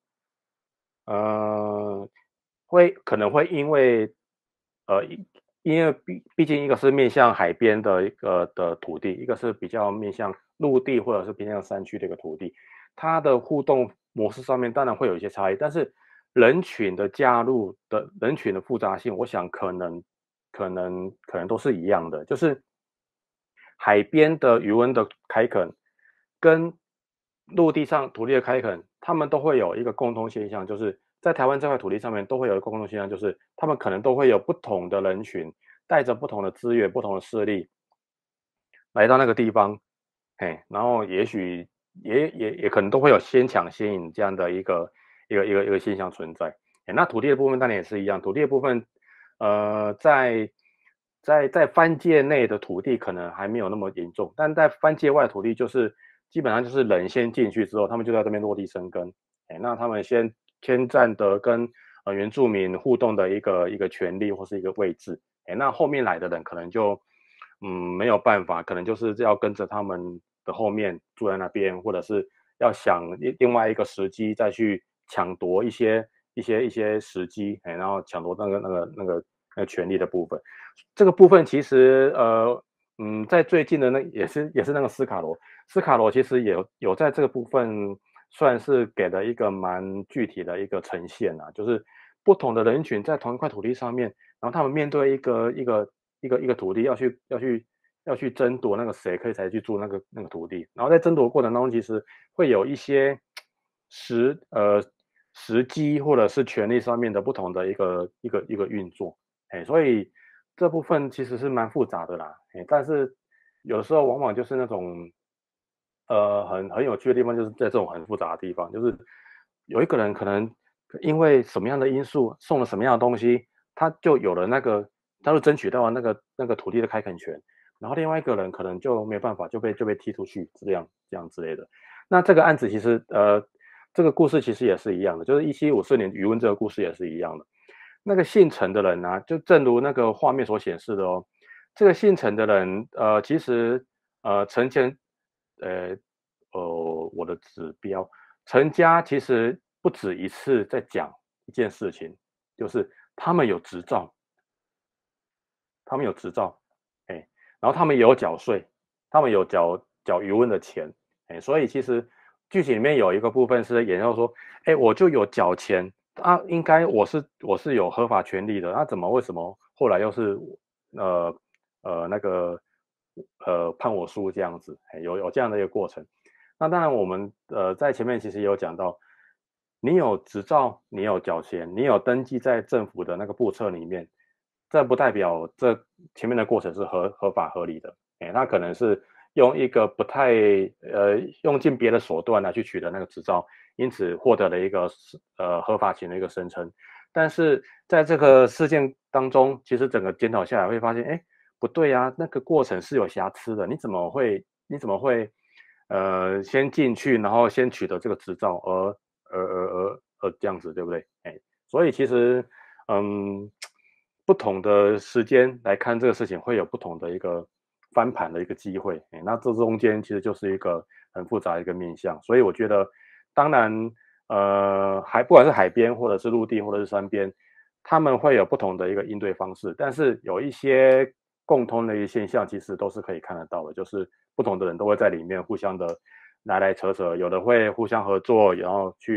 Speaker 1: 呃，会可能会因为，呃，因因为毕毕竟一个是面向海边的一个的土地，一个是比较面向陆地或者是偏向山区的一个土地，它的互动模式上面当然会有一些差异，但是人群的加入的人群的复杂性，我想可能可能可能都是一样的，就是海边的渔温的开垦跟陆地上土地的开垦，他们都会有一个共同现象，就是在台湾这块土地上面都会有一个共同现象，就是他们可能都会有不同的人群，带着不同的资源、不同的势力来到那个地方，嘿，然后也许也也也可能都会有先抢先赢这样的一个一个一个一个现象存在。哎，那土地的部分当然也是一样，土地的部分，呃，在在在番界内的土地可能还没有那么严重，但在番界外的土地就是基本上就是人先进去之后，他们就在这边落地生根，哎，那他们先先占得跟呃原住民互动的一个一个权利或是一个位置，哎，那后面来的人可能就嗯没有办法，可能就是要跟着他们的后面住在那边，或者是要想另另外一个时机再去抢夺一些一些一些时机，哎，然后抢夺那个那个那个那个权利的部分。这个部分其实呃嗯，在最近的那也是也是那个斯卡罗，斯卡罗其实也有有在这个部分算是给了一个蛮具体的一个呈现啊，就是不同的人群在同一块土地上面，然后他们面对一个一个一个一个土地要去要去要去争夺那个谁可以才去住那个那个土地，然后在争夺过程当中，其实会有一些时呃时机或者是权力上面的不同的一个一个一个运作，哎，所以这部分其实是蛮复杂的啦，哎，但是有时候往往就是那种呃很很有趣的地方，就是在这种很复杂的地方，就是有一个人可能因为什么样的因素送了什么样的东西，他就有了那个，他就争取到了那个那个土地的开垦权，然后另外一个人可能就没有办法，就被就被踢出去，这样这样之类的。那这个案子其实呃，这个故事其实也是一样的，就是一七五四年余温这个故事也是一样的。那个姓陈的人呢、就正如那个画面所显示的哦，这个姓陈的人，呃，其实呃，陈前，呃，呃，我的指标，陈家其实不止一次在讲一件事情，就是他们有执照，他们有执照，哎，然后他们也有缴税，他们有缴缴余温的钱，哎，所以其实剧情里面有一个部分是演奏说，哎，我就有缴钱啊，应该我是我是有合法权利的，那怎么为什么后来又是呃呃那个呃判我输这样子，哎有有这样的一个过程。那当然我们呃在前面其实也有讲到，你有执照，你有缴钱，你有登记在政府的那个簿册里面，这不代表这前面的过程是合合法合理的，哎，那可能是用一个不太呃用尽别的手段来去取得那个执照，因此获得了一个呃合法性的一个声称。但是在这个事件当中，其实整个检讨下来会发现，哎，不对啊，那个过程是有瑕疵的，你怎么会你怎么会呃先进去，然后先取得这个执照，而而而而而这样子，对不对？哎，所以其实嗯，不同的时间来看这个事情，会有不同的一个翻盘的一个机会。哎，那这中间其实就是一个很复杂的一个面向，所以我觉得，当然，呃，海不管是海边或者是陆地或者是山边，他们会有不同的一个应对方式，但是有一些共通的一些现象，其实都是可以看得到的，就是不同的人都会在里面互相的来来扯扯，有的会互相合作，然后去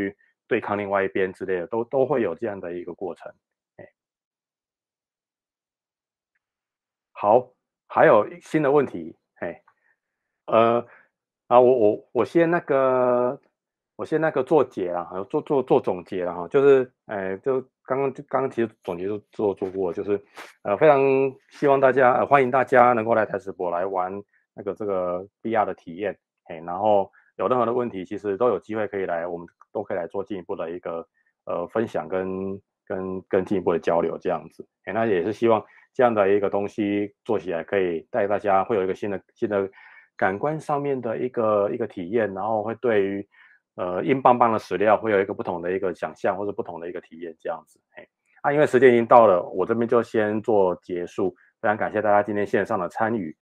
Speaker 1: 对抗另外一边之类的，都都会有这样的一个过程。哎，好，还有新的问题，嘿，呃，啊，我我我先那个，我先那个做结啦，做做做总结了哈，就是，哎，就刚刚刚刚其实总结都做做过，就是，呃，非常希望大家，呃，欢迎大家能够来台史博来玩那个这个 V R 的体验，嘿，然后有任何的问题，其实都有机会可以来，我们都可以来做进一步的一个呃分享跟跟跟进一步的交流这样子，嘿，那也是希望这样的一个东西做起来可以带大家会有一个新的新的感官上面的一个一个体验，然后会对于呃硬邦邦的史料会有一个不同的一个想象或者不同的一个体验这样子。嘿，啊，因为时间已经到了，我这边就先做结束，非常感谢大家今天线上的参与。